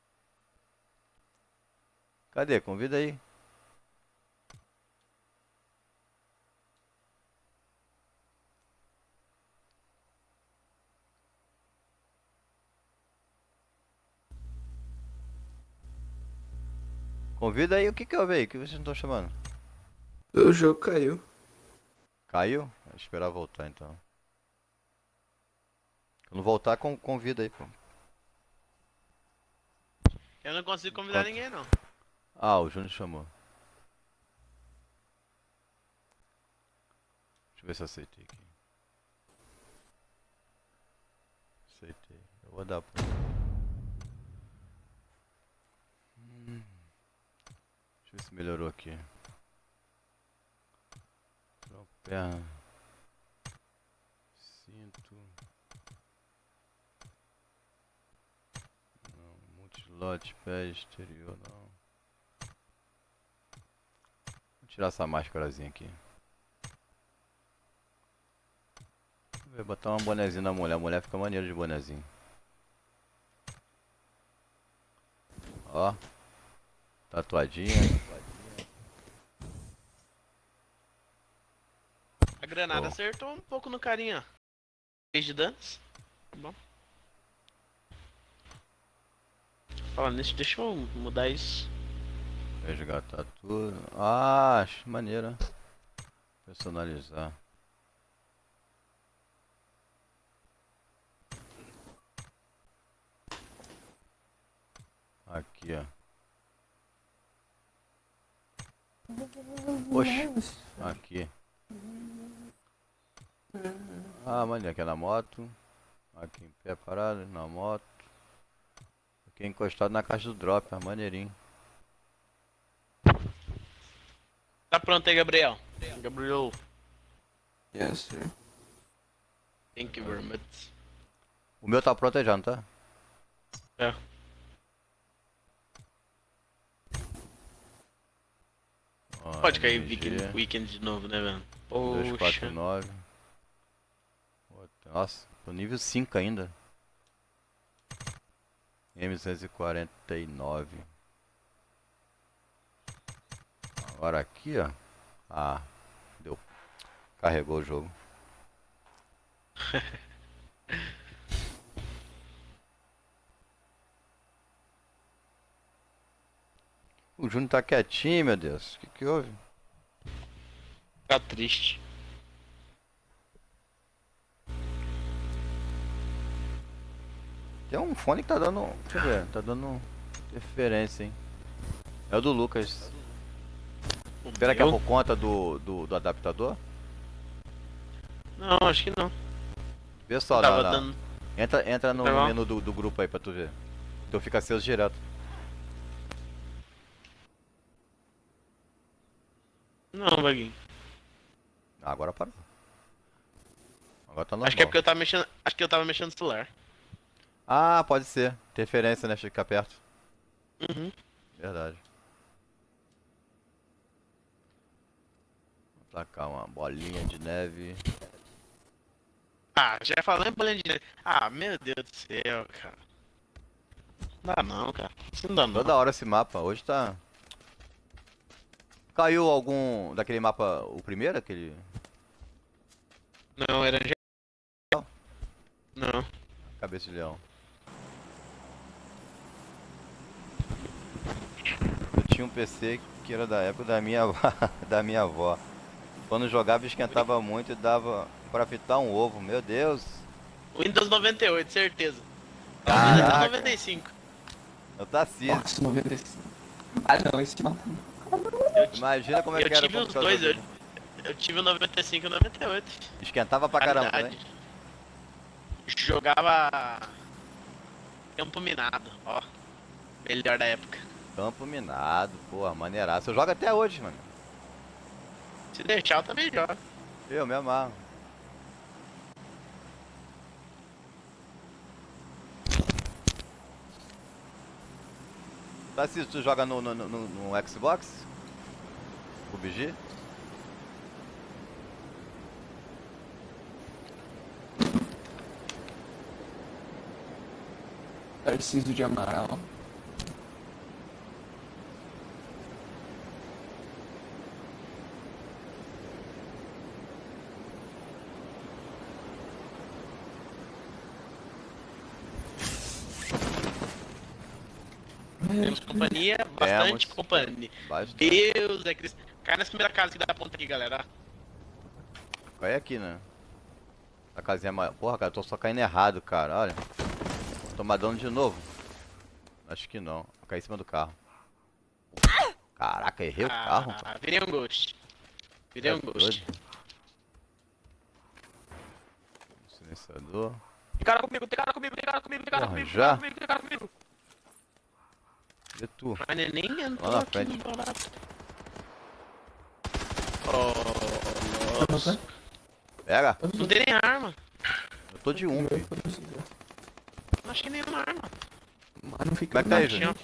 Cadê? Convida aí. Convida aí, o que que eu vejo? O que vocês não estão chamando? O jogo caiu. Caiu? Vou esperar voltar então. Quando voltar, con convida aí, pô. Eu não consigo convidar Enquanto... ninguém, não. Ah, o Júnior chamou. Deixa eu ver se eu aceitei aqui. Aceitei. Eu vou dar pra... Hum. Deixa eu ver se melhorou aqui. Perna. Cinto. Não, multilote, pé exterior, não. Vou tirar essa máscarazinha aqui. Vou botar um bonezinho na mulher. A mulher fica maneiro de bonezinho. Ó. Tatuadinha. A granada Oh. acertou um pouco no carinha. três de danos. Tá bom. Falando nisso, deixa eu mudar isso. Resgatar tudo. Ah, acho maneira. Personalizar. Aqui, ó. Oxe. Aqui. Ah, mano, aqui é na moto. Aqui em pé parado, na moto. Aqui encostado na caixa do drop, é maneirinho. Tá pronto aí, Gabriel. Gabriel, Yes, sir. thank you very much. O meu tá pronto aí já, não tá? É. Ó, Pode cair M G, weekend, weekend de novo, né, velho? dois quatro Poxa. nove. Nossa, tô nível cinco ainda. M duzentos e quarenta e nove. Agora aqui, ó. Ah, deu. Carregou o jogo. O Júnior tá quietinho, meu Deus. O que que houve? Tá triste. Tem um fone que tá dando. Deixa eu ver, tá dando interferência, hein? É o do Lucas. O Será que é meu? por conta do, do, do adaptador? Não, acho que não. Vê só, Tava na, na- dando. entra, entra no Tá bom. menu do, do grupo aí pra tu ver. Então fica aceso direto. Não, Baguinho. Ah, agora parou. Agora tá normal. Acho que é porque eu tava mexendo. Acho que eu tava mexendo no celular. Ah, pode ser. Interferência, né? Ficar perto. Uhum. Verdade. Vou tacar uma bolinha de neve. Ah, já falando em bolinha de neve. Ah, meu Deus do céu, cara. Não dá não, cara. Isso não dá não. Toda hora esse mapa. Hoje tá... Caiu algum daquele mapa, o primeiro, aquele... Não, era geral. Não. Cabeça de leão. Eu tinha um P C que era da época da minha, da minha avó. Quando jogava esquentava muito e dava pra fritar um ovo, meu Deus. Windows noventa e oito, certeza. Caraca. Windows noventa e cinco. Eu tá assim. Nossa, noventa e cinco. Ah não, esse mata. Imagina como é Eu que era tive o os computador dois, eu, dele. eu tive o noventa e cinco e o noventa e oito. Esquentava pra caramba, né? Qualidade. Jogava Campo Minado, ó. Melhor da época. Campo minado, porra, maneiraço. Eu jogo até hoje, mano. Se deixar, eu também jogo. Eu me amarro. Tá, se tu joga no, no, no, no Xbox? O B G? Tarcísio de Amaral. Temos companhia, bastante Temos. companhia. Bastante. Deus é Cristo. Cai nessa primeira casa que dá a ponta aqui, galera. Cai aqui, né? A casinha maior. Porra, cara, eu tô só caindo errado, cara. Olha. Vou tomar dano de novo. Acho que não. Vou cair em cima do carro. Caraca, errei o carro. Ah, virei um ghost. Virei É um ghost. doido. Silenciador. Tem cara comigo, tem cara comigo, tem cara comigo, tem cara Porra, comigo, tem já? cara comigo, tem cara comigo. Cadê tu? Mas neném entrou Lá na aqui frente. no barato. Oh, nossa. Pega. Não tem nem arma. Eu tô de um, filho. Não achei nenhuma arma. Mas não fica Como é que tá aí, Tinha- Júnior?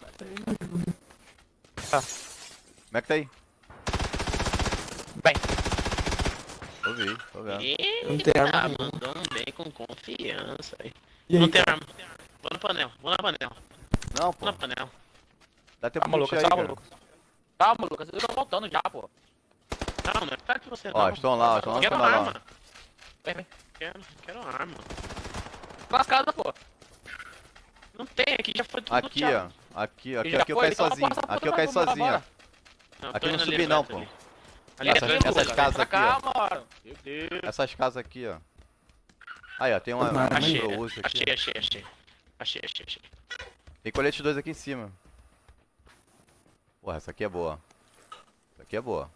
Como é que tá aí? Bem, Tô vi, tô vendo. Não tem arma Eita, nenhuma. mandou um bem com confiança aí. E aí, Não tem arma. Vou na panela, vou na panela, Não, vou pô. na panela. Dá tempo calma, de Lucas, aí, calma, cara. Lucas. Calma, Lucas, eu tô voltando já, pô. Não, não é perto de você Ó, não. estão lá, ó, estão lá, Quero estão lá. arma. Vem, vem. Quero, quero arma. Pelas casas, pô. Não tem, aqui já foi tudo Aqui, ó. luteado. Aqui, ó. Aqui, Já aqui eu foi, caí então sozinho. passa pro Aqui eu outro caí lado, bora, sozinho, ó. bora. Não, Aqui tô eu não indo ali subi não, atrás, pô. ali. Ali Essas- atrás, essas Lucas. casas Pra aqui, cá, ó. mano. Meu Deus. Essas casas aqui, ó. Aí, ó, tem uma, uma Achei, que Achei, eu uso aqui. achei, achei, achei. Achei, achei, achei. Tem colete dois aqui em cima. Porra, essa aqui é boa. Essa aqui é boa.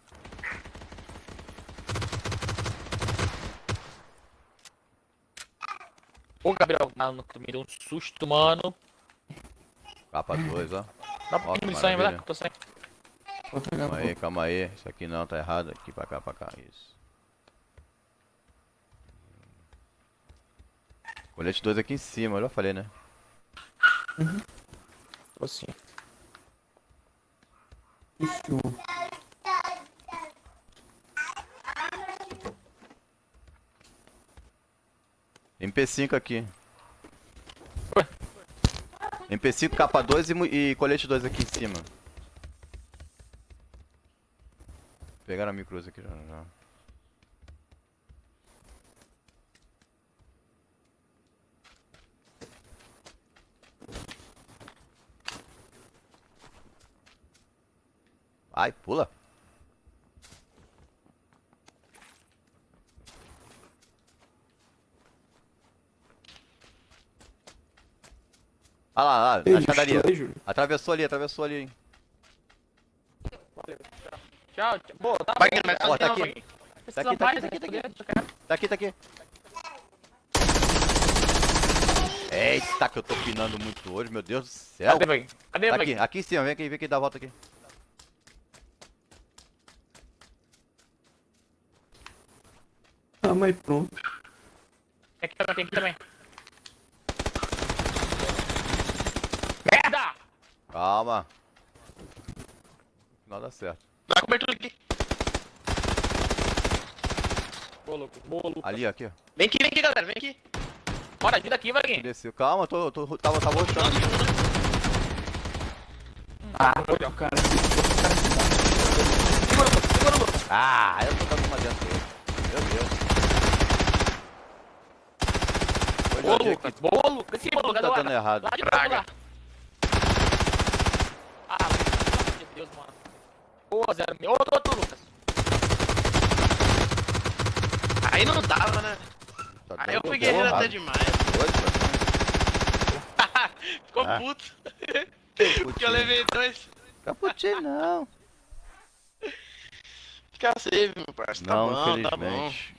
Ô, Gabriel, mano, tu me deu um susto, mano. Capa dois, ó. Dá Ó, pra que mim sangue, vai maravilha. lá, tô sem. vou pegar Calma um aí, pouco. calma aí. Isso aqui não, tá errado. Aqui pra cá, pra cá. Isso. Colete dois aqui em cima, eu já falei, né? Tô sim. Isso. M P cinco aqui. M P cinco, capa dois e, mu- e colete dois aqui em cima. Pegaram a micruz aqui já. já. Ai, pula. Ah lá, lá, Ei, na escadaria. aí, Júlio. Atravessou ali, atravessou ali, hein. Tchau, tchau. Boa, tá Vai, bom, vai, cara. Ó, tá não, aqui. vai. Precisa Tá aqui, tá mais, aqui, tá aqui, aqui, aqui, aqui. Tá aqui, tá aqui. Eita, que eu tô pinando muito hoje, meu Deus do céu. Cadê, velho? Cadê, Tá velho? aqui, aqui em cima, vem aqui, vem aqui, dá a volta aqui. Ah, mas pronto. Tem aqui também, tem aqui também. Merda! Calma. Não dá certo. Dá cobertura aqui. Boa, louco, boa, louco. Ali, aqui, ó. Vem aqui, vem aqui, galera, vem aqui. Bora, ajuda aqui, Vaguinho. Desceu. Calma, eu tô, tô, tava, tava roxando. Ah, o cara. Segura, Lucas, segura, Lucas. Ah, eu tô dando uma dentro dele. Meu Deus. Hoje é Boa, o dia Lucas. que Boa, Lucas. Sim, Lucas. tá lá, dando errado. Lá de Praga. lá. Ah, pelo amor de Deus, mano. Boa, zero. Outro, outro, Lucas. Aí não dava, né? Tá Aí eu dando fui guerreiro errado. até demais. Hoje, Ficou Ah. puto. putinho. Porque eu levei dois. Caputinho não. Fica safe, meu parceiro. Tá Não, bom, tá bom. infelizmente.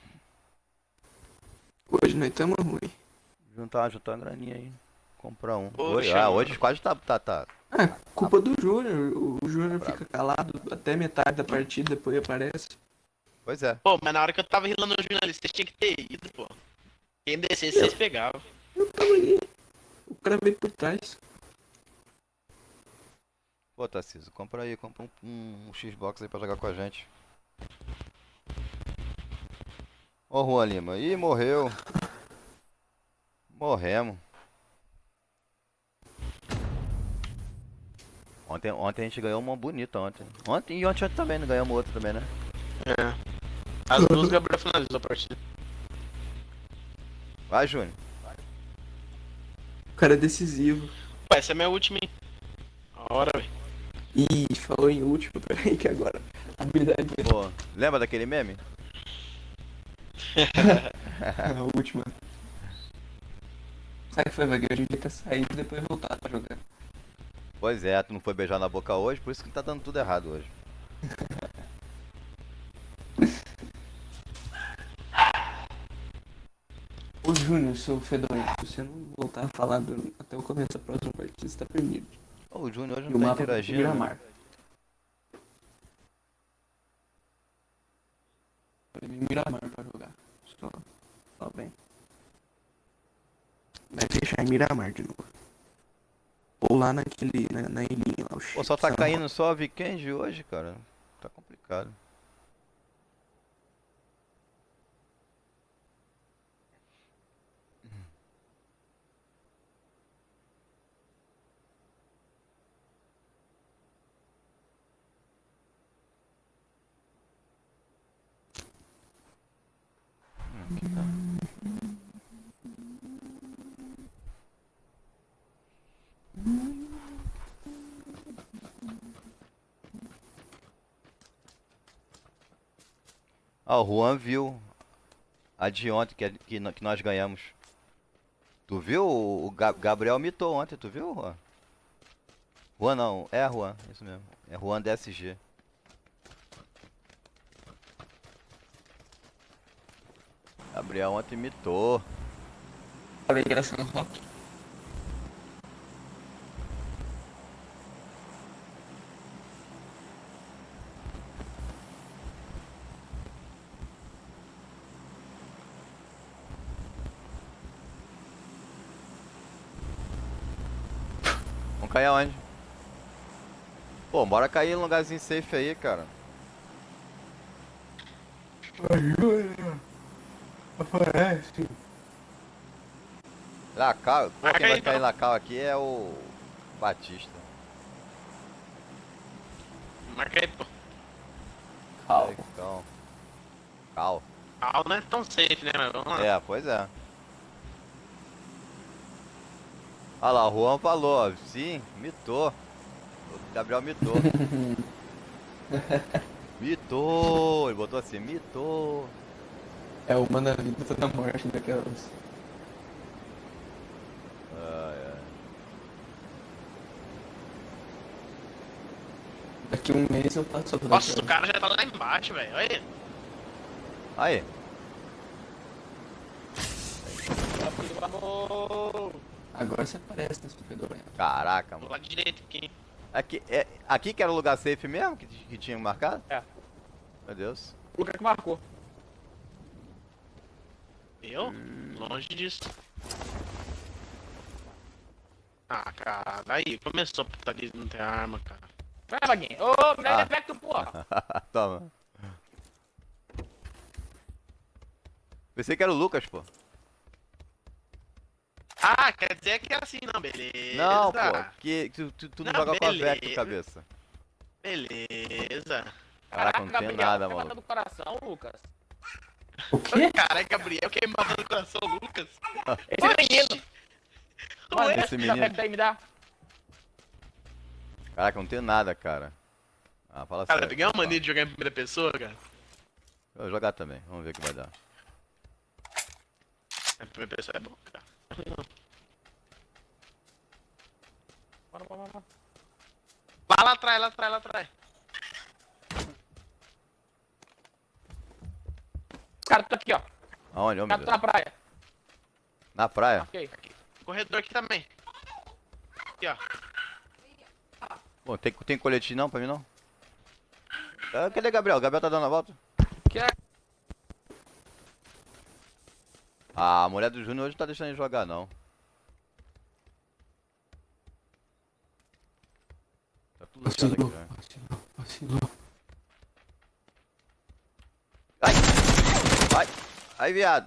Hoje nós estamos ruim. Juntar, juntar uma graninha aí. Comprar um. Poxa, Hoje, ah, mano. hoje quase tá, tá, tá. Ah, culpa do Júnior. O Júnior Bravo. fica calado até metade da partida, depois aparece. Pois é. Pô, mas na hora que eu tava rilando os jornalistas, vocês tinham que ter ido, pô. Quem descesse, vocês pegavam. Eu tava ali. O cara veio por trás. Pô, Tarcísio, compra aí, compra um, um, um Xbox aí pra jogar com a gente. Ô Juan Lima, ih, morreu. Morremos. Ontem, ontem a gente ganhou uma bonita ontem. Ontem e ontem, ontem também, não ganhamos outra também, né? É. As duas, Gabriel finalizou a partida. Vai, Júnior. O cara é decisivo. Pô, essa é a minha última, hein? Hora, velho. Ih, falou em último, peraí que agora. A habilidade dele. Pô, lembra daquele meme? A última. Sabe o que foi, Vaguinho? A gente devia ter saído e depois voltar pra jogar. Pois é, tu não foi beijar na boca hoje, por isso que tá dando tudo errado hoje. Ô Júnior, seu fedorento, se você não voltar a falar do- até o começo da próxima partida, você tá perdido. Ô, o Júnior hoje E não o tá mapa é interagindo. né? Miramar. Vai vir Miramar pra jogar. Só, só bem. Vai fechar em Miramar de novo. Ou lá naquele, na, na ilhinha lá, o Pô, só tá San caindo só a Weekend hoje, cara. Tá complicado. Ah, o Juan viu a de ontem que, que, nó- que nós ganhamos. Tu viu? O Ga- Gabriel mitou ontem, tu viu, Juan? Juan não, é Juan, isso mesmo. É Juan D S G. Gabriel ontem mitou. Falei que era San Roque. Vamos cair aonde? Pô, bora cair num lugarzinho safe aí, cara. Aparece. Lacal, pô, Vai quem vai cair, cair em então. Lacal aqui é o Batista. Marca aí, pô. Calma. Então, cal. Ah, não é tão safe, né? Mas vamos lá. É, pois é. Olha lá, o Juan falou, ó, sim, mitou. O Gabriel mitou. Mitou, ele botou assim, mitou. É uma na vida, outra na morte daquelas. Ai, ai. Daqui um mês eu passo pra Nossa, o daquela. cara já tá lá embaixo, velho. Olha aí. Aí, Vamos. Agora você aparece nesse fedorento. caraca, Do mano. lado direito aqui. Aqui, é, aqui que era o lugar safe mesmo, que, que tinha marcado? É. Meu Deus. O Lucas que marcou. Eu? Longe disso. Ah, cara, aí começou a putaria de não ter arma, cara. Vai, Vaguinho. Ô, me dá Ah. defecto, porra. Toma. Pensei que era o Lucas, pô. Ah, quer dizer que é assim, não, beleza. Não, pô, que, que tu, tu, tu não, Não, joga com a beleza. Vector, cabeça. Beleza. Caraca, não tem Gabriel, nada, vai maluco. matar do coração, Lucas. O quê? Caralho, Gabriel, quem matou no coração, Lucas? Esse menino. Mano, Ué, Esse menino. Pega daí, me dá. Caraca, eu não tenho nada, cara. Ah, fala Cara, sério. peguei uma mania de jogar em primeira pessoa, cara. Eu vou jogar também, vamos ver o que vai dar. Em primeira pessoa é bom, cara. Bora, bora, bora. Vai lá atrás, lá atrás, lá atrás. O cara tá aqui, ó. Aonde? O Ô, meu cara tá Deus. na praia. Na praia? Ok. Corredor aqui também. Aqui, ó. Pô, tem, tem coletinho não pra mim não? Ah, cadê Gabriel? Gabriel tá dando a volta? Que é? Ah, a mulher do Júnior hoje não tá deixando ele jogar não. Tá tudo lutando aqui, Vacilou, né? vacilou, vacilou. Ai! Ai! Ai, viado!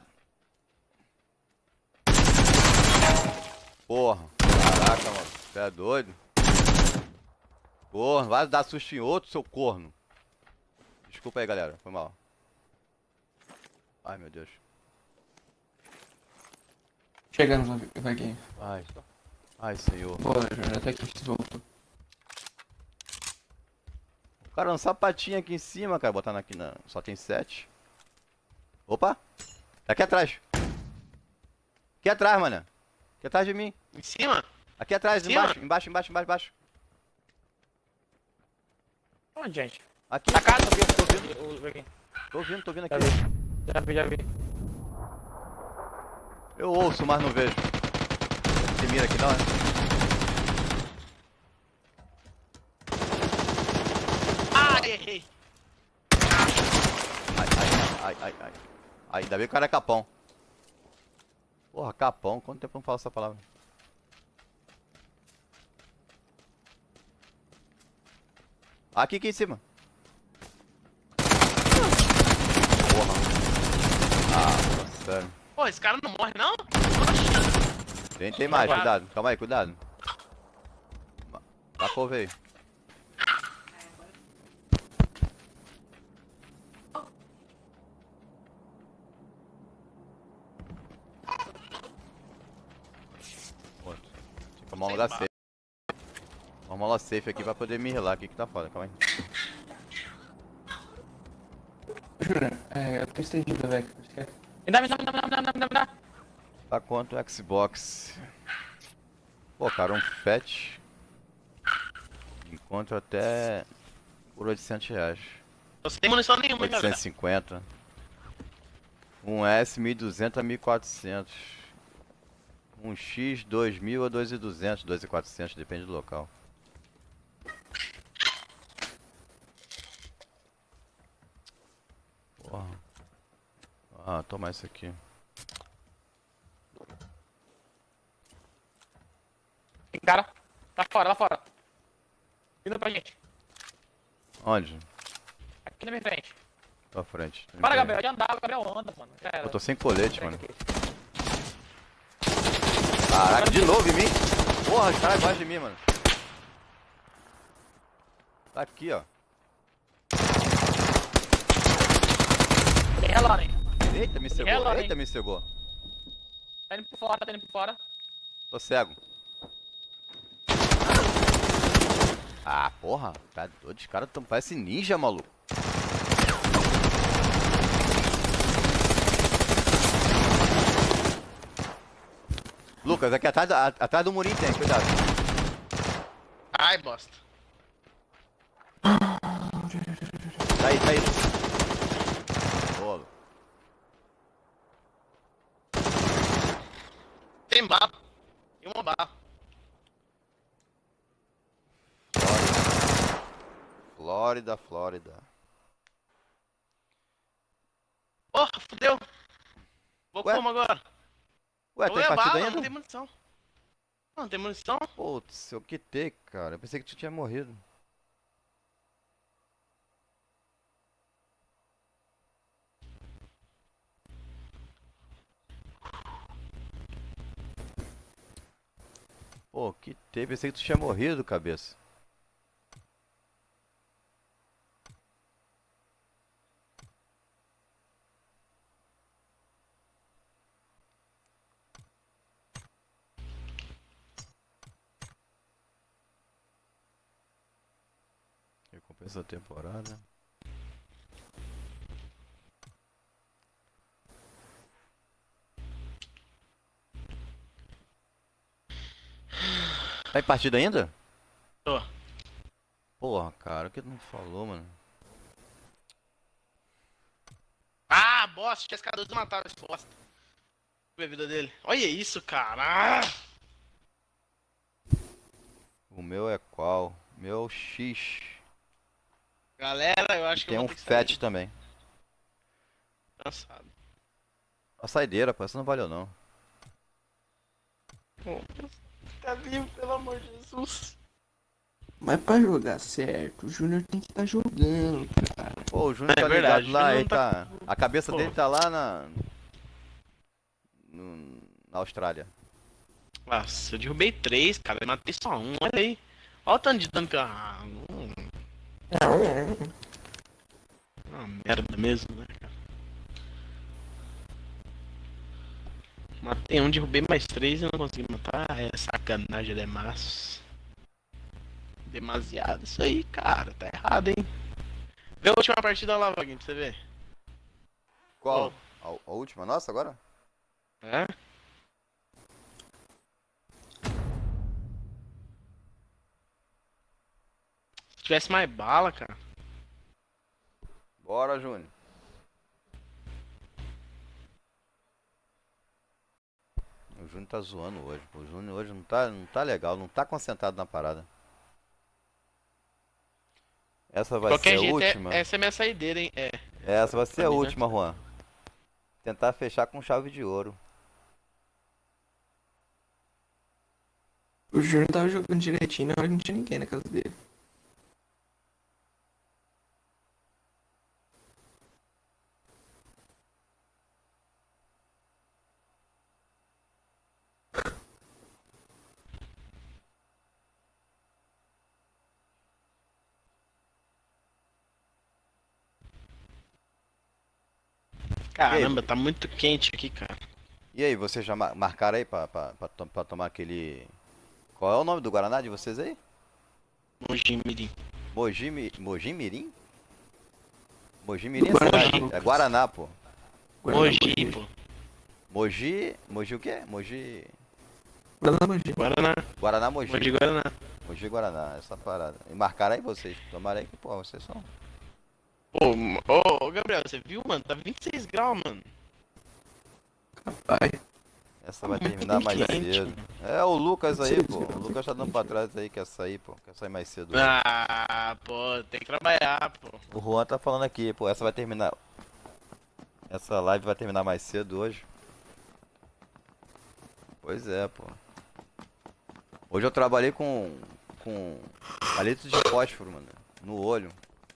Porra! Caraca, mano. Você é doido? Porra, vai dar susto em outro, seu corno. Desculpa aí, galera. Foi mal. Ai, meu Deus. Chegando, vai game. Ai. Ai, senhor. Bora, Júnior, até que a gente voltou. O cara, um sapatinho aqui em cima, cara. Botando aqui na... Só tem sete. Opa! Tá aqui atrás. Aqui atrás, mano. Aqui atrás de mim. Em cima? Aqui atrás, Em cima? embaixo, embaixo, embaixo, embaixo, embaixo. Onde, gente? Aqui. Na casa, eu tô ouvindo. Eu vi aqui. Tô ouvindo, tô ouvindo aqui. Já vi. Já vi, já vi. Eu ouço, mas não vejo. Você mira aqui não, né? Ah, errei. Ai, ai, ai, ai, ai. Ai, ainda bem que o cara é capão. Porra, capão. Quanto tempo eu não falo essa palavra? Aqui, aqui em cima. Porra. Ah, sério. Pô, esse cara não morre, não? Tem, tem mais, Cuidado. cuidado. Calma aí, cuidado. Tá por veio. Fica uma lugar safe. Vamos uma safe aqui pra poder me relar aqui que tá foda, calma aí. Júnior, é, eu tô estendido, velho. Me dá, me dá, me dá, me dá, me dá, me dá, me dá. Tá quanto o Xbox? Pô, cara, um Fat. Encontro até por oitocentos reais. Não tem munição nenhuma, hein, galera. oitocentos e cinquenta. Um S mil e duzentos a mil e quatrocentos. Um X dois mil a dois mil e duzentos, dois mil e quatrocentos, depende do local. Porra. Ah, toma isso aqui. Tem cara. Tá fora, lá fora. Vindo pra gente. Onde? Aqui na minha frente. Pra frente. Para, Gabriel. Já andava, Gabriel anda, mano. Já era. Eu tô sem colete, mano. Aqui. Caraca, de novo em mim? Porra, os caras gostam de mim, mano. Tá aqui, ó. Tem relógio, hein? Eita, me cegou. relógio, Eita, hein? me cegou. Tá indo por fora, tá indo por fora. Tô cego. Ah, porra. Tá doido. Os caras tão parece ninja, maluco. Lucas, aqui atrás, a- atrás do murinho tem, cuidado. Ai, bosta. Tá aí, tá aí. Boa. Tem bala. Tem uma bala. Flórida, Flórida. Porra, fudeu. Vou Ué? como agora? Ué, Ou tem é partida bala, ainda? não tem munição. Não, não tem munição. Putz, eu quitei, cara. Eu pensei que tu tinha morrido. Pô, quitei. Pensei que tu tinha morrido, cabeça. Recompensa da temporada. Tá em partida ainda? Tô. Porra, cara, o que tu não falou, mano? Ah, bosta, tinha escador de matar esse bosta. Ver a vida dele. Olha isso, cara. Ah! O meu é qual? Meu é o X. Galera, eu acho que Tem eu um vou ter que Fat sair. também. Cansado. A saideira, pô, essa não valeu não. Pô, tá vivo, pelo amor de Jesus. Mas pra jogar certo, o Júnior tem que estar jogando, cara. Pô, o Júnior É tá verdade, ligado o lá, Júnior ele não tá... A cabeça Pô. dele tá lá na... no- na Austrália. Nossa, eu derrubei três, cara. Eu matei só um, olha aí. Olha o tanto de dano que eu... Ah, não. Uma merda mesmo, né, cara? Matei um, derrubei mais três e não consegui matar. É sacanagem demais. Demasiado isso aí, cara. Tá errado, hein? Vê a última partida lá, Vaguinho, pra você ver. Qual? A, a última nossa agora? É? Se tivesse mais bala, cara. Bora, Júnior. O Júnior tá zoando hoje. Pô. O Júnior hoje não tá, não tá legal, não tá concentrado na parada. Essa vai Qualquer ser a jeito, é- última. essa é minha saideira, hein? É. Essa vai ser a Pra mim, né? última, Juan. Tentar fechar com chave de ouro. O Júnior tava jogando direitinho, na hora que não tinha ninguém na casa dele. Caramba, tá muito quente aqui, cara. E aí, vocês já ma- marcaram aí pra, pra, pra, to- pra tomar aquele... Qual é o nome do Guaraná de vocês aí? Mogi Mirim. Mogi, Mi- Mogi Mirim? Mogi Mirim é Guaraná, cidade. É Lucas. Guaraná, pô. Mogi, pô. Mogi... Mogi o quê? Mogi... Guaraná Mogi. Guaraná. Guaraná Mogi. Mogi Guaraná. Mogi Guaraná, essa parada. E marcaram aí vocês. Tomaram aí que, pô, vocês são... Pô, ô, ô, Gabriel, você viu, mano? Tá vinte e seis graus, mano. Vai. Essa vai Muito terminar mais quente, cedo. É o Lucas aí, pô. O Lucas tá dando pra trás aí, quer sair, pô. Quer sair mais cedo. Ah, pô, tem que trabalhar, pô. O Juan tá falando aqui, pô, essa vai terminar. Essa live vai terminar mais cedo hoje. Pois é, pô. Hoje eu trabalhei com. com palitos de fósforo, mano. No olho.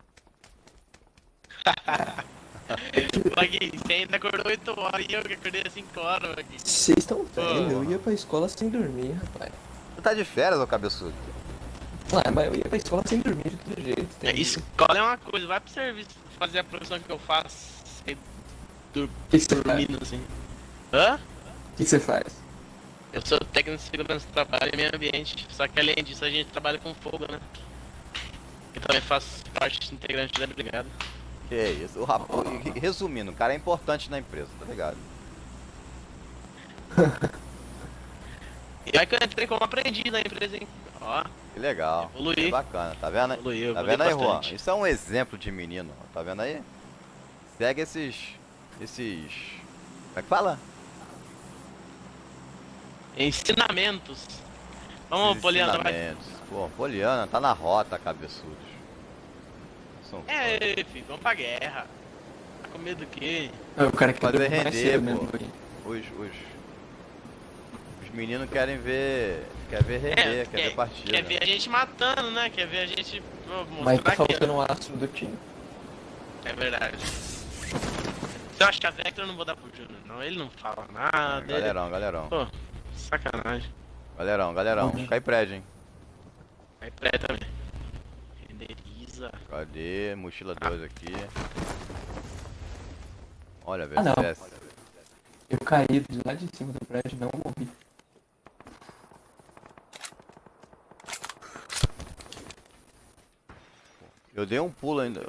Vaguinho, você ainda acordou oito horas e eu que acordei às cinco horas, Vaguinho. Vocês estão velhos, eu ia pra escola sem dormir, rapaz. Tu tá de férias, ô cabeçudo? Ah, mas eu ia pra escola sem dormir de todo jeito. É, Tem... escola é uma coisa, vai pro serviço fazer a profissão que eu faço. Sem dur- O que que você faz? dormindo assim. Hã? O que que você faz? Eu sou técnico de segurança do trabalho e meio ambiente. Só que além disso a gente trabalha com fogo, né? Eu também faço parte integrante da brigada. Que é isso? O rapaz, resumindo, o cara é importante na empresa, tá ligado? E aí que eu entrei como aprendiz na empresa, hein? Ó, Que legal. Evoluí. Que bacana, tá vendo? evoluiu, Tá evoluiu vendo aí, Juan? bastante. Isso é um exemplo de menino, tá vendo aí? Segue esses. esses. Como é que fala? Ensinamentos. Vamos, Esses Poliana, vai. ensinamentos. Pô, Poliana tá na rota, cabeçudos. São É, filho, vamos pra guerra. Tá com medo do quê? Ah, o cara quer Fazer dormir mais render, cedo pô. mesmo. Guri. Os, os, os meninos querem ver. Quer ver render, quer, ver partida. quer ver a gente matando, né? Quer ver a gente pô, Mas tá mostrar que faltando um astro do time. é verdade. Se eu achar Vector, eu não vou dar pro Júnior, não. Ele não fala nada. ele- Galerão, galerão. Pô, sacanagem. Galerão, galerão. Uhum. Cai prédio, hein? Aí pré também. Renderiza. Cadê? Mochila dois aqui. Olha, Ah, não. V S S. Eu caí de lá de cima do prédio e não morri. Eu dei um pulo ainda.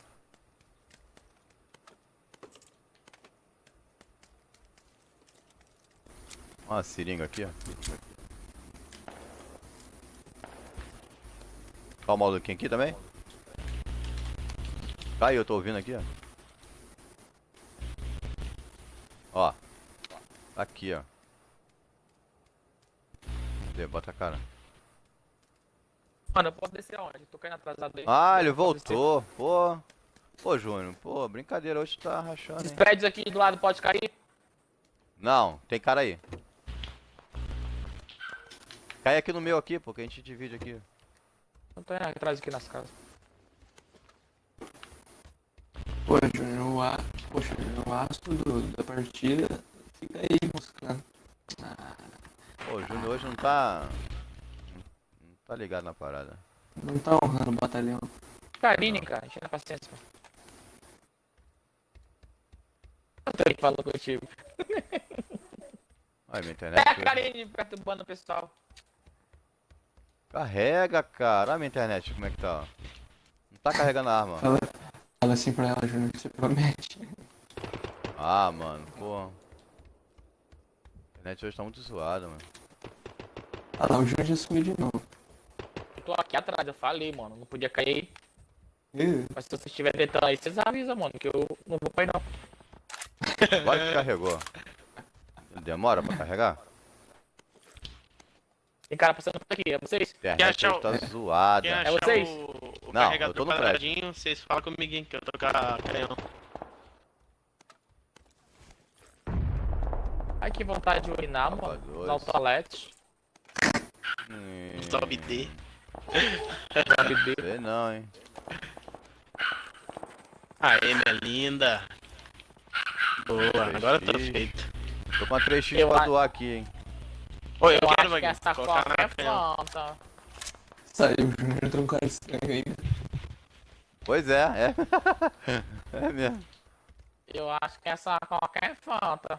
Ó, uma seringa aqui, ó. Ó o maluquinho aqui também. Caiu, eu tô ouvindo aqui, ó. Ó. Aqui, ó. Cadê? Bota a cara. Mano, eu posso descer aonde? Tô caindo atrasado aí. Ah, ele Eu posso descer. voltou. Pô. Pô, Júnior. Pô, brincadeira. Hoje tá rachando, Esses hein? prédios aqui do lado pode cair? Não, tem cara aí. Cai aqui no meu aqui, pô, que a gente divide aqui. Eu tô indo atrás aqui nas casas. Pô, Júnior, o a... Poxa, o astro do- da partida fica aí buscando. Ah, Pô, o Júnior hoje não tá... Não tá ligado na parada. não tá honrando o batalhão. Karine, cara, enchendo a paciência. Eu tô aí falando contigo. Ai, minha É internet... a hoje- Karine perturbando o pessoal. Carrega, cara. Olha a minha internet, como é que tá, ó. Não tá carregando a arma. Fala, fala assim pra ela, Júnior, que você promete. Ah, mano, pô. A internet hoje tá muito zoada, mano. Ah lá, o Júnior já sumiu de novo. Eu tô aqui atrás, eu falei, mano. Não podia cair. Ih, Mas se você estiver tentando aí, vocês avisam, mano, que eu não vou cair não. Agora que carregou. Demora pra carregar? Tem cara passando por aqui, é vocês? A internet achar hoje tá Quem zoada. achar É vocês? o, o Não, eu carregador tô no prédio. quadradinho, vocês falam comigo hein, que eu tô com a canhão. Ai, que vontade de urinar, mano. Dois. Usar o toalete. Hum, Sobe D. sei não, hein. Aê, minha linda. Boa, agora eu tô feito. Tô com a três x Eu pra a- doar aqui, hein. Oi, eu, Eu quero, acho que Vaguinho, essa colocar coca na é canhão. fanta. saiu, o Júnior entrou um cara estranho aí. Pois é, é. É mesmo. Eu acho que essa coca é fanta.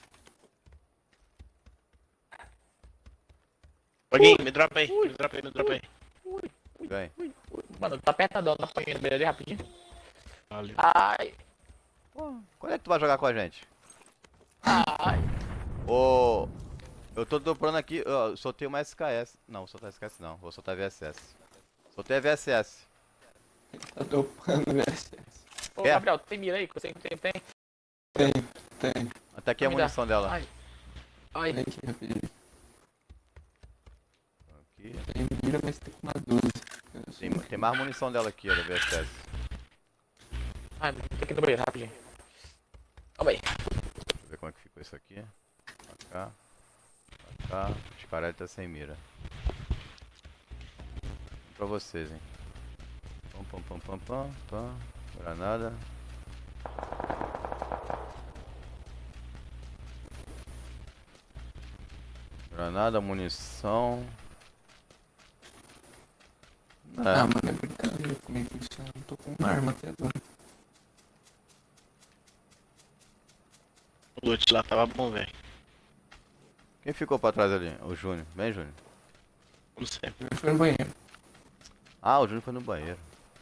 Vaguinho, me dropa aí, me dropa aí, me dropa aí. Vem. Mano, tá apertadão, tá apanhando dele ali rapidinho. Valeu. Ai, Quando é que tu vai jogar com a gente? ai. Ô... Eu tô dobrando aqui, ó, eu soltei uma S K S. Não, vou soltar S K S não, vou soltar V S S. Soltei a V S S. Tá dopando, velho. Ô, Quer? Gabriel, tem mira aí? Você tem, tem? Tem, tem. Até aqui a Me dá. munição dela. Ai. Ai, Vem aqui rapidinho. Aqui. Tem mira, mas tem uma doze. Tem, tem mais munição dela aqui, ó, da V S S. ai, tô aqui no banheiro, rapidinho. Calma aí. Deixa eu ver como é que ficou isso aqui. Pra cá. Pra cá. Os caras tá sem mira. Pra vocês, hein. Pam, pam, pam, pam, pam, pam. Granada. Granada, munição. Ah, É, mano, é brincadeira comigo isso. Eu não tô com uma arma até agora. O loot lá tava bom, velho. quem ficou pra trás ali? O Júnior. Vem, Júnior. Como sempre. Eu fui no banheiro. Ah, o Júnior foi no banheiro.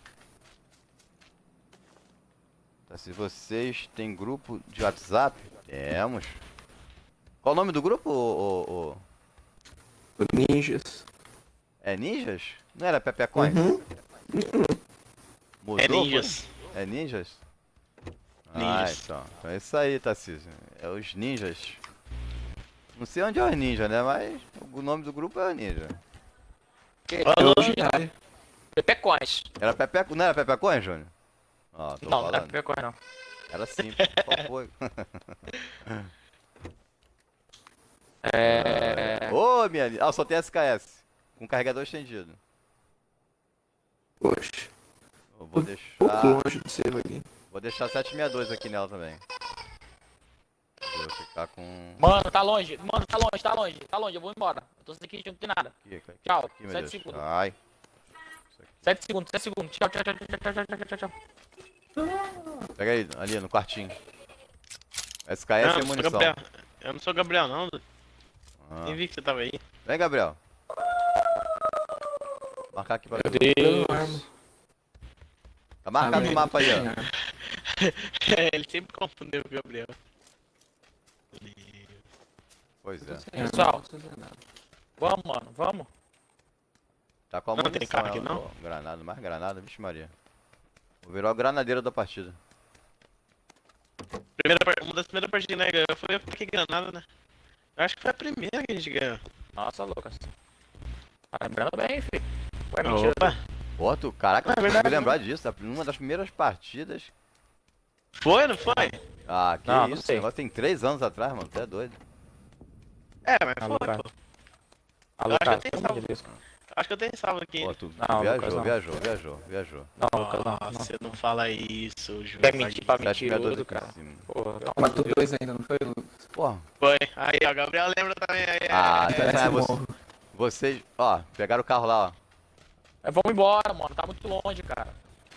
Tá, se vocês têm grupo de WhatsApp, temos. Qual o nome do grupo, ô, ô, ô? Ninjas. É Ninjas? Não era Pepecões? Uhum. Mudou, É foi? ninjas. É Ninjas? Ah, Ninjas. então. Então é isso aí, Tarcísio. É os Ninjas. Não sei onde é os Ninjas, né? Mas o nome do grupo é Ninja. Falou. Itália. Pepecões. Era Pepeco... Não era Pepecões, Júnior? Ó, tô Não, não é falando. pepecões não. Era sim, qual foi? É... Ô, minha... Ah, eu só tenho S K S. Com carregador estendido. Poxa. Eu vou Um pouco deixar... longe de você, Vaguinho. Vou deixar setecentos e sessenta e dois aqui nela também. Vou ficar com... Mano, tá longe. Mano, tá longe, tá longe. Tá longe, eu vou embora. Eu tô aqui, não tem nada. Aqui, aqui, Tchau, aqui, meu sete Deus. segundos. Ai. sete segundos, sete segundos. Tchau, tchau, tchau, tchau, tchau, tchau, tchau, tchau. Pega aí, ali no quartinho. S K S Não, e eu não sou munição. Gabriel. Eu não sou Gabriel, não. Ah. Nem vi que você tava aí. Vem, Gabriel. Marcar aqui pra Meu tu. Dando Deus. arma. Tá marcado Ah, no mapa aí, ó. É, ele sempre confundeu com o Gabriel. Pois é. Pessoal. Vamos, mano, vamos. Tá com a Não munição, tem cara aqui, ela, não? ó, granada, mais granada, vixe Maria. Vou virar o granadeiro da partida. Primeira, par- uma das primeiras partidas que nós ganhamos foi a que granada, né? Eu acho que foi a primeira que a gente ganhou. Nossa, Lucas. Tá lembrando bem, filho. Ué, mentira. Opa! Pô, tu, caraca, É tu verdade, me lembrar disso, uma das primeiras partidas. Foi, não foi? Ah, que Não, não isso, esse sei. negócio tem três anos atrás, mano, tu é doido. É, mas Alô, foi, cara. pô. Alô, Eu acho cara, que eu pelo tenho amor de Deus. Acho que eu tenho salvo aqui. Pô, tu Não, viajou, Lucas, não. viajou, viajou, viajou. Não, Lucas, não. Nossa, não. você não fala isso, Júlio. Quer mentir pra Sete mentiroso, aqui cara. em cima. Porra, pelo amor de Matou Deus. dois ainda, não foi, Lucas? Porra. Foi. Aí, ó, Gabriel lembra também. Aí, Ah, é, tá, é, tá, Essa você- morro. vocês, ó, pegaram o carro lá, ó. É, vamos embora, mano. Tá muito longe, cara.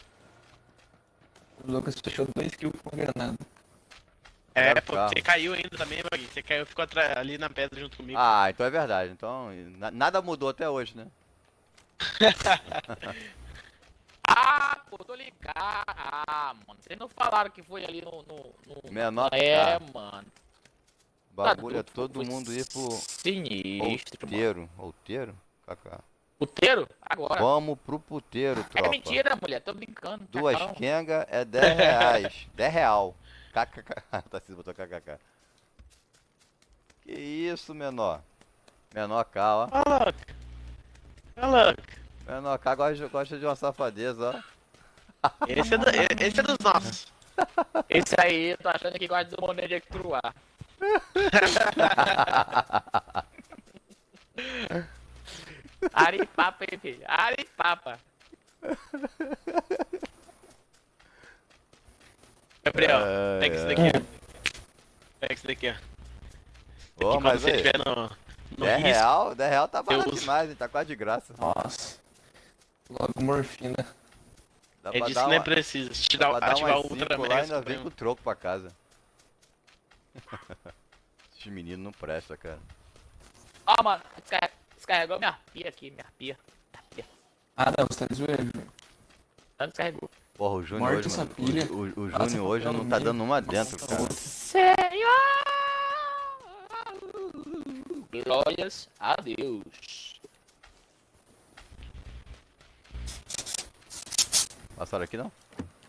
O Lucas fechou dois kills com a granada. é, Pegaram o pô, carro. você caiu ainda também, Bagui. Você caiu, ficou atra- ali na pedra junto comigo. Ah, então é verdade. Então, na- nada mudou até hoje, né? Ah, pô, tô ligado. Ah, mano. Vocês não falaram que foi ali no. no, no... Menor É, tá. mano. O bagulho é Tá, todo foi mundo ir pro Sinistro, mano. puteiro. Outeiro? Kaká. Puteiro? Agora. Vamos pro puteiro, É tropa. mentira, mulher. Tô brincando. Duas Calma. quenga é dez reais. dez real. Kkk. Tarcísio botou kkk. Que isso, menor? Menor K, ó. Olha louco. Olha louco. Menor K gosta, gosta de uma safadeza, ó. Esse é, do, esse é dos nossos. Esse aí, eu tô achando que gosta do Monet de Ectruar. Aripapa, hein, filho? Aripapa. Gabriel, Ai, pega esse ai. daqui, ó. Pega esse daqui, ó. Ô, Aqui, mas quando você aí, estiver no, no dez risco, real, dez real tá barato uso. demais, hein? Tá quase de graça. Nossa. Logo morfina. Dá é pra disso dar que nem uma, precisa. Se te dá dá, pra dar ativar umas o Ultra cinco lá e Mega ainda vem Supremo. com troco pra casa. Esses meninos não prestam, cara. Ó, mano, descarre- descarregou minha pia aqui, minha pia. Minha pia. Ah, não, você tá de zoeira, Júnior. Não descarregou. Porra, o Júnior Morta hoje, essa mano. pilha. O, o, o Passa Júnior hoje papel não no tá meio. dando uma dentro, Nossa, cara. Senhor! Glórias a Deus. Passaram aqui não?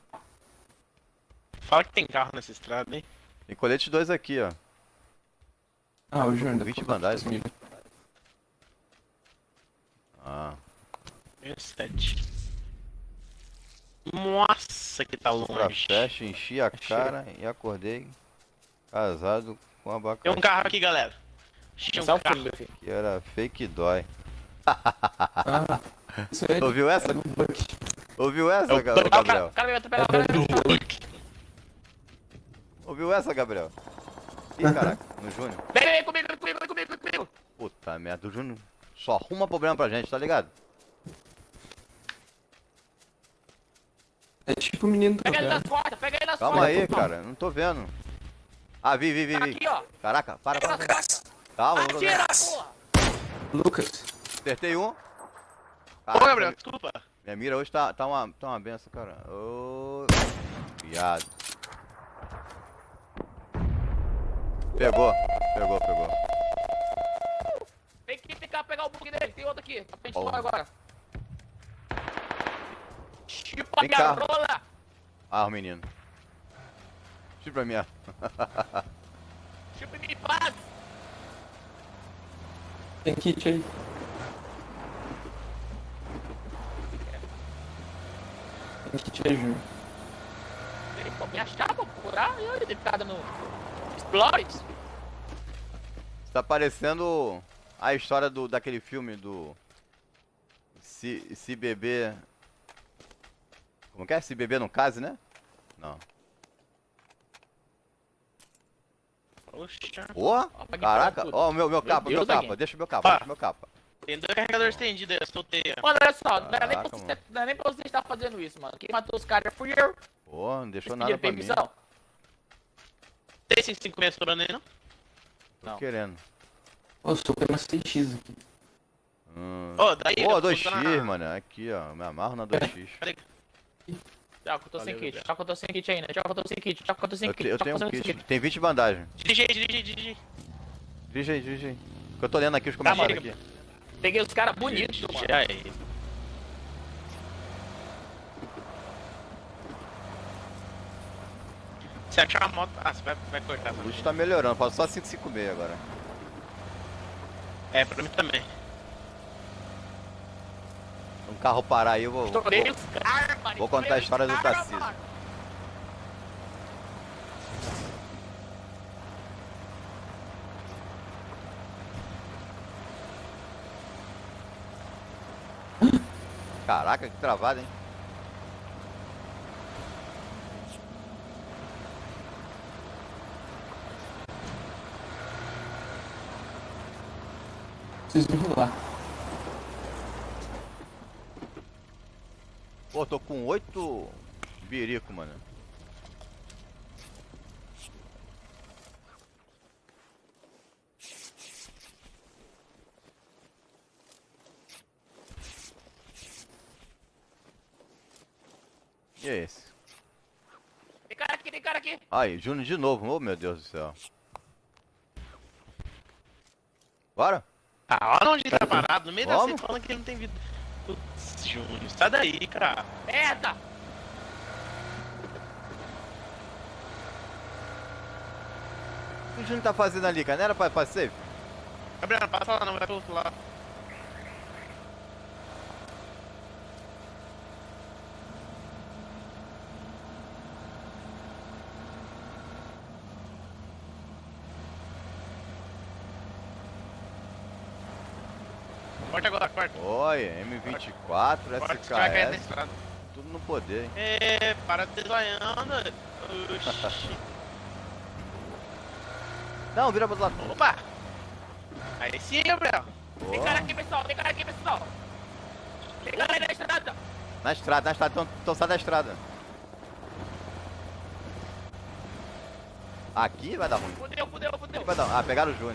Fala que tem carro nessa estrada, hein? Tem colete dois aqui, ó. Ah, o Júnior. vinte colocou bandagens. comigo. Ah. sete. Nossa, que tá Pra longe. festa, enchi a cara e acordei casado com abacaxi. Tem um carro aqui, galera. Tinha um Só um carro. filho, meu filho. Que era fake dói. Ah, isso aí. Ouviu essa? É do Buck. Ouviu essa, Eu- Ga- Ó, o cara, Gabriel? o cara veio atropelar, o cara veio atropelar. Ouviu essa, Gabriel? Ih, caraca, no Júnior. Vem, vem comigo, vem comigo, vem comigo, vem comigo. Puta merda, o Júnior só arruma problema pra gente, tá ligado? É tipo o menino do Pega ele nas lugar. costas, pega ele nas Calma costas. aí, pô. cara, não tô vendo. Ah, vi, vi, vi, Tá vi. aqui, ó. Caraca, para, Pega para. nas para. costas. Calma, não tô vendo. Atira, porra. Lucas. Acertei um. Ô, Caraca, Gabriel, desculpa. minha mira hoje tá, tá, uma, tá uma benção, cara. Ô. Viado. Pegou, pegou, pegou. Tem que ficar, pegar o bug dele. Tem outro aqui. Pra frente Ó. embora agora. Chupa Vem minha cá. rola. Ah, o menino. Tira pra mim, ó. Chupa em paz. Tem kit aí. Tem kit aí, Júnior. Ele pô, me achar, vou procurar. E eu ele ficar dando explores. Tá parecendo a história do, daquele filme do... Se, se beber... Como que é? Se beber no case, né? Não. Poxa. Porra! Ó, pra Caraca! tudo. Ó, o meu, meu capa, Deus, meu capa. Baguinho. Deixa o meu capa, Pá. deixa o meu capa. Tem dois carregadores estendidos aí, eu soltei. ó. Mano, olha só, não era nem Caraca, pra você, mano. não era nem pra você estar fazendo isso, mano. Quem matou os caras fui eu. Pô, não deixou Vocês nada pediram pra mim. permissão? Tem esses cinco meses sobrando aí, não? Tô Não. querendo. Ô, super uma seis x aqui. Hum. Ô, daí. Pô, eu tô dois usando x, a- mano. Aqui, ó. Me amarro na dois x. Peraí. Tchau, que eu tô sem Valeu, kit. Gabriel. Tchau, que eu tô sem kit ainda. Tchau, que eu tô sem kit. Tchau, que eu tô sem Eu, kit. te- eu Tchau, que tenho eu tô um sem kit. kit. Tem vinte bandagens. Dirige aí, dirige aí, dirige aí. Dirige aí, dirige aí. Que eu tô lendo aqui os Tá, comentários chega. aqui. Peguei os caras bonitos, mano. Já aí. Se achar uma moto. Ah, você vai, vai cortar. O Mano. luxo tá melhorando, falta só cinco cinco seis agora. É, pra mim também. Um carro parar aí, eu vou. Vou, Estourei os caras, mano. vou contar a Estourei os história do caras, Tarcísio. mano. Caraca, que travada, hein? Preciso enrolar. Pô, tô com oito birico, mano. E é esse? Tem cara aqui, tem cara aqui. Aí, Júnior de novo. Oh, meu Deus do céu. Bora? Ah, olha onde ele tá parado, no meio da Vamos? cesta, falando que ele não tem vida. Putz, Júnior, sai daí, cara. Merda. O que o Júnior tá fazendo ali, cara? Não era pra, pra safe? Gabriel, não passa lá não, vai pro outro lado. Corta agora, corta. Oi, M vinte e quatro, Corta, você vai cair na S K S. estrada. Tudo no poder, hein? É, para de desanhando. Oxi. Não, vira pro outro lado. Opa! Aí sim, Gabriel. Tem cara aqui, pessoal. Tem cara aqui, pessoal. Tem cara aí na estrada. Na estrada, na estrada, então, então sai da estrada. Aqui vai dar ruim. Fudeu, fudeu, fudeu. Aqui vai dar... Ah, pegaram o Júnior.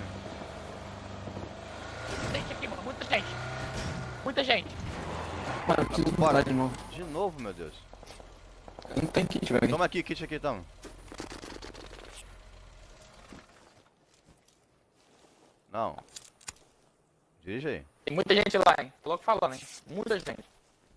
Muita gente aqui, mano. Muita gente. Muita gente. Mano, eu preciso Bora. enrolar de novo. De novo, meu Deus. Eu não tenho kit, velho. Toma aqui, kit aqui, toma. Não. Dirige aí. Tem muita gente lá, hein. Tô louco falando, hein. Muita gente.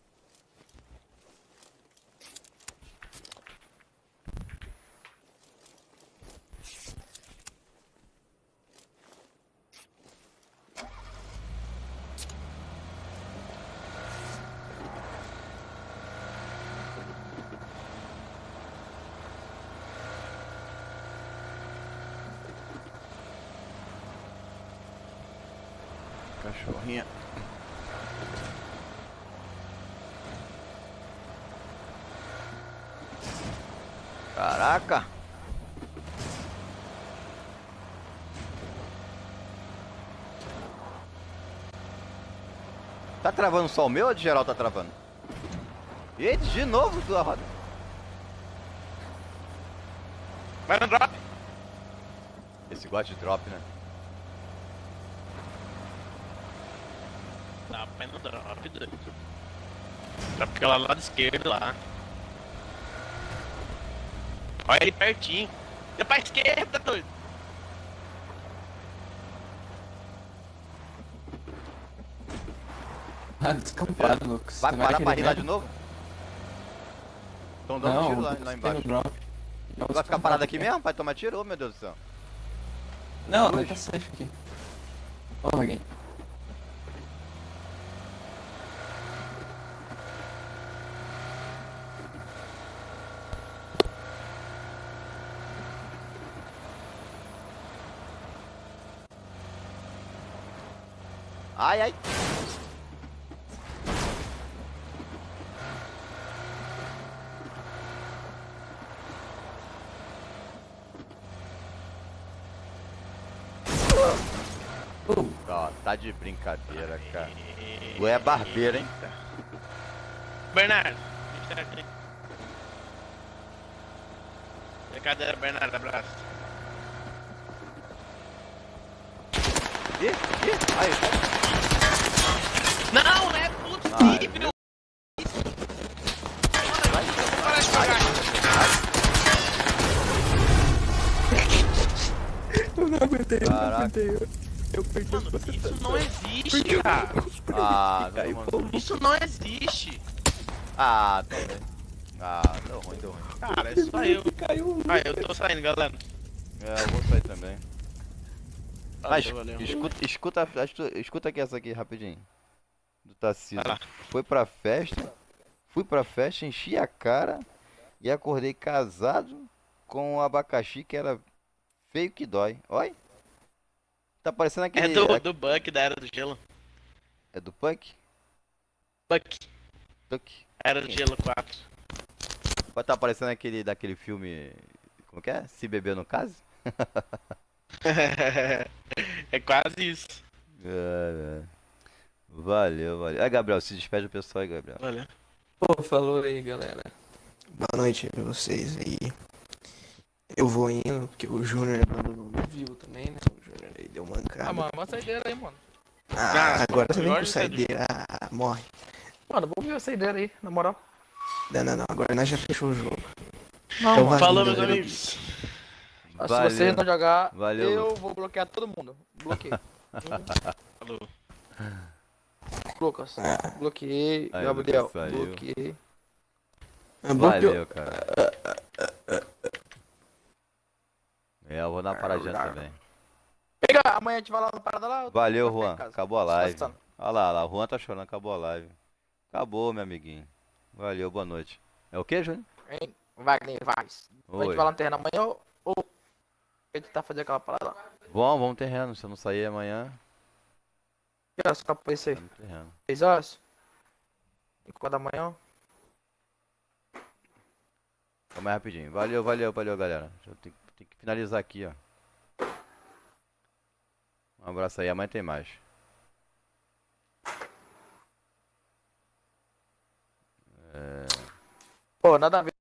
Cachorrinha. Caraca. Tá travando só o meu ou de geral tá travando? Eita, de novo tua roda. Vai no drop. Esse gosta de drop, né? Tá, vai no drop, doido. Drop aquela lá do lado esquerdo lá. Olha ele pertinho. Deu pra esquerda, doido. Ah, descampado, Lucas. Vai Você parar pra querer rir lá mesmo? de novo? Estão dando Não, tiro lá, Lucas lá tem embaixo. no drop. Tu vai ficar parado aqui mesmo? Vai tomar tiro? Ô meu Deus do céu. Não, não tá safe aqui. Ó, alguém. Ai, ai. Uh, Ó, tá de brincadeira, cara. Tu é barbeiro, hein? Bernardo. Brincadeira, Bernardo, abraço. Ih, ih, aí. Não, não é Ah, possível. Vai, Para de Eu não aguentei, eu não Caraca. aguentei. Eu, eu perdi Mano, a isso não existe, cara. Ah, Caiu, não, pô. mano. Isso não existe. Ah, também. Ah, deu ruim, deu ruim. Cara, é só eu. Caiu. Ah, eu tô saindo, galera. É, eu vou sair também. Mas, Valeu, valeu. escuta, escuta, escuta, escuta aqui essa aqui rapidinho. Do Tarcísio. Vai lá. Foi pra festa, fui pra festa, enchi a cara e acordei casado com um abacaxi que era feio que dói. Olha. Tá parecendo É aquele... do, a- do Buck da Era do Gelo. É do Punk? Buck, Tuck. Era do Gelo quatro. Pode tá parecendo aquele daquele filme... Como que é? Se Beber no Case? É quase isso. É, é. Valeu, valeu. É, Gabriel, se despede do pessoal aí, Gabriel. Valeu. Pô, falou aí, galera. Boa noite pra vocês aí. Eu vou indo, porque o Júnior abandonou no vivo também, né? O Júnior aí deu mancada. Ah, mano, uma saideira aí, mano. Ah, agora você vem com Jorge saideira. Ah, morre. Mano, vamos ver a saideira aí, na moral. Não, não, não. Agora nós já fechou o jogo. Não, Então mano. vai, Falou, meus galera. amigos. Se você não jogar, Valeu. eu vou bloquear todo mundo. Bloqueio. Falou. Lucas, bloqueei. Aí, Gabriel, Lucas saiu. bloqueei. Ah, bloqueou. Valeu, cara. É, eu vou dar uma paradinha também. Pega, amanhã a gente vai lá na parada lá. eu Valeu, vou ficar Juan. em casa. Acabou a live. Descansando. Olha lá, lá, o Juan tá chorando, acabou a live. Acabou, meu amiguinho. Valeu, boa noite. É o que, Júnior? Hein? Wagner Vaz. A gente Oi. vai lá no terreno amanhã ou. ou a gente tá fazendo aquela parada lá. Vamos, vamos terreno. Se eu não sair amanhã, Que horas fica isso aí? vamos terreno. seis horas? cinco da manhã? Vamos mais rapidinho. Valeu, valeu, valeu, galera. Eu tenho, tenho que finalizar aqui, ó. Um abraço aí, amanhã tem mais. Pô, nada a ver.